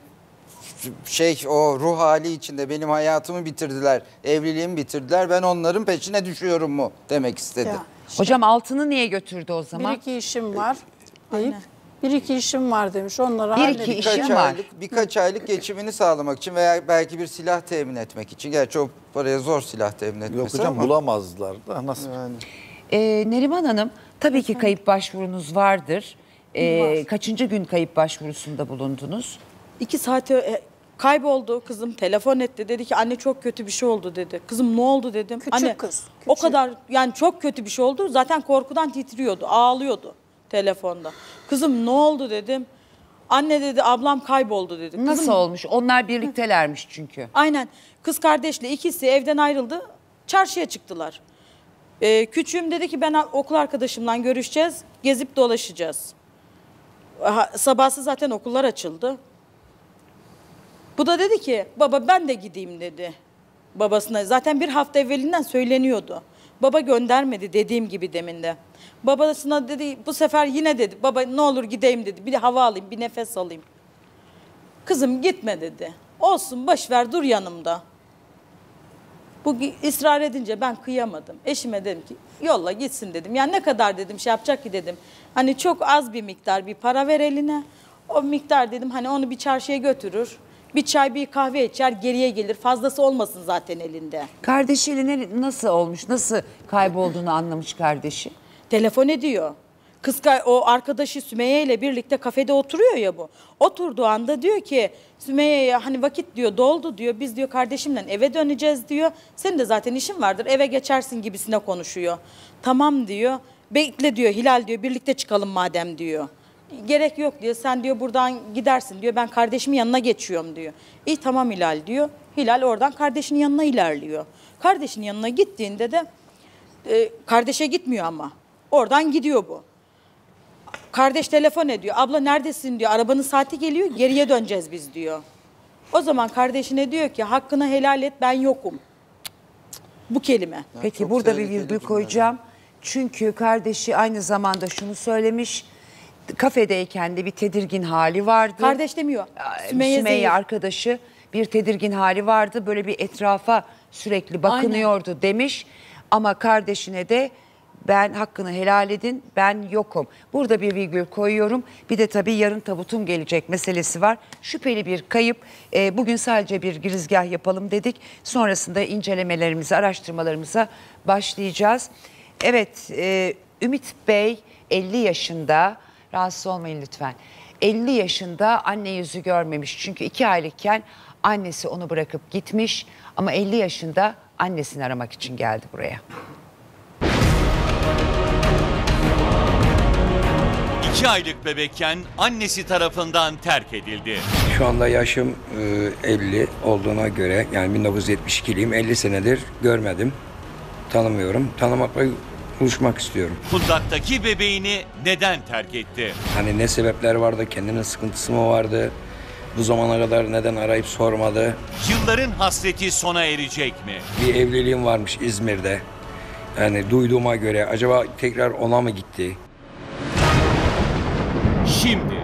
şey o ruh hali içinde benim hayatımı bitirdiler, evliliğimi bitirdiler. Ben onların peşine düşüyorum mu demek istedi. Ya, Hocam altını niye götürdü o bir zaman? iki işim var deyip bir iki işim var demiş. Onları Bir iki halledip- işim Birkaç var. aylık, birkaç aylık geçimini sağlamak için veya belki bir silah temin etmek için. Gerçi o paraya zor silah temin etmesi Yok hocam ama. bulamazlar da nasıl? Yani. Ee, Neriman Hanım, tabii ki kayıp başvurunuz vardır. Ee, Var. Kaçıncı gün kayıp başvurusunda bulundunuz? İki saate e, kayboldu kızım. Telefon etti. Dedi ki anne çok kötü bir şey oldu dedi. Kızım ne oldu dedim. Küçük anne, kız, O küçük. kadar yani çok kötü bir şey oldu. Zaten korkudan titriyordu. Ağlıyordu telefonda. Kızım ne oldu dedim. Anne dedi ablam kayboldu dedi. Kızım, Nasıl olmuş? Onlar birliktelermiş çünkü. Aynen. Kız kardeşle ikisi evden ayrıldı. Çarşıya çıktılar. Ee, küçüğüm dedi ki ben okul arkadaşımla görüşeceğiz. Gezip dolaşacağız. Ha, sabahsı zaten okullar açıldı. Bu da dedi ki baba ben de gideyim dedi babasına. Zaten bir hafta evvelinden söyleniyordu. Baba göndermedi dediğim gibi deminde. Babasına dedi bu sefer yine dedi baba ne olur gideyim dedi. Bir de hava alayım bir nefes alayım. Kızım gitme dedi. Olsun boş ver dur yanımda. Bu ısrar edince ben kıyamadım. Eşime dedim ki yolla gitsin dedim. Yani ne kadar dedim şey yapacak ki dedim. Hani çok az bir miktar bir para ver eline. O miktar dedim hani onu bir çarşıya götürür. Bir çay bir kahve içer geriye gelir. Fazlası olmasın zaten elinde. Kardeşiyle nasıl olmuş? Nasıl kaybolduğunu anlamış kardeşi? Telefon ediyor. Kız o arkadaşı Sümeyye ile birlikte kafede oturuyor ya bu. Oturduğu anda diyor ki Sümeyye'ye hani vakit diyor doldu diyor. Biz diyor kardeşimle eve döneceğiz diyor. Senin de zaten işin vardır eve geçersin gibisine konuşuyor. Tamam diyor. Bekle diyor Hilal diyor birlikte çıkalım madem diyor. Gerek yok diyor sen diyor buradan gidersin diyor. Ben kardeşimin yanına geçiyorum diyor. İyi tamam Hilal diyor. Hilal oradan kardeşinin yanına ilerliyor. Kardeşinin yanına gittiğinde de e, kardeşe gitmiyor ama. Oradan gidiyor bu. Kardeş telefon ediyor. Abla neredesin diyor. Arabanın saati geliyor. Geriye döneceğiz biz diyor. O zaman kardeşine diyor ki hakkını helal et ben yokum. Bu kelime. Peki burada bir virgül koyacağım. Çünkü kardeşi aynı zamanda şunu söylemiş. Kafedeyken de bir tedirgin hali vardı. Kardeş demiyor. Sümeyye, Sümeyye arkadaşı bir tedirgin hali vardı. Böyle bir etrafa sürekli bakınıyordu Aynen. demiş. Ama kardeşine de ben hakkını helal edin, ben yokum. Burada bir virgül koyuyorum. Bir de tabii yarın tabutum gelecek meselesi var. Şüpheli bir kayıp. E, bugün sadece bir girizgah yapalım dedik. Sonrasında incelemelerimize, araştırmalarımıza başlayacağız. Evet, e, Ümit Bey elli yaşında, rahatsız olmayın lütfen. elli yaşında anne yüzü görmemiş. Çünkü iki aylıkken annesi onu bırakıp gitmiş. Ama elli yaşında annesini aramak için geldi buraya. İki aylık bebekken annesi tarafından terk edildi. Şu anda yaşım elli olduğuna göre yani bin dokuz yüz yetmiş ikiliyim. elli senedir görmedim. Tanımıyorum. Tanımakla buluşmak istiyorum. Kundaktaki bebeğini neden terk etti? Hani ne sebepler vardı? Kendinin sıkıntısı mı vardı? Bu zamana kadar neden arayıp sormadı? Yılların hasreti sona erecek mi? Bir evliliğim varmış İzmir'de. Yani duyduğuma göre acaba tekrar ona mı gitti? Şimdi.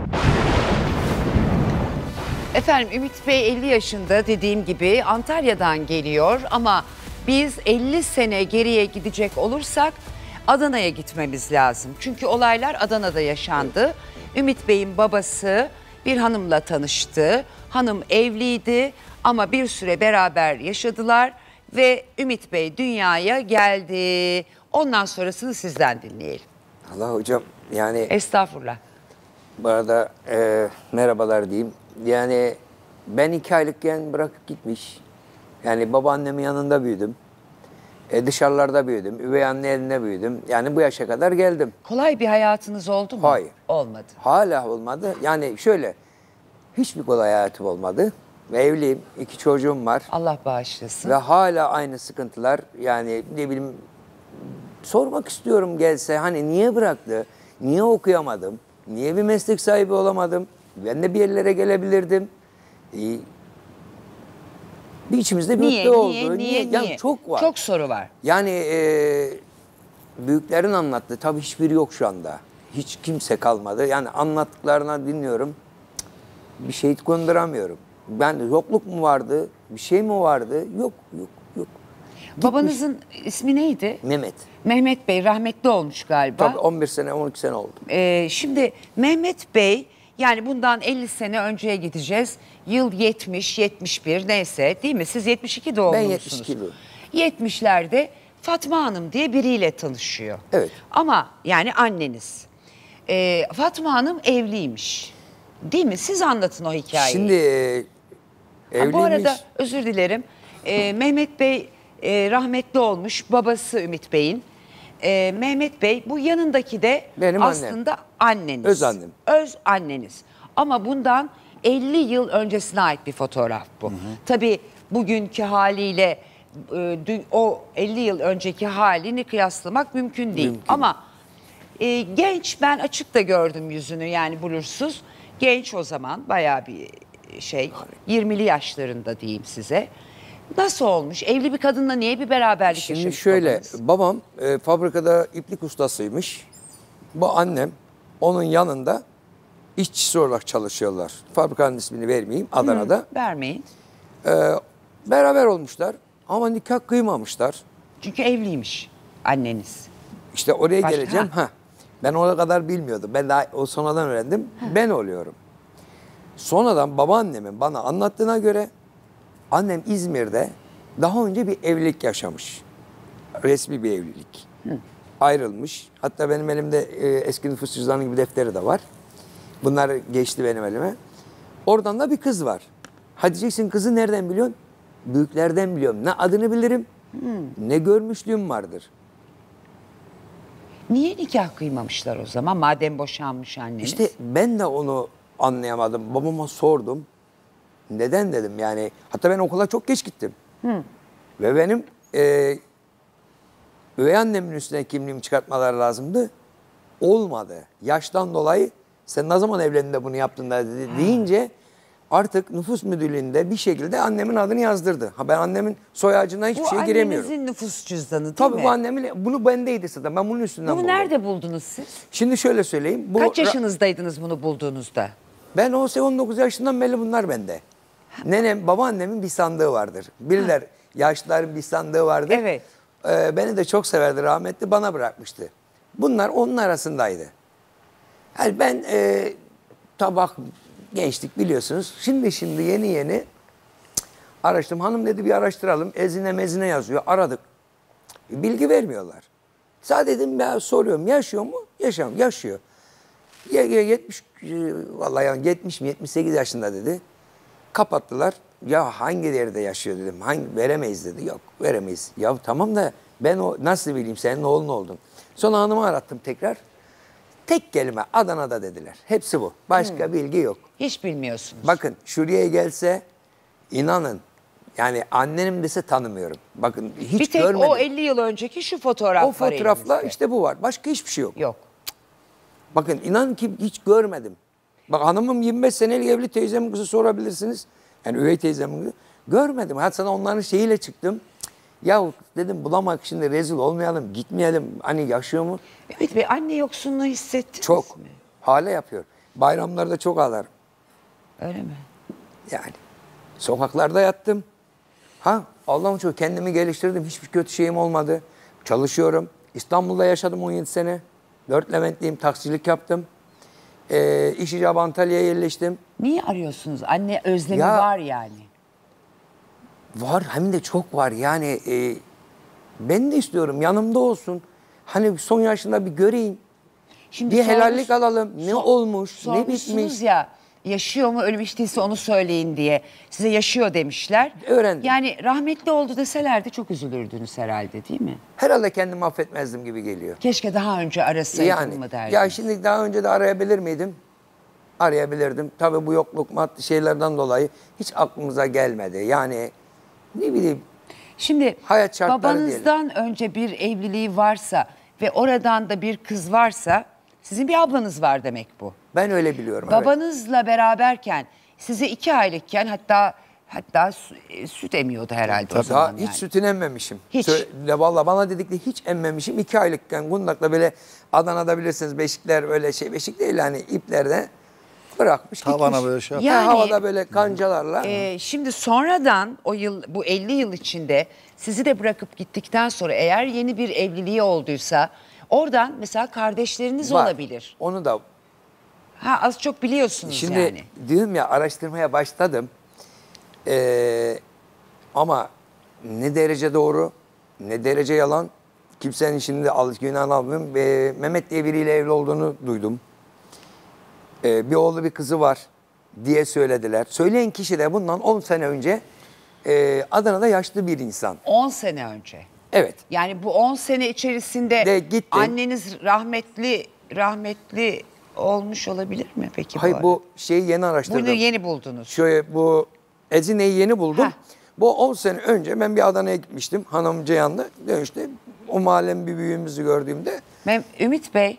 Efendim Ümit Bey elli yaşında dediğim gibi Antalya'dan geliyor ama biz elli sene geriye gidecek olursak Adana'ya gitmemiz lazım. Çünkü olaylar Adana'da yaşandı. Ümit Bey'in babası bir hanımla tanıştı. Hanım evliydi ama bir süre beraber yaşadılar ve Ümit Bey dünyaya geldi. Ondan sonrasını sizden dinleyelim. Allah hocam yani... Estağfurullah. Bu arada e, merhabalar diyeyim. Yani ben iki aylıkken bırakıp gitmiş. Yani babaannemin yanında büyüdüm. E, dışarılarda büyüdüm. Üvey anne elinde büyüdüm. Yani bu yaşa kadar geldim. Kolay bir hayatınız oldu mu? Hayır. Olmadı. Hala olmadı. Yani şöyle hiçbir kolay hayatım olmadı. Ve evliyim. İki çocuğum var. Allah bağışlasın. Ve hala aynı sıkıntılar. Yani ne bileyim sormak istiyorum gelse hani niye bıraktı? Niye okuyamadım? Niye bir meslek sahibi olamadım? Ben de bir yerlere gelebilirdim. Ee, bir içimizde bir niye, mutlu oldu. Niye, niye, niye? niye? Çok var. Çok soru var. Yani e, büyüklerin anlattı. Tabii hiçbiri yok şu anda. Hiç kimse kalmadı. Yani anlattıklarına dinliyorum. Bir şey konduramıyorum. Ben yokluk mu vardı? Bir şey mi vardı? Yok, yok, yok. Babanızın Gitmiş. ismi neydi? Mehmet. Mehmet Bey rahmetli olmuş galiba. Tabii on bir sene, on iki sene oldu. Ee, şimdi Mehmet Bey yani bundan elli sene önceye gideceğiz. Yıl yetmiş, yetmiş bir neyse değil mi? Siz yetmiş iki doğumlusunuz. Ben yetmiş iki doğumluyum. yetmişlerde Fatma Hanım diye biriyle tanışıyor. Evet. Ama yani anneniz. Ee, Fatma Hanım evliymiş. Değil mi? Siz anlatın o hikayeyi. Şimdi e, evliymiş. Bu arada özür dilerim. Ee, Mehmet Bey e, rahmetli olmuş. Babası Ümit Bey'in. Ee, Mehmet Bey bu yanındaki de benim aslında annem. anneniz. Öz annem. Öz anneniz. Ama bundan elli yıl öncesine ait bir fotoğraf bu. Hı hı. Tabii bugünkü haliyle e, o elli yıl önceki halini kıyaslamak mümkün değil. Mümkün. Ama e, genç, ben açık da gördüm yüzünü, yani blursuz. Genç o zaman, bayağı bir şey, yirmili yaşlarında diyeyim size. Nasıl olmuş? Evli bir kadınla niye bir beraberlik Şimdi yaşamış şöyle, babanız? babam e, fabrikada iplik ustasıymış. Bu annem onun yanında işçisi olarak çalışıyorlar. Fabrikanın ismini vermeyeyim, Adana'da. Hı, vermeyin. E, beraber olmuşlar. ama nikah kıymamışlar. Çünkü evliymiş anneniz. İşte oraya Başka- geleceğim. ha. Ha. Ben o kadar bilmiyordum. Ben daha o sonradan öğrendim. Ben oluyorum. Sonradan babaannemin bana anlattığına göre annem İzmir'de daha önce bir evlilik yaşamış. Resmi bir evlilik. Ayrılmış. Hatta benim elimde e, eski nüfus cüzdanı gibi defteri de var. Bunlar geçti benim elime. Oradan da bir kız var. Hadi diyeceksin, kızı nereden biliyorsun? Büyüklerden biliyorum. Ne adını bilirim, ne görmüşlüğüm vardır. Niye nikah kıymamışlar o zaman madem boşanmış anneniz? İşte ben de onu anlayamadım. Babama sordum. Neden dedim yani. Hatta ben okula çok geç gittim. Hı. Ve benim e, üvey annemin üstüne kimliğimi çıkartmaları lazımdı. Olmadı. Yaştan dolayı sen ne zaman evlendin de bunu yaptın da dedi, deyince artık nüfus müdürlüğünde bir şekilde annemin adını yazdırdı. Ha, ben annemin soy ağacına hiçbir bu şeye giremiyorum. annenizin nüfus cüzdanı değil Tabii mi? bu annemin, bunu bendeydi zaten. Ben bunun üstünden Bunu buldum. nerede buldunuz siz? Şimdi şöyle söyleyeyim. Bu Kaç yaşınızdaydınız bunu bulduğunuzda? Ben on dokuz yaşından beri bunlar bende. Nenem, babaannemin bir sandığı vardır. Bilirler, yaşlıların bir sandığı vardır. Evet. Ee, beni de çok severdi, rahmetli, bana bırakmıştı. Bunlar onun arasındaydı. Yani ben e, tabak, gençlik biliyorsunuz. Şimdi şimdi yeni yeni cık, araştırdım. Hanım dedi bir araştıralım. Ezine mezine yazıyor. Aradık. Bilgi vermiyorlar. Sadece dedim ben soruyorum. Yaşıyor mu? Yaşam. Yaşıyor. Ya, ya yetmiş vallahi yani yetmiş mi yetmiş sekiz yaşında dedi. Kapattılar. Ya hangi yerde yaşıyor dedim. Hangi veremeyiz dedi. Yok veremeyiz. Ya tamam da ben o nasıl bileyim senin oğlun oldun. Sonra hanımı arattım tekrar. Tek kelime Adana'da dediler. Hepsi bu. Başka Hmm. bilgi yok. Hiç bilmiyorsunuz. Bakın şuraya gelse inanın yani annenim dese tanımıyorum. Bakın hiç bir tek görmedim. o elli yıl önceki şu fotoğraf O var fotoğrafla elinizde. işte bu var. Başka hiçbir şey yok. Yok. Bakın inan ki hiç görmedim. Bak hanımım yirmi beş senelik evli, teyzemin kızı sorabilirsiniz. Yani üvey teyzemin kızı. Görmedim. Hatta sana onların şeyiyle çıktım. Ya dedim bulamak şimdi rezil olmayalım, gitmeyelim. Hani yaşıyor mu? Evet Bey, anne yoksunluğu hissettiniz Çok. mi? Hala yapıyor. Bayramlarda çok ağlarım. Öyle mi? Yani sokaklarda yattım. Ha Allah'ım çok kendimi geliştirdim. Hiçbir kötü şeyim olmadı. Çalışıyorum. İstanbul'da yaşadım on yedi sene. Dört Leventliyim. Taksicilik yaptım. Ee, iş icabı Antalya'ya yerleştim. Niye arıyorsunuz? Anne özlemi Ya- var yani. Var hem de çok var. Yani e, ben de istiyorum yanımda olsun. Hani son yaşında bir göreyim. Şimdi bir sormuş- helallik alalım. Ne sor- olmuş, ne Sormuşsunuz bitmiş. ya yaşıyor mu ölmüş değilse onu söyleyin diye. Size yaşıyor demişler. Öğrendim. Yani rahmetli oldu deselerdi çok üzülürdünüz herhalde değil mi? Herhalde kendimi affetmezdim gibi geliyor. Keşke daha önce arasaydım Yani mı derdiniz? ya şimdi daha önce de arayabilir miydim? Arayabilirdim. Tabii bu yokluk maddi şeylerden dolayı hiç aklımıza gelmedi. Yani ne bileyim. Şimdi hayat şartları babanızdan diyelim. önce bir evliliği varsa ve oradan da bir kız varsa sizin bir ablanız var demek bu. Ben öyle biliyorum. evet. Babanızla beraberken size iki aylıkken hatta hatta sü- e, süt emiyordu herhalde o Daha zaman hiç yani. sütünü emmemişim. Hiç. Söyle, vallahi bana dedikleri hiç emmemişim. İki aylıkken Gundak'ta böyle Adana'da bilirsiniz beşikler öyle şey beşik değil hani iplerde bırakmış Tavana gitmiş. böyle şey Yani, Yani- havada böyle kancalarla. Ee, şimdi sonradan o yıl bu elli yıl içinde sizi de bırakıp gittikten sonra eğer yeni bir evliliği olduysa oradan mesela kardeşleriniz Var. olabilir. Onu da Ha az çok biliyorsunuz şimdi yani. diyorum ya araştırmaya başladım. Ee, ama ne derece doğru ne derece yalan kimsenin şimdi al, günahını almıyorum. Ee, Mehmet diye biriyle evli olduğunu duydum. Ee, bir oğlu bir kızı var diye söylediler. Söyleyen kişi de bundan on sene önce e, Adana'da yaşlı bir insan. on sene önce. Evet. Yani bu on sene içerisinde De gittim. anneniz rahmetli rahmetli olmuş olabilir mi peki? Hayır arada? bu şeyi yeni araştırdım. Bunu yeni buldunuz. Şöyle bu Ezine'yi yeni buldum. Bu on sene önce ben bir Adana'ya gitmiştim. Hanım Ceyhan'la dönüşte o mahallenin bir büyüğümüzü gördüğümde. Mem- Ümit Bey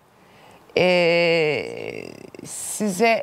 ee, size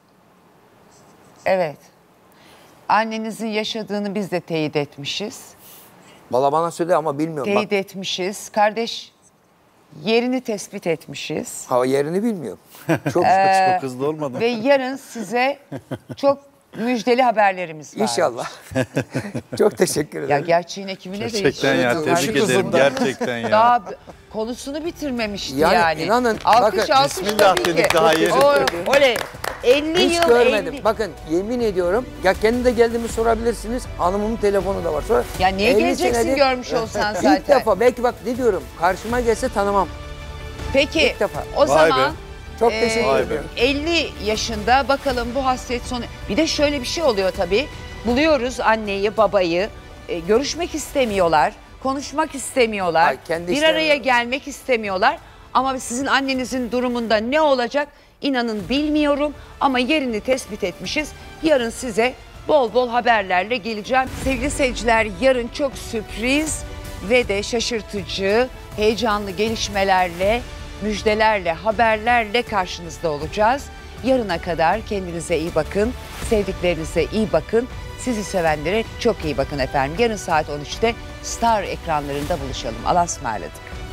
evet annenizin yaşadığını biz de teyit etmişiz. Valla bana söyledi ama bilmiyorum. Teyit Bak, etmişiz. Kardeş yerini tespit etmişiz. hava yerini bilmiyorum. Çok Ee, Çok hızlı olmadı. Ve yarın size çok müjdeli haberlerimiz var. İnşallah. Çok teşekkür ederim. Ya gerçeğin ekibine de Gerçekten ya, Evet, tebrik ederim gerçekten ya. Daha konusunu bitirmemişti Yani yani. inanın, alkış bakın, alkış Bismillah tabii dedik ki. daha yeni. O- Oley. elli Hiç yıl görmedim. elli Bakın yemin ediyorum. Ya kendi de geldiğimi sorabilirsiniz. Hanımımın telefonu da var. Sonra Ya niye elli geleceksin senedir- görmüş olsan İlk zaten. defa. Belki bak ne diyorum. Karşıma gelse tanımam. Peki İlk defa. o Vay zaman be. Çok e, teşekkür Vay be. ederim. elli yaşında bakalım bu hasret sonu. Bir de şöyle bir şey oluyor tabii. Buluyoruz anneyi babayı e, görüşmek istemiyorlar. Konuşmak istemiyorlar. Ay, kendi bir işlerine araya bak. gelmek istemiyorlar. Ama sizin annenizin durumunda ne olacak inanın bilmiyorum. Ama yerini tespit etmişiz. Yarın size bol bol haberlerle geleceğim. Sevgili seyirciler yarın çok sürpriz ve de şaşırtıcı, heyecanlı gelişmelerle, müjdelerle, haberlerle karşınızda olacağız. Yarına kadar kendinize iyi bakın, sevdiklerinize iyi bakın. Sizi sevenlere çok iyi bakın efendim. Yarın saat on üçte Star ekranlarında buluşalım. Allah'a ısmarladık.